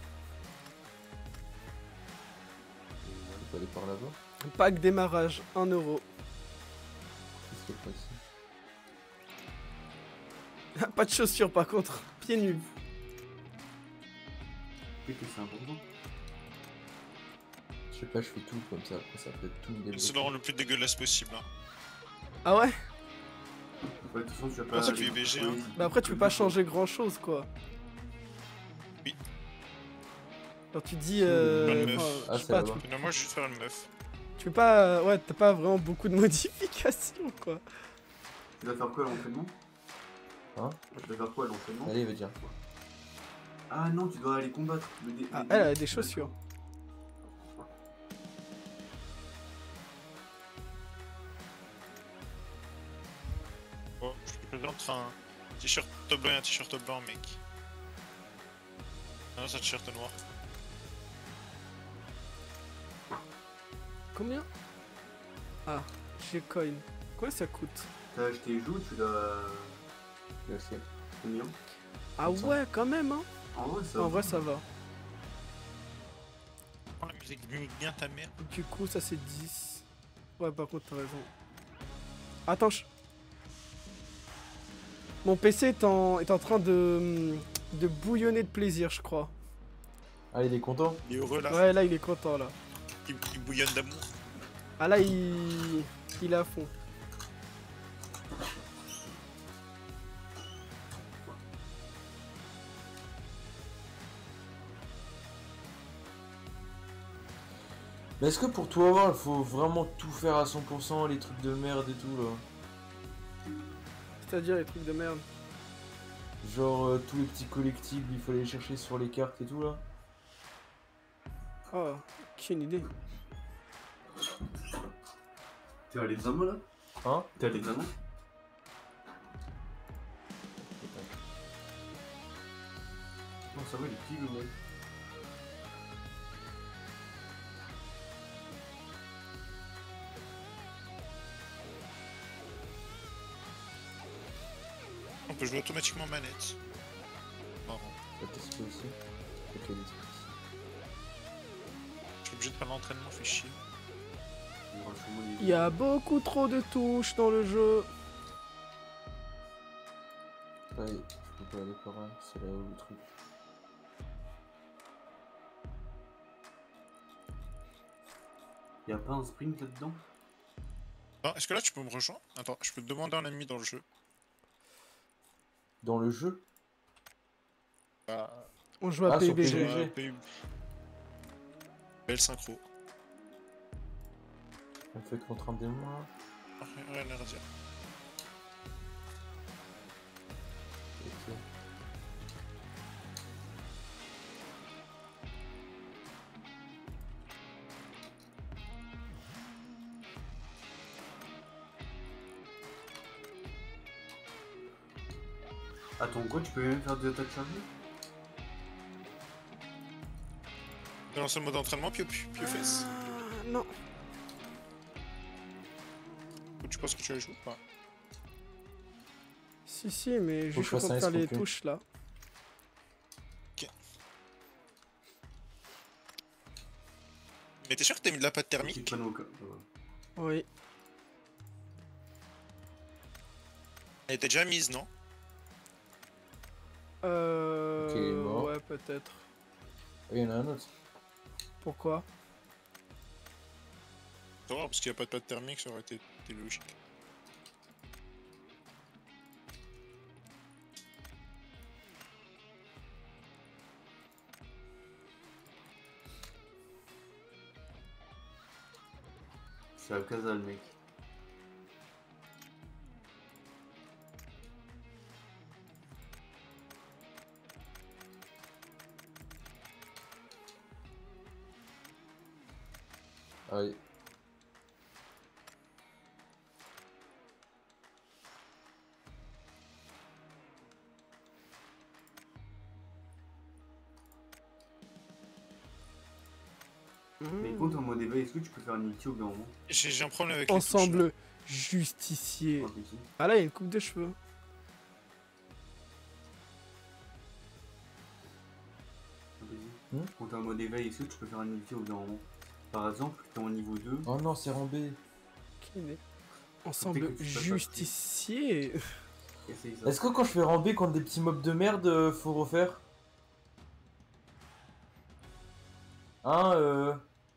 Il faut aller par là-bas. Pack démarrage, un euro. Qu'est-ce qu'il y a pas ici? Pas de chaussures par contre, pieds nus. Peut-être que c'est important. Je sais pas, je fais tout comme ça, après ça peut être tout me C'est le débloquer. rend le plus dégueulasse possible. Hein. Ah ouais? Ouais, de toute façon, tu vas Ouais, pas. c'est du I B G, hein. Bah après tu peux pas changer grand chose quoi. Oui. Alors tu dis euh, Bonne meuf. enfin, Ah, je sais c'est pas, là-bas. tu, Non, moi je vais faire une meuf. tu peux pas, ouais t'as pas vraiment beaucoup de modifications quoi. Tu vas faire quoi à l'entraînement? Hein? Tu vas faire quoi à l'entraînement? Allez, va dire. Ah non, tu dois aller combattre. Le dé- Ah, les elle dé- a des chaussures. Oh, je te présente un t-shirt top blanc et un t-shirt top blanc, mec. Ah non, c'est un t-shirt noir. Combien? Ah, j'ai coin. Combien ça coûte? T'as acheté joue, tu l'as. Merci. Combien? Ah Comme ça. ouais quand même hein. En vrai, ça. En vrai ça va. Oh, la musique mimique bien ta mère. Du coup ça c'est dix. Ouais par contre t'as raison. Attends, je... Mon P C est en, est en train de, de bouillonner de plaisir je crois. Ah, il est content? Il est heureux là. Ouais là il est content là. Il, il bouillonne d'amour. Ah là il... il est à fond. Mais est-ce que pour tout avoir, il faut vraiment tout faire à cent pour cent, les trucs de merde et tout là? C'est-à-dire les trucs de merde. Genre euh, tous les petits collectibles, il faut aller les chercher sur les cartes et tout là? Oh, aucune idée. T'es à l'examen là? Hein? T'es à l'examen? Non, ça va, il est petit le mec. On peut jouer automatiquement manette. Marrant. Ça teste aussi. Ok, les trucs. Je suis obligé de faire l'entraînement, fait chier. Il y aura sûrement des- Il y a beaucoup trop de touches dans le jeu. Ouais, je peux pas aller par là, c'est là où le truc. Y a pas un sprint là-dedans? Ah, est-ce que là tu peux me rejoindre? Attends, je peux te demander un ami dans le jeu. Dans le jeu? Bah, On joue à Ah, sur P U B G. P U B G. euh, P U B G. Belle synchro. On fait contre un démon là? Ah, rien à dire. Attends, quoi, tu peux même faire des attaques chargées? T'as lancé le mode entraînement, puis puis puis aux fesses. Ah, non. Ou tu penses que tu vas jouer ou pas? Si, si, mais Faut juste que je en fasse train de un faire les escroquer. touches là. Mais t'es sûr que t'as mis de la pâte Petit thermique? panneau, quoi. Voilà. Oui. Elle était déjà mise, non? Euh. Ok, il est mort. Ouais, peut-être. Il y en a un autre. Pourquoi? Ça va, parce qu'il n'y a pas de pâte thermique, ça aurait été, été logique. C'est à casa le mec. Aïe. Mais Mmh. compte en mode éveil, est-ce que tu peux faire un ulti au bout d'un moment? J'ai j'ai un problème avec les touches, là. Ensemble justicier. Un petit. Ah là, il y a une coupe de cheveux. Un petit. Hmm Quand t'es en mode éveil, est-ce que tu peux faire un ulti au bout d'un moment? Par exemple, t'es en niveau deux. Oh non, c'est rambé. Qui est Ensemble que tu fasses justicier. Essaye ça. Est-ce que quand je fais rambé contre des petits mobs de merde, euh, faut refaire? Hein, euh...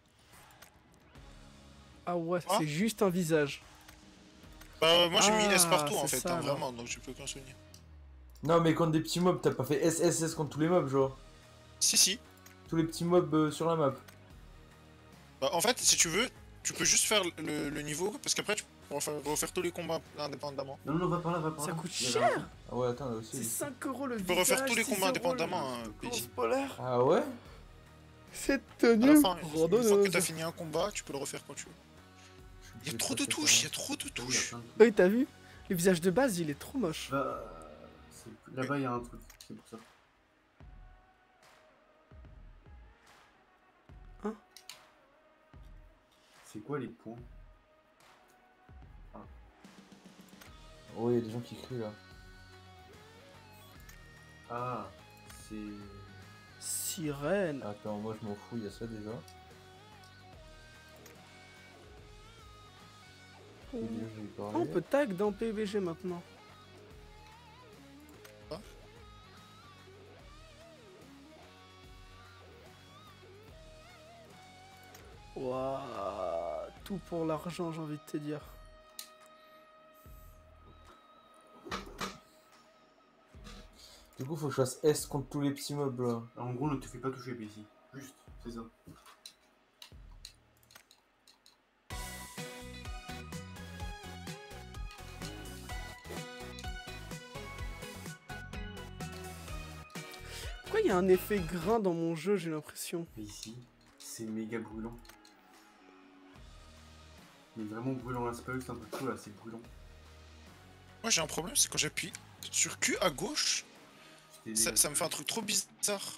Ah ouais, Ah. c'est juste un visage. Bah, euh, moi j'ai mis S Ah, partout en c'est fait, ça, hein, alors. vraiment, donc j'ai plus aucun souvenir. Non, mais contre des petits mobs, t'as pas fait S S S contre tous les mobs, genre. Si, si. Tous les petits mobs euh, sur la map. Bah, en fait, si tu veux, tu peux juste faire le, le niveau, parce qu'après tu peux refaire, refaire tous les combats indépendamment. Non, non, va par là, va par là. Ça coûte Il y avait un cher. Ah ouais, attends, là aussi. C'est cinq euros le Tu visage. peux refaire tous les six combats euros indépendamment, le hein, course P J. polaire. Ah ouais? Cette À la tenue fin, une fois que randonneuse. t'as fini un combat, tu peux le refaire quand tu veux. Il y a trop de touches, il y a trop de Ah oui, il y a touches. plein de trucs. Oui, t'as vu? Le visage de base, il est trop moche. Bah, c'est- là-bas, il y a un truc, c'est pour ça. Hein? C'est quoi les points? Oh, il y a des gens qui crient là. Ah, c'est... Sirène. Attends, moi je m'en fous, il y a ça déjà. Et déjà, j'ai parlé. On peut tag dans P U B G maintenant. Quoi? Waouh, tout pour l'argent, j'ai envie de te dire. Du coup, faut que je fasse S contre tous les petits mobs là. En gros, ne te fais pas toucher, P C. Juste, c'est ça. Pourquoi il y a un effet grain dans mon jeu, j'ai l'impression? Et ici, c'est méga brûlant. Mais vraiment brûlant là, c'est pas juste un peu de chaud là, c'est brûlant. Moi j'ai un problème, c'est quand j'appuie sur Q à gauche, C'était ça, des- ça me fait un truc trop bizarre.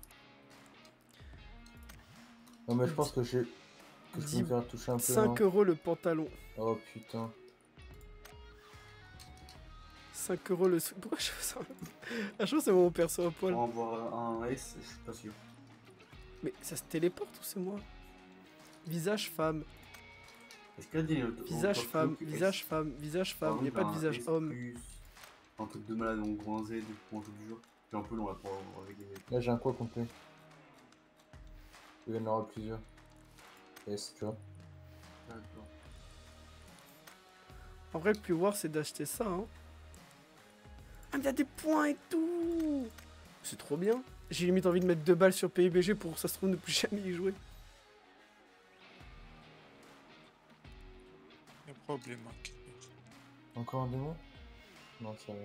Non, mais je pense que j'ai. Que je peux Dis- me faire toucher un peu. cinq euros le pantalon. non Oh putain. cinq euros le sou... Pourquoi je fais ça? Ah, je pense que c'est mon perso à poil. Pour en avoir un S, je suis pas sûr. Mais ça se téléporte ou c'est moi? Visage femme, Est-ce qu'il y a des... visage en- femme, en- visage femme, visage par femme, y'a exemple, pas de un visage S homme. plus un truc de malade, en gros un Z ou un truc du genre. C'est un peu long là pour avoir avec les... Là, j'ai un quoi complet. Il y en aura plusieurs. S, tu vois. D'accord. En vrai, le plus voir, c'est d'acheter ça, hein. Ah, mais y'a des points et tout! C'est trop bien. J'ai limite envie de mettre deux balles sur P U B G pour, ça se trouve, ne plus jamais y jouer. Il y a problème. ok. Encore un démon? Non, ça va.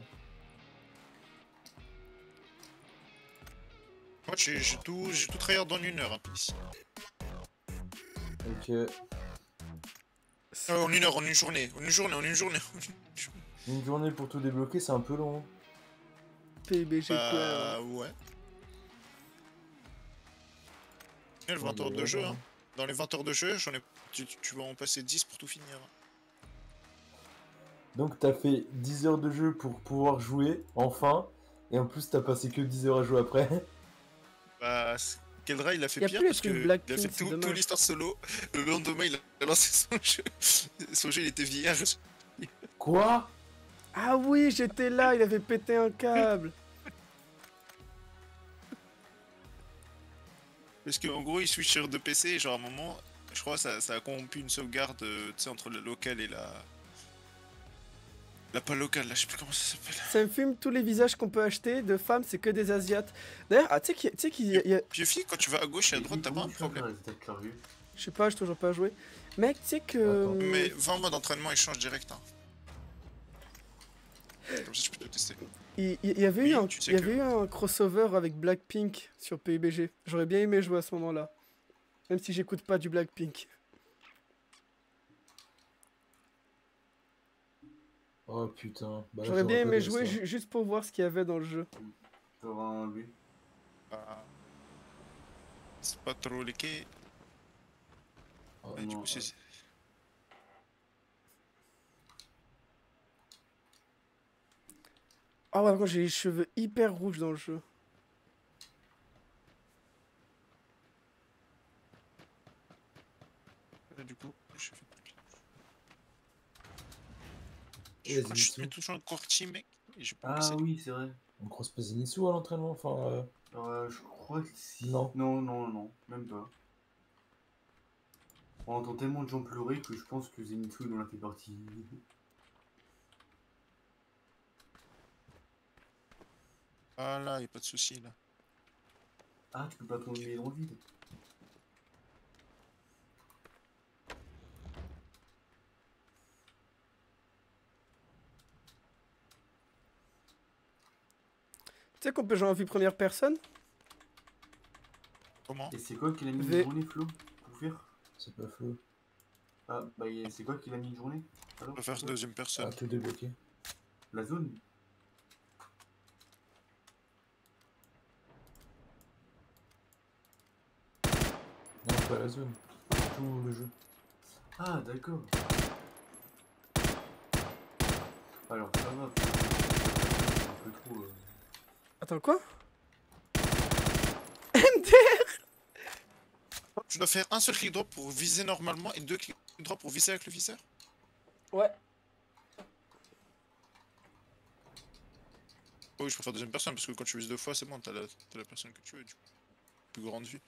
Moi j'ai j'ai tout, j'ai tout tryhard en une heure un peu ici. Ok. Euh, en une heure, en une journée, en une journée, en une journée. Une journée pour tout débloquer, c'est un peu long. P U B G quoi. Bah ouais. Et le vingt heures de jeu, hein. Dans les vingt heures de jeu, j'en ai... tu, tu vas en passer dix pour tout finir. Donc t'as fait dix heures de jeu pour pouvoir jouer, enfin, et en plus t'as passé que dix heures à jouer après. Bah, Keldra il a fait Y a pire plus les parce que trucs il a Blackpink, fait c'est tout, tout dommage. l'histoire solo. Le lendemain, il a lancé son jeu. Son jeu, il était vierge. Quoi? Ah oui, j'étais là, il avait pété un câble. Parce qu'en gros, il switch sur deux P C et genre à un moment, je crois, ça, ça a corrompu une sauvegarde, euh, tu sais, entre le local et la... La pas locale, là, je sais plus comment ça s'appelle. Ça me fume tous les visages qu'on peut acheter de femmes, c'est que des asiates. D'ailleurs, ah, tu sais qu'il tu sais qu'il y a- y a- Pieufi, quand tu vas à gauche et à droite, t'as pas un problème. Je sais pas, j'ai toujours pas joué. Mec, tu sais que... Attends. Mais va en mode entraînement et change direct. Hein. Comme ça, tu peux te tester. Il il y, avait Oui, eu un, tu sais il y avait que- eu un crossover avec Blackpink sur P U B G. J'aurais bien aimé jouer à ce moment-là. Même si j'écoute pas du Blackpink. Oh putain. Bah, là, J'aurais bien pas aimé de jouer ça. ju- juste pour voir ce qu'il y avait dans le jeu. Je dois avoir un lui. Ah. C'est pas trop les quais. Oh, Et du non, coup, c'est... Ah ouais, moi j'ai les cheveux hyper rouges dans le jeu. Et du coup, je fais... Et Je crois que je Zenitsu. mets toujours un quartier, mec. Et je peux Ah passer. oui, c'est vrai. On croise pas Zenitsu à l'entraînement, enfin... Euh... Euh, je crois que si. Non. Non, non, non, même pas. On entend tellement de gens pleurer que je pense que Zenitsu il en a fait partie. Ah là, y'a pas de soucis là. Ah, tu peux pas tomber dans le vide. Tu sais qu'on peut jouer en vue première personne? Comment? Et c'est quoi qu'il a mis V- une journée, Flo? Pour faire? C'est pas flou. Ah, bah y a- c'est quoi qu'il a mis une journée? On Alors, peut faire c'est quoi deuxième personne. Ah, tout débloqué. La zone? Non, pas la zone. Tout le jeu. Ah, d'accord. Alors, ça va. Un peu trop. euh, Attends, quoi? Tu dois faire un seul clic droit pour viser normalement et deux clics droits pour viser avec le viseur. Ouais. Oh oui, je préfère deuxième personne parce que quand tu vises deux fois, c'est bon, t'as la, t'as la personne que tu veux, du coup. Plus grande vue.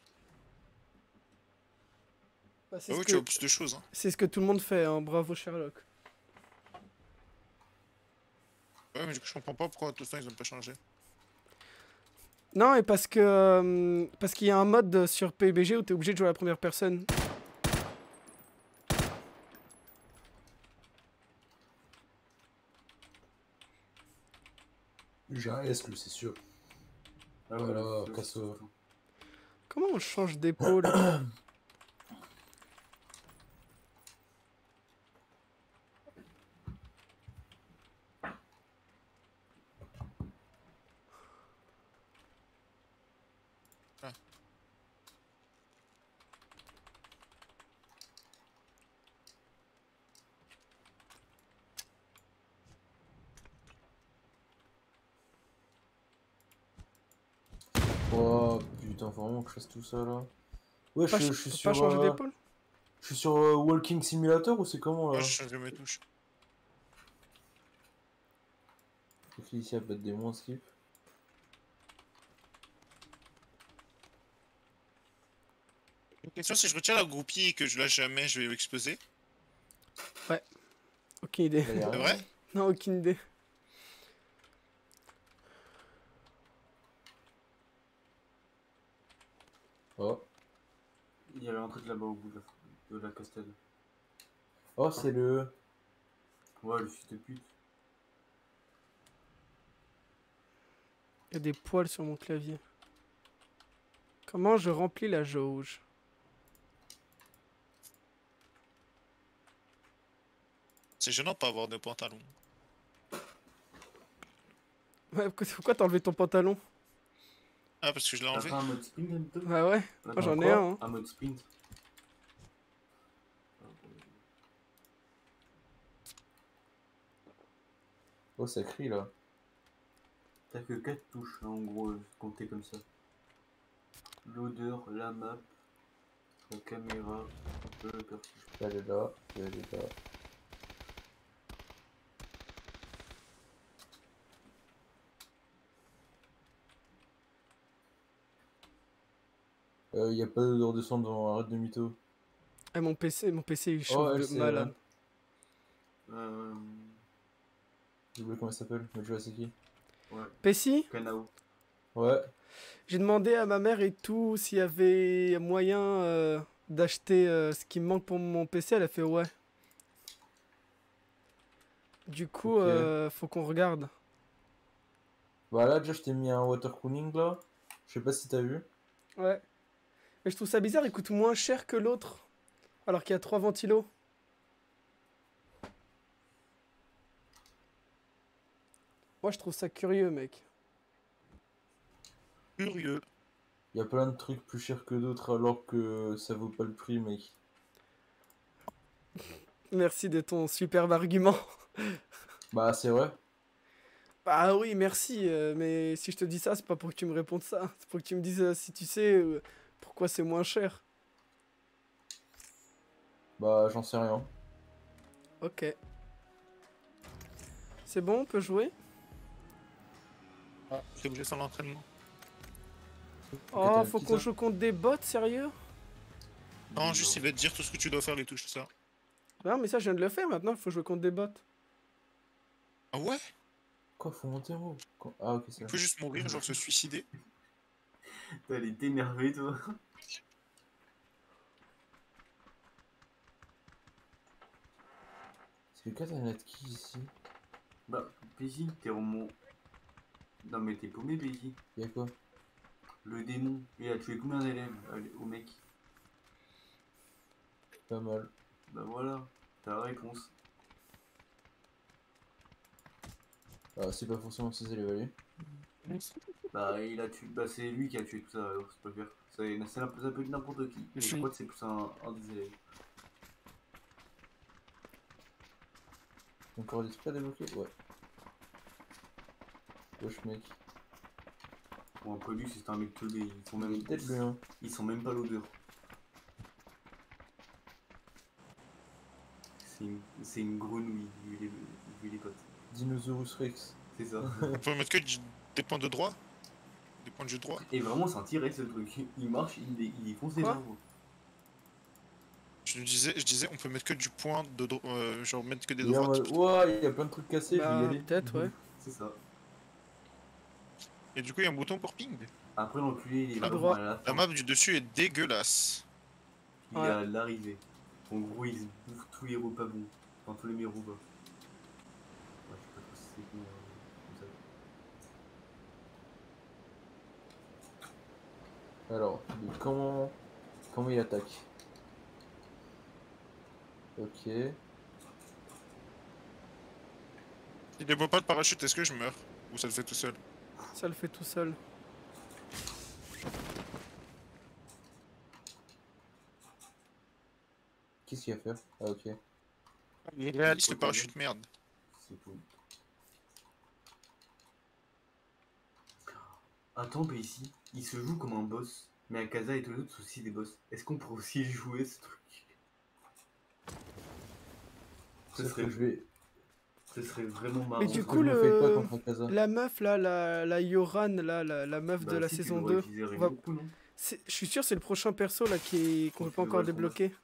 Bah, c'est Ah ce oui, que- tu as plus de choses, hein. c'est ce que tout le monde fait, hein. Bravo Sherlock. Ouais, mais du coup, je comprends pas pourquoi tout ça ils ont pas changé. Non, et parce que euh, parce qu'il y a un mode sur P U B G où t'es obligé de jouer à la première personne. J'ai un S, lui, c'est sûr. Ah, Voilà, ouais, c'est- casse- c'est- Comment on change d'épaule? Oh putain, faut vraiment que je fasse tout ça là. Ouais, Pas, je, ch- je suis faut sur. pas changer euh, d'épaule? Je suis sur euh, Walking Simulator ou c'est comment là? Moi, je changerai mes touches. Félicia peut être des moins skip. Une question, si je retiens la groupie et que je lâche jamais, je vais exploser. Aucune idée. Là, y a C'est rien. vrai? Non, aucune idée. Oh, Il y avait un truc là-bas au bout de la, de la cascade. oh c'est le. Ouais, le fils de pute. Il y a des poils sur mon clavier. Comment je remplis la jauge? C'est gênant de pas avoir de pantalon. Ouais, pourquoi t'as enlevé ton pantalon? Ah, parce que je l'ai T'as enlevé. pas un mode sprint, Nito? Bah ouais, moi j'en ai quoi un. Hein. Un mode sprint. Oh, ça crie là. T'as que quatre touches, hein, en gros, euh, compter comme ça. L'odeur, la map, la caméra, le perso. Elle est là, elle est là. Euh, y a pas d'odeur de sang devant, arrête de mytho. Eh, mon P C, mon P C il Oh, chauffe elle, de c'est, malade. Euh... J'ai oublié comment elle s'appelle, mais tu vois c'est qui. Ouais, P C, Kanao. Ouais, j'ai demandé à ma mère et tout s'il y avait moyen euh, d'acheter euh, ce qui me manque pour mon P C. Elle a fait ouais. Du coup, Ok. euh, faut qu'on regarde. bah là déjà je t'ai mis un water cooling là. Je sais pas si t'as vu. Ouais. Mais je trouve ça bizarre, il coûte moins cher que l'autre. Alors qu'il y a trois ventilos. Moi je trouve ça curieux, mec. Curieux. Y a plein de trucs plus chers que d'autres alors que ça vaut pas le prix mec. Merci de ton superbe argument. Bah c'est vrai. Bah oui, merci, euh, mais si je te dis ça, c'est pas pour que tu me répondes ça. C'est pour que tu me dises euh, si tu sais euh, pourquoi c'est moins cher. Bah j'en sais rien. Ok. C'est bon, on peut jouer? Ah, j'ai obligé sans l'entraînement. Oh, t'as faut qui, qu'on ça joue contre des bots, sérieux? Non, juste il va te dire tout ce que tu dois faire, les touches, tout ça. Non, mais ça, je viens de le faire maintenant, il faut jouer contre des bots. Ah ouais? Quoi, faut monter en haut Quoi Ah ok c'est Il là. peut juste mourir, genre se suicider. T'allais t'énerver, toi. C'est le cas d'un net qui ici. Bah, P J, t'es vraiment... Non mais t'es paumé, P J. Y'a quoi? Le démon, il a tué combien d'élèves allez, au mec? Pas mal. Bah voilà, t'as la réponse. Ah c'est pas forcément ses élèves. Bah il a tué... Bah c'est lui qui a tué tout ça, alors c'est pas clair. C'est c'est un peu- ça peut être n'importe qui. Mais je crois que c'est plus un, un des élèves. Encore des trucs à débloquer? Ouais. Wesh mec. Bon après lui c'est un mec teubé, ils sont Il même... est peut-être le hein. Ils sont même pas l'odeur. C'est une... c'est une grenouille, vu les, vu les potes. Dinosaurus Rex. C'est ça. On peut mettre que du- des points de droit. Des points de jeu droit. Et vraiment c'est un T-Rex ce truc. Il marche, il, dé- il défonce les Quoi arbres. Je disais, je disais, on peut mettre que du point de droit. Euh, genre mettre que des Il est en droites. mode, ouah, il y a plein de trucs cassés, je vais y Bah, aller. peut-être, ouais. C'est ça. Et du coup, il y a un bouton pour ping. Après l'enculé il est Tout vraiment droit. à la La fin. map du dessus est dégueulasse. Il est Ouais. à l'arrivée. En gros il se bouffe tous les repas bons. Enfin tous les meilleurs repas. Ouais, je sais pas trop si c'est bon, euh, comme ça. Alors, mais comment... Comment il attaque? Ok. Il ne voit pas de parachute, est-ce que je meurs? Ou ça le fait tout seul? Ça le fait tout seul. Qu'est-ce qu'il va faire? Ah ok. Il réalise le parachute, merde. C'est tout. Attends, mais ici, il se joue comme un boss. Mais Akaza et tous les autres sont aussi des boss. Est-ce qu'on pourrait aussi jouer ce truc? Ce Sauf serait, que je vais... ce serait vraiment marrant. Mais du Sauf coup, que je me le- fais pas contre Akaza. La meuf là, la, la Yoran là, la, la meuf Bah, de la si, tu saison devrais deux. utiliser on va- Rengoku, non? c'est- Je suis sûr c'est le prochain perso là qui qu'on Faut peut que pas tu encore vois le combat. débloquer.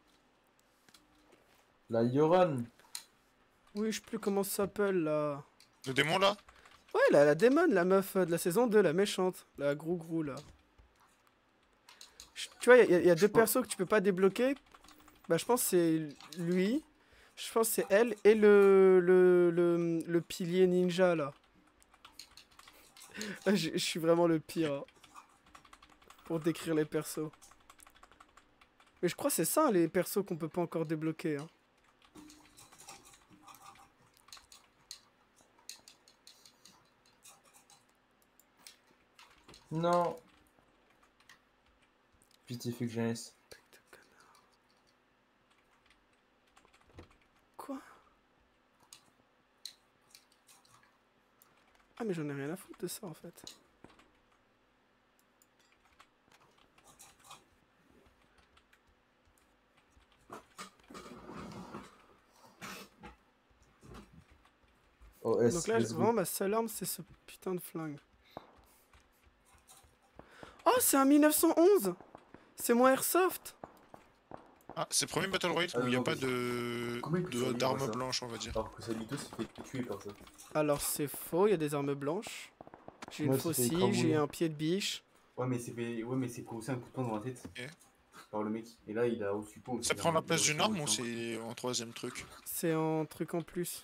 La Yoran. Oui, je sais plus comment ça s'appelle là. Le démon là? Ouais, la, la démon, la meuf euh, de la saison deux, la méchante. La grou grou là. Je- Tu vois, il y, a- y a deux pense- persos que tu peux pas débloquer. Bah, je pense que c'est lui. Je pense que c'est elle et le, le, le, le pilier ninja là. Ah, Je je suis vraiment le pire hein, pour décrire les persos. Mais je crois que c'est ça les persos qu'on peut pas encore débloquer. Hein. Non. Pitié, fait que j'ai un S. Quoi? Ah mais j'en ai rien à foutre de ça en fait. Oh, S, Donc là, let's go. vraiment ma seule arme c'est ce putain de flingue. Oh c'est un mille neuf cent onze. C'est mon airsoft. Ah, c'est le premier Battle Royale Ah, où il n'y a non, pas mais de comment il peut de- survivre à d'armes ça blanches, on va dire. Alors que Salito s'est fait tuer par ça. Alors c'est faux, il y a des armes blanches. J'ai une Ouais, ça fait faucille, écrabouiller. j'ai un pied de biche. Ouais, mais c'est fait... ouais, mais c'est pris aussi un coup de poing dans la tête. Ok. Par le mec. Et là, il a au suppos. Ça prend la place d'une arme ou c'est en troisième truc? C'est un truc en plus.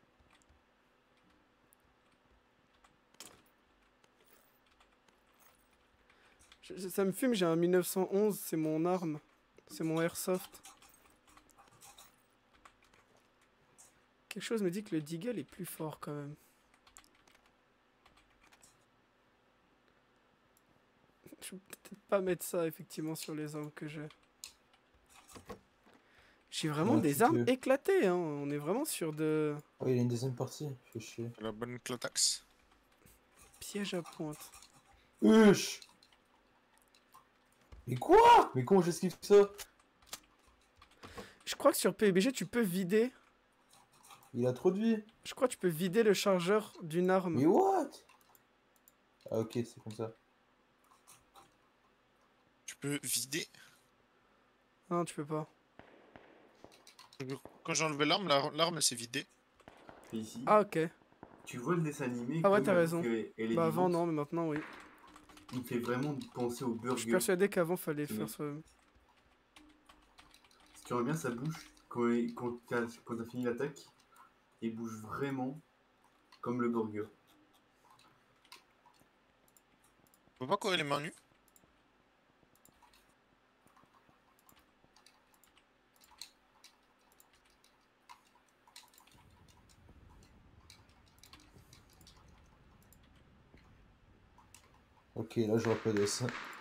Je- je- ça me fume, j'ai un mille neuf cent onze, c'est mon arme. C'est mon airsoft. Quelque chose me dit que le Deagle est plus fort quand même. Je vais peut-être pas mettre ça effectivement sur les armes que j'ai. J'ai vraiment Ouais, des tu armes te- éclatées, hein. On est vraiment sur de Oh, il y a une deuxième partie. Fait chier. La bonne Clotax. pièges à pointe. Huch. Mais quoi? Mais comment j'esquive ça? Je crois que sur P U B G tu peux vider. Il a trop de vie. Je crois que tu peux vider le chargeur d'une arme. Mais what? Ah ok, c'est comme ça. Tu peux vider. Non, tu peux pas. Quand j'ai enlevé l'arme, la- l'arme elle s'est vidée. Et ici, Ah ok. tu vois le dessin animé. Ah ouais, comme t'as elle- raison. que- elle est Bah avant vivante. non, mais maintenant oui. Il me fait vraiment penser au Je burger. suis persuadé qu'avant fallait Oui. faire soi-même. Si tu regardes bien sa bouche, quand, il- quand t'as quand t'as fini l'attaque, il bouge vraiment comme le burger. On peut pas courir les mains nues? Ok, là j'aurais pas de S.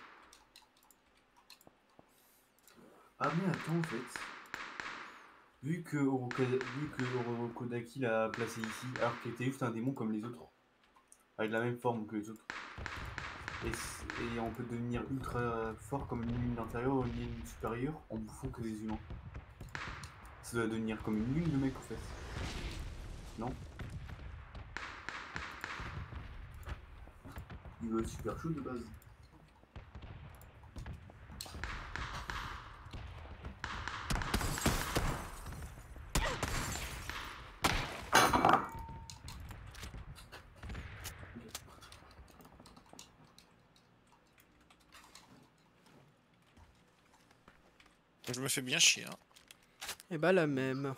Ah mais attends en fait, vu que Oroka- vu que Orokodaki l'a placé ici, alors qu'il était juste un démon comme les autres, avec la même forme que les autres, et, c- et on peut devenir ultra fort comme une lune intérieure ou une lune supérieure en bouffant que des humains. Ça doit devenir comme une lune le mec en fait. Non? Il doit être super chaud de base. Je me fais bien chier. Hein. Et bah la même.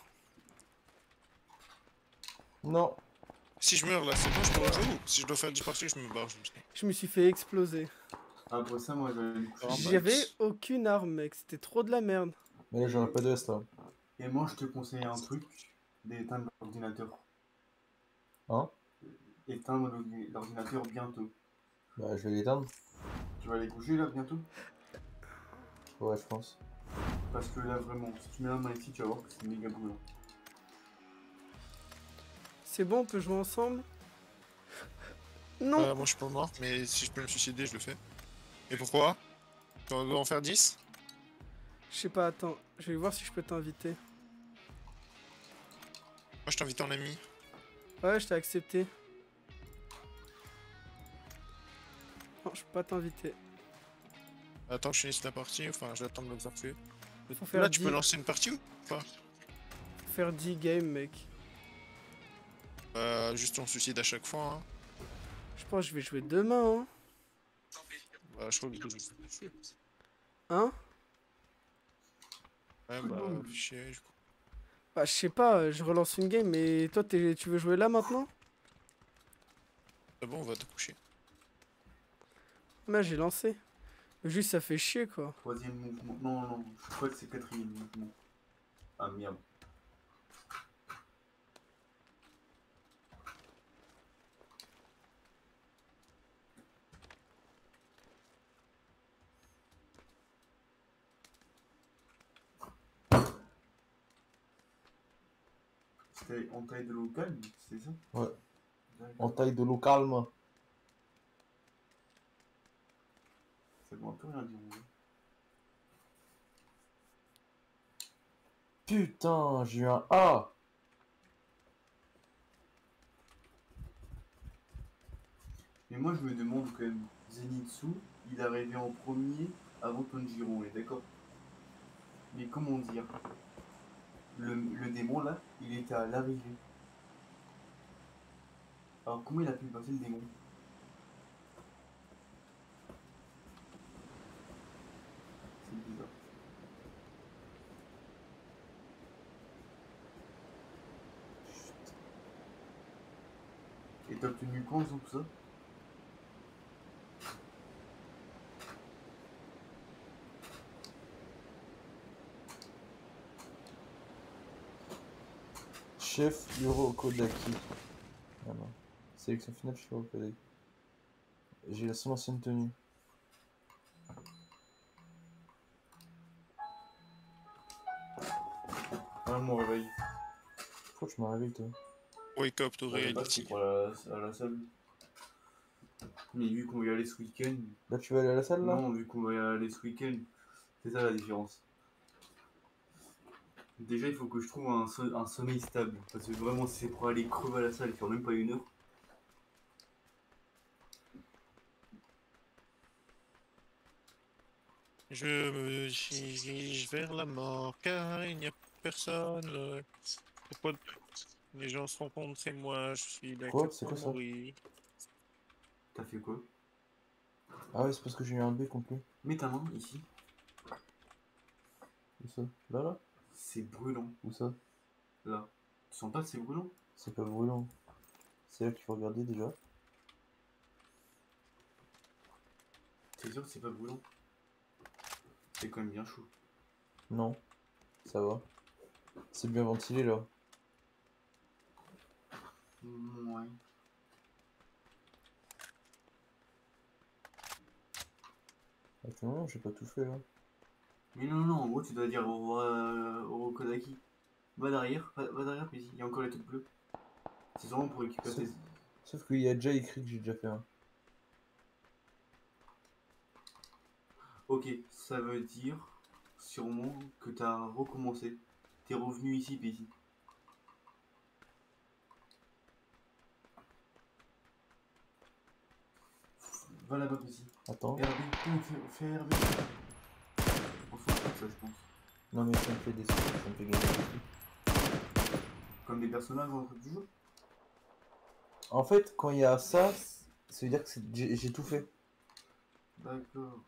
Non. Si je meurs là, c'est bon, je peux rejouer ou si je dois faire dix parties, je me barre. Je me dis. Je me suis fait exploser. Après ça, moi je vais aller me coucher. Ah, bah, J'avais aucune arme, mec. C'était trop de la merde. Mais là j'aurais pas de S là. Et moi je te conseille un truc, d'éteindre l'ordinateur. Hein? Éteindre l'ordi- l'ordinateur bientôt. Bah je vais l'éteindre. Tu vas aller coucher là bientôt? Ouais, je pense. Parce que là vraiment, si tu mets la main ici, tu vas voir que c'est méga brûlant. C'est bon, on peut jouer ensemble? Non. Euh, moi je suis pas mort, mais si je peux me suicider, je le fais. Et pourquoi? On doit en faire dix? Je sais pas, attends. Je vais voir si je peux t'inviter. Moi je t'invite en ami. Ouais, je t'ai accepté. Non, je peux pas t'inviter. Attends que je finisse la partie, enfin j'attends de l'observer. Faut faire Là tu peux dix lancer une partie ou pas? Faut faire dix games, mec. Euh, juste on se suicide à chaque fois. Hein. Je pense que je vais jouer demain, hein. Bah, je crois que je... Hein? Ouais, bah, chier, du coup. Bah, je sais pas, euh, je relance une game, mais toi, t'es- tu veux jouer là maintenant? C'est bon, on va te coucher. Là, j'ai lancé. Juste, ça fait chier, quoi. Troisième mouvement. Non, non, je crois que c'est quatrième mouvement. Ah merde. C'était en taille de l'eau calme, c'est ça? Ouais. D'accord. En taille de l'eau calme. Ça doit un peu rien dire. Ouais. Putain, j'ai eu un A. Mais moi je me demande quand même, Zenitsu, il est arrivé en premier avant Tanjiro, on est d'accord? Mais comment dire? Le, le démon là, il était à l'arrivée. Alors comment il a pu passer le démon? C'est bizarre. Et t'as obtenu quoi en faisant tout ça? Chef Urokodaki. Ah non. Sélection finale, chef Urokodaki. J'ai la seule ancienne tenue. Ah, mon réveil. Pourquoi tu m'as réveillé toi? Wake up to Ouais, bah, c'est reality. pour la, à la salle. Mais vu qu'on va y aller ce week-end. Là tu vas aller à la salle là? Non, vu qu'on va y aller ce week-end. C'est ça la différence. Déjà, il faut que je trouve un, so un sommeil stable. Parce que vraiment, si c'est pour aller crever à la salle et faire même pas une heure. Je me dirige vers la mort car il n'y a personne. euh, Pourquoi les gens se rencontrent et moi je suis là Quoi? que C'est pour quoi ça? mourir. T'as fait quoi? Ah ouais, c'est parce que j'ai eu un B complet. Mets ta main ici. Où ça? Là là? C'est brûlant. Où ça? Là. Tu sens pas que c'est brûlant? C'est pas brûlant. C'est là qu'il faut regarder déjà. C'est sûr que c'est pas brûlant? C'est quand même bien chaud. Non. Ça va. C'est bien ventilé là. Mmh, ouais. Attends, non, j'ai pas tout fait là. Mais non, non, en gros, tu dois dire au revoir euh, au Kodaki. Va derrière, va, va derrière, puis il y a encore les trucs bleus. C'est sûrement pour récupérer Sauf, tes... sauf qu'il y a déjà écrit que j'ai déjà fait un. Ok, ça veut dire sûrement que t'as recommencé. T'es revenu ici, puis ici. Va là-bas, puis ici. Attends. R B, fais, fais R B. On s'en fout de ça, je pense. Non mais ça me fait des sous, ça me fait gagner des sous. Comme des personnages dans le truc du jeu. En fait, quand il y a ça, ça veut dire que c'est- j'ai j'ai tout fait. D'accord.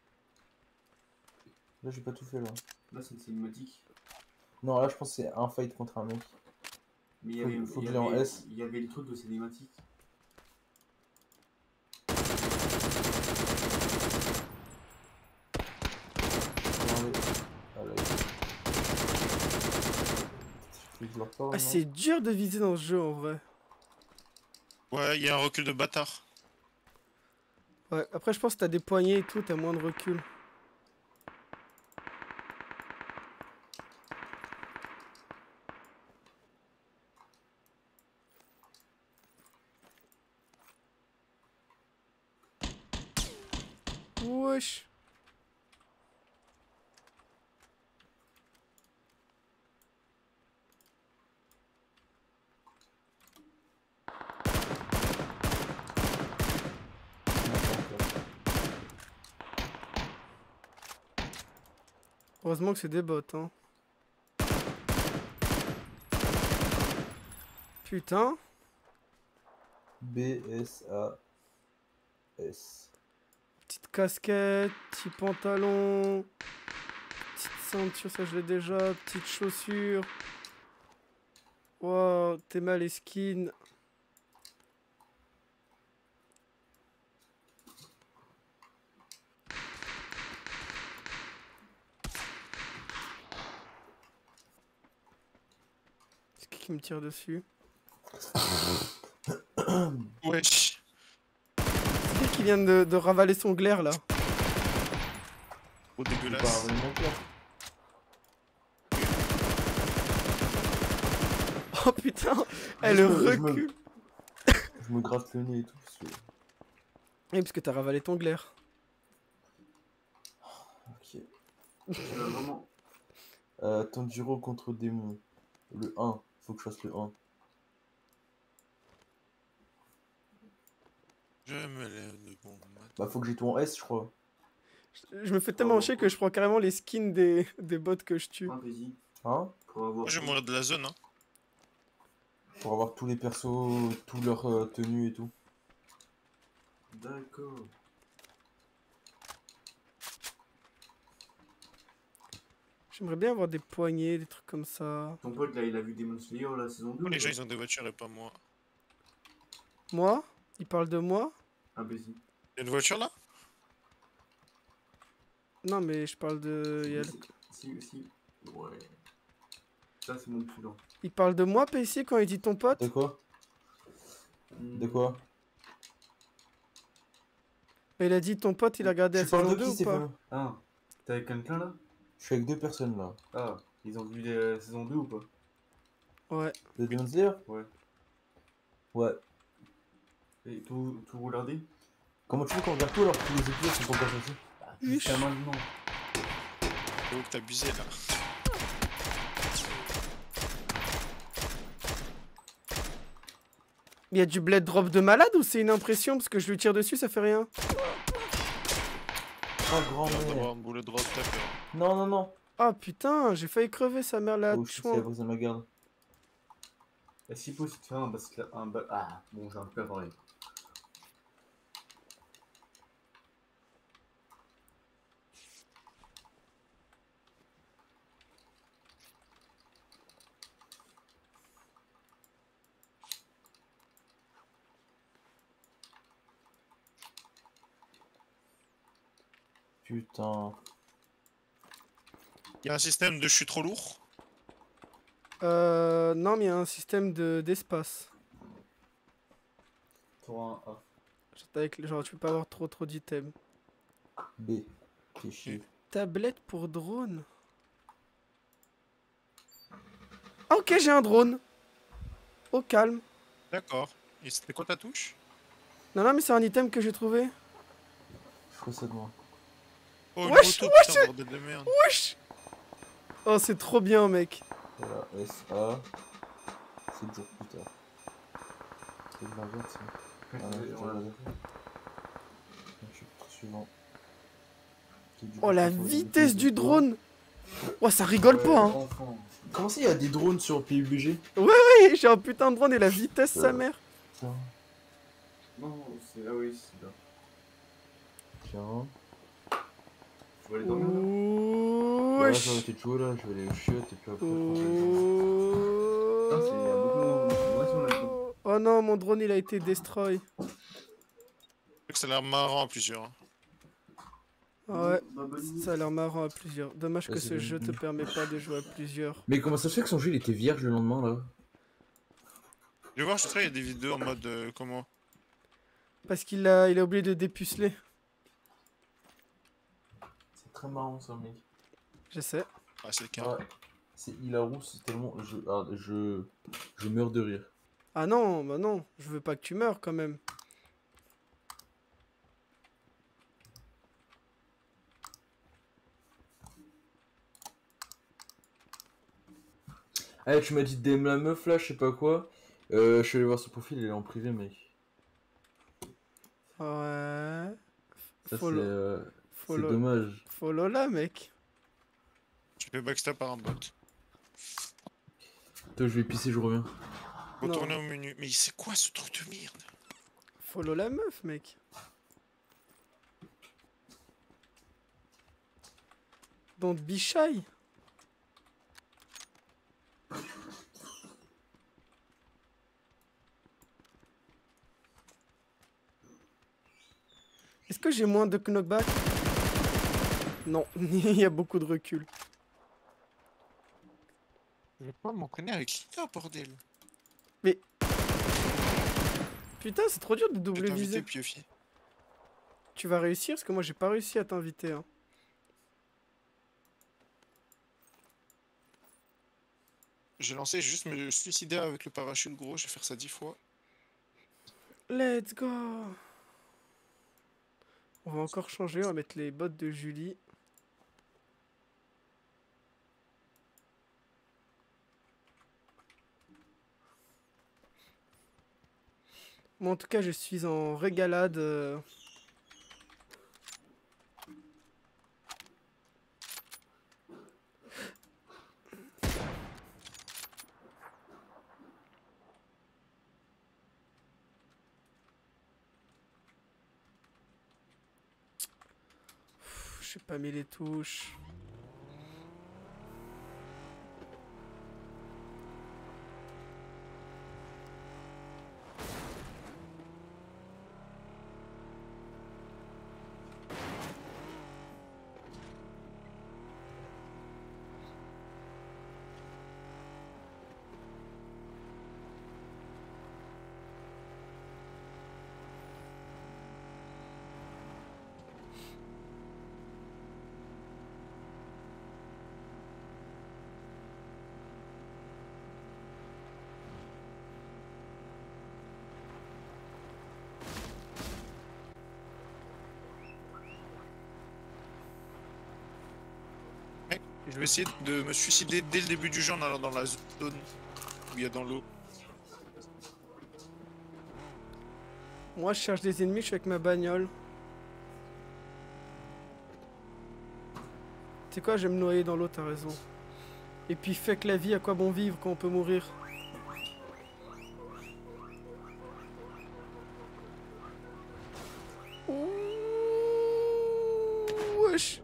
Là j'ai pas tout fait là. Là, c'est une cinématique. Non, là je pense que c'est un fight contre un mec. Mais il y Faut- avait, faut il y que je l'ai en avait- S. il y avait le truc de cinématique. Ah, là, il- je leur parle, Ah, non c'est dur de viser dans ce jeu en vrai. Ouais, il y a un recul de bâtard. Ouais, après je pense que t'as des poignées et tout, t'as moins de recul. Wesh. Heureusement que c'est des bots, hein. Putain. B S A S. Petite casquette, petit pantalon, petite ceinture, ça je l'ai déjà, petite chaussure. Wow, t'es mal les skins. C'est qui qui me tire dessus? Wesh. C'est qui qui vient de, de ravaler son glaire là? Trop C'est pas dégueulasse. un mon cœur. Oh putain, elle Je me- je me- recule. Je me gratte le nez et tout. Parce que... Oui, parce que t'as ravalé ton glaire. Ok. Tu vas vraiment. Euh, Tanjiro contre démon. Le un. Faut que je fasse le un. Je me lève de bon matin. Bah faut que j'ai tout en S, je crois. Je je me fais tellement chier que je prends carrément les skins des, des bots que je tue. Un P J Hein? pour avoir. Moi, je vais mourir de la zone, hein. Pour avoir tous les persos, tous leurs euh, tenues et tout. D'accord. J'aimerais bien avoir des poignées, des trucs comme ça. Ton pote là, il a vu Demon Slayer la saison deux. Pourquoi les ou gens pas ils ont des voitures et pas moi? Moi? Il parle de moi? Un P J. Y'a une voiture là? Non, mais je parle de... il y a le- Si, si. Ouais. Ça, c'est mon poulain. Il parle de moi, P C, quand il dit ton pote? De quoi? De quoi? Mais il a dit ton pote, il a regardé la Tu parles saison de deux qui, ou c'est pas? pas? Ah, t'es avec quelqu'un là? Je suis avec deux personnes là. Ah, ils ont vu la saison deux ou pas? Ouais. De Demon Slayer? Ouais. Ouais. Et tout, tout regardé? Comment tu veux qu'on regarde tout alors que tous les épisodes sont pas sortis? Jusqu'à maintenant. C'est où que t'as abusé là? Il y a du bled drop de malade ou c'est une impression? Parce que je lui tire dessus, ça fait rien. Oh grand Tu vas mère. avoir un boulet droit de taper. Non, non, non. Ah putain, j'ai failli crever sa mère là. Oh shit, c'est la brise de ma garde. Est-ce qu'il possible de faire un basket un ba... Ah, bon, j'ai un peu à parler. Putain. Y'a un système de je suis trop lourd. Euh... Non, mais il y a un système de d'espace. Pour un A. Avec, genre, tu peux pas avoir trop trop d'items. B. Fais chier. Tablette pour drone. Ah, ok, j'ai un drone. Au calme. D'accord. Et c'était quoi ta touche? Non, non, mais c'est un item que j'ai trouvé. Je ferai ça de moi. Oh, une Wesh, moto, wesh, putain, bordel de merde. Wesh. Oh, c'est trop bien, mec. Voilà, S A. sept jours plus tard. C'est de la verte ça. Ah non, c'est de la verte. Chapitre suivant. C'est du Oh, coup, la faut les vitesse épées du de drone. Oh, ça rigole pas, hein. Enfant. Comment ça, il y a des drones sur P U B G? Oui, j'ai un putain de drone et la vitesse, sa mère. Tiens, Non, c'est là, oui, c'est là. tiens. Tu vas aller dormir là? Bah là, Wesh. ça va être chaud là, je vais aller aux chiottes et puis après. Ah, c'est il y a beaucoup d'informations là-dedans. Oh. Oh non, mon drone il a été destroy. Que ça a l'air marrant à plusieurs. hein. Ouais, Bah, bonne nuit. ça a l'air marrant à plusieurs. Dommage que Ouais, c'est ce bon. jeu te permet pas de jouer à plusieurs. Mais comment ça se fait que son jeu il était vierge le lendemain là? Je vais voir, je te ferai, il y a des vidéos en mode euh, comment. Parce qu'il a, il a oublié de dépuceler. C'est très marrant ça, mec. Je sais. Ah, c'est le cas. Ouais. C'est Hilarou, c'est tellement. Je... Ah, je. Je meurs de rire. Ah non, bah non, je veux pas que tu meurs quand même. Ah, tu m'as dit D M la meuf là, je sais pas quoi. Euh, je suis allé voir son profil, il est en privé, mec. Ouais. Ça, c'est Follow, euh, c'est follow, dommage. follow là, mec. Tu peux backstab par un bot. Toi, je vais pisser, je reviens. Retourner au menu. Mais c'est quoi ce truc de merde? Follow la meuf, mec. Don't be shy. Est-ce que j'ai moins de knockback? Non, il y a beaucoup de recul. Je vais pas m'entraîner avec Lina, bordel. Putain, c'est trop dur de Je vais double t'inviter, viser. Piofi. Tu vas réussir parce que moi j'ai pas réussi à t'inviter. Hein. J'ai lancé juste me suicider avec le parachute, gros. Je vais faire ça dix fois. Let's go. On va encore changer, on va mettre les bottes de Julie. Moi en tout cas je suis en régalade. euh. Pff, j'ai pas mis les touches. Je vais essayer de me suicider dès le début du jeu en allant dans la zone où il y a dans l'eau. Moi je cherche des ennemis, je suis avec ma bagnole. Tu sais quoi, je vais me noyer dans l'eau, t'as raison. Et puis fake la vie, à quoi bon vivre quand on peut mourir? Ouh, wesh.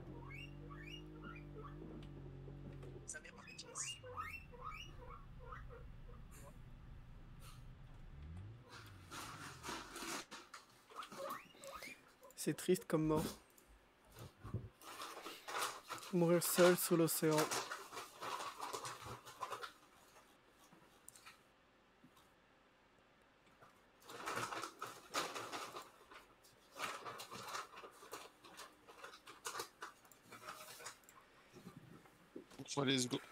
C'est triste comme mort. Mourir seul sous l'océan. Bon, let's go.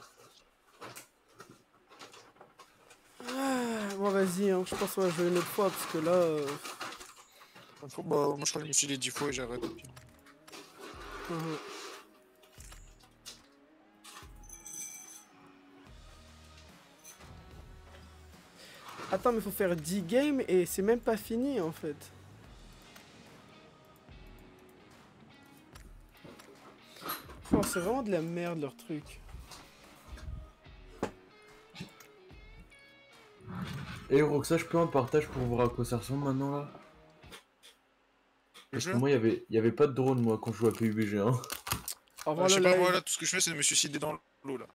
Ah, bon vas-y, hein, je pense qu'on va jouer une autre fois parce que là... euh, Bah, moi je crois que je me suis dit dix fois et j'arrête. mhm. Attends, mais faut faire dix games et c'est même pas fini en fait. Oh, c'est vraiment de la merde leur truc. Et Roxa, je peux un partage pour voir à quoi ça ressemble maintenant là? Parce que moi, il y avait, y avait pas de drone moi quand je jouais à P U B G. Hein. Au Ah, revoir je sais le pas, live. moi là tout ce que je fais c'est de me suicider dans l'eau là.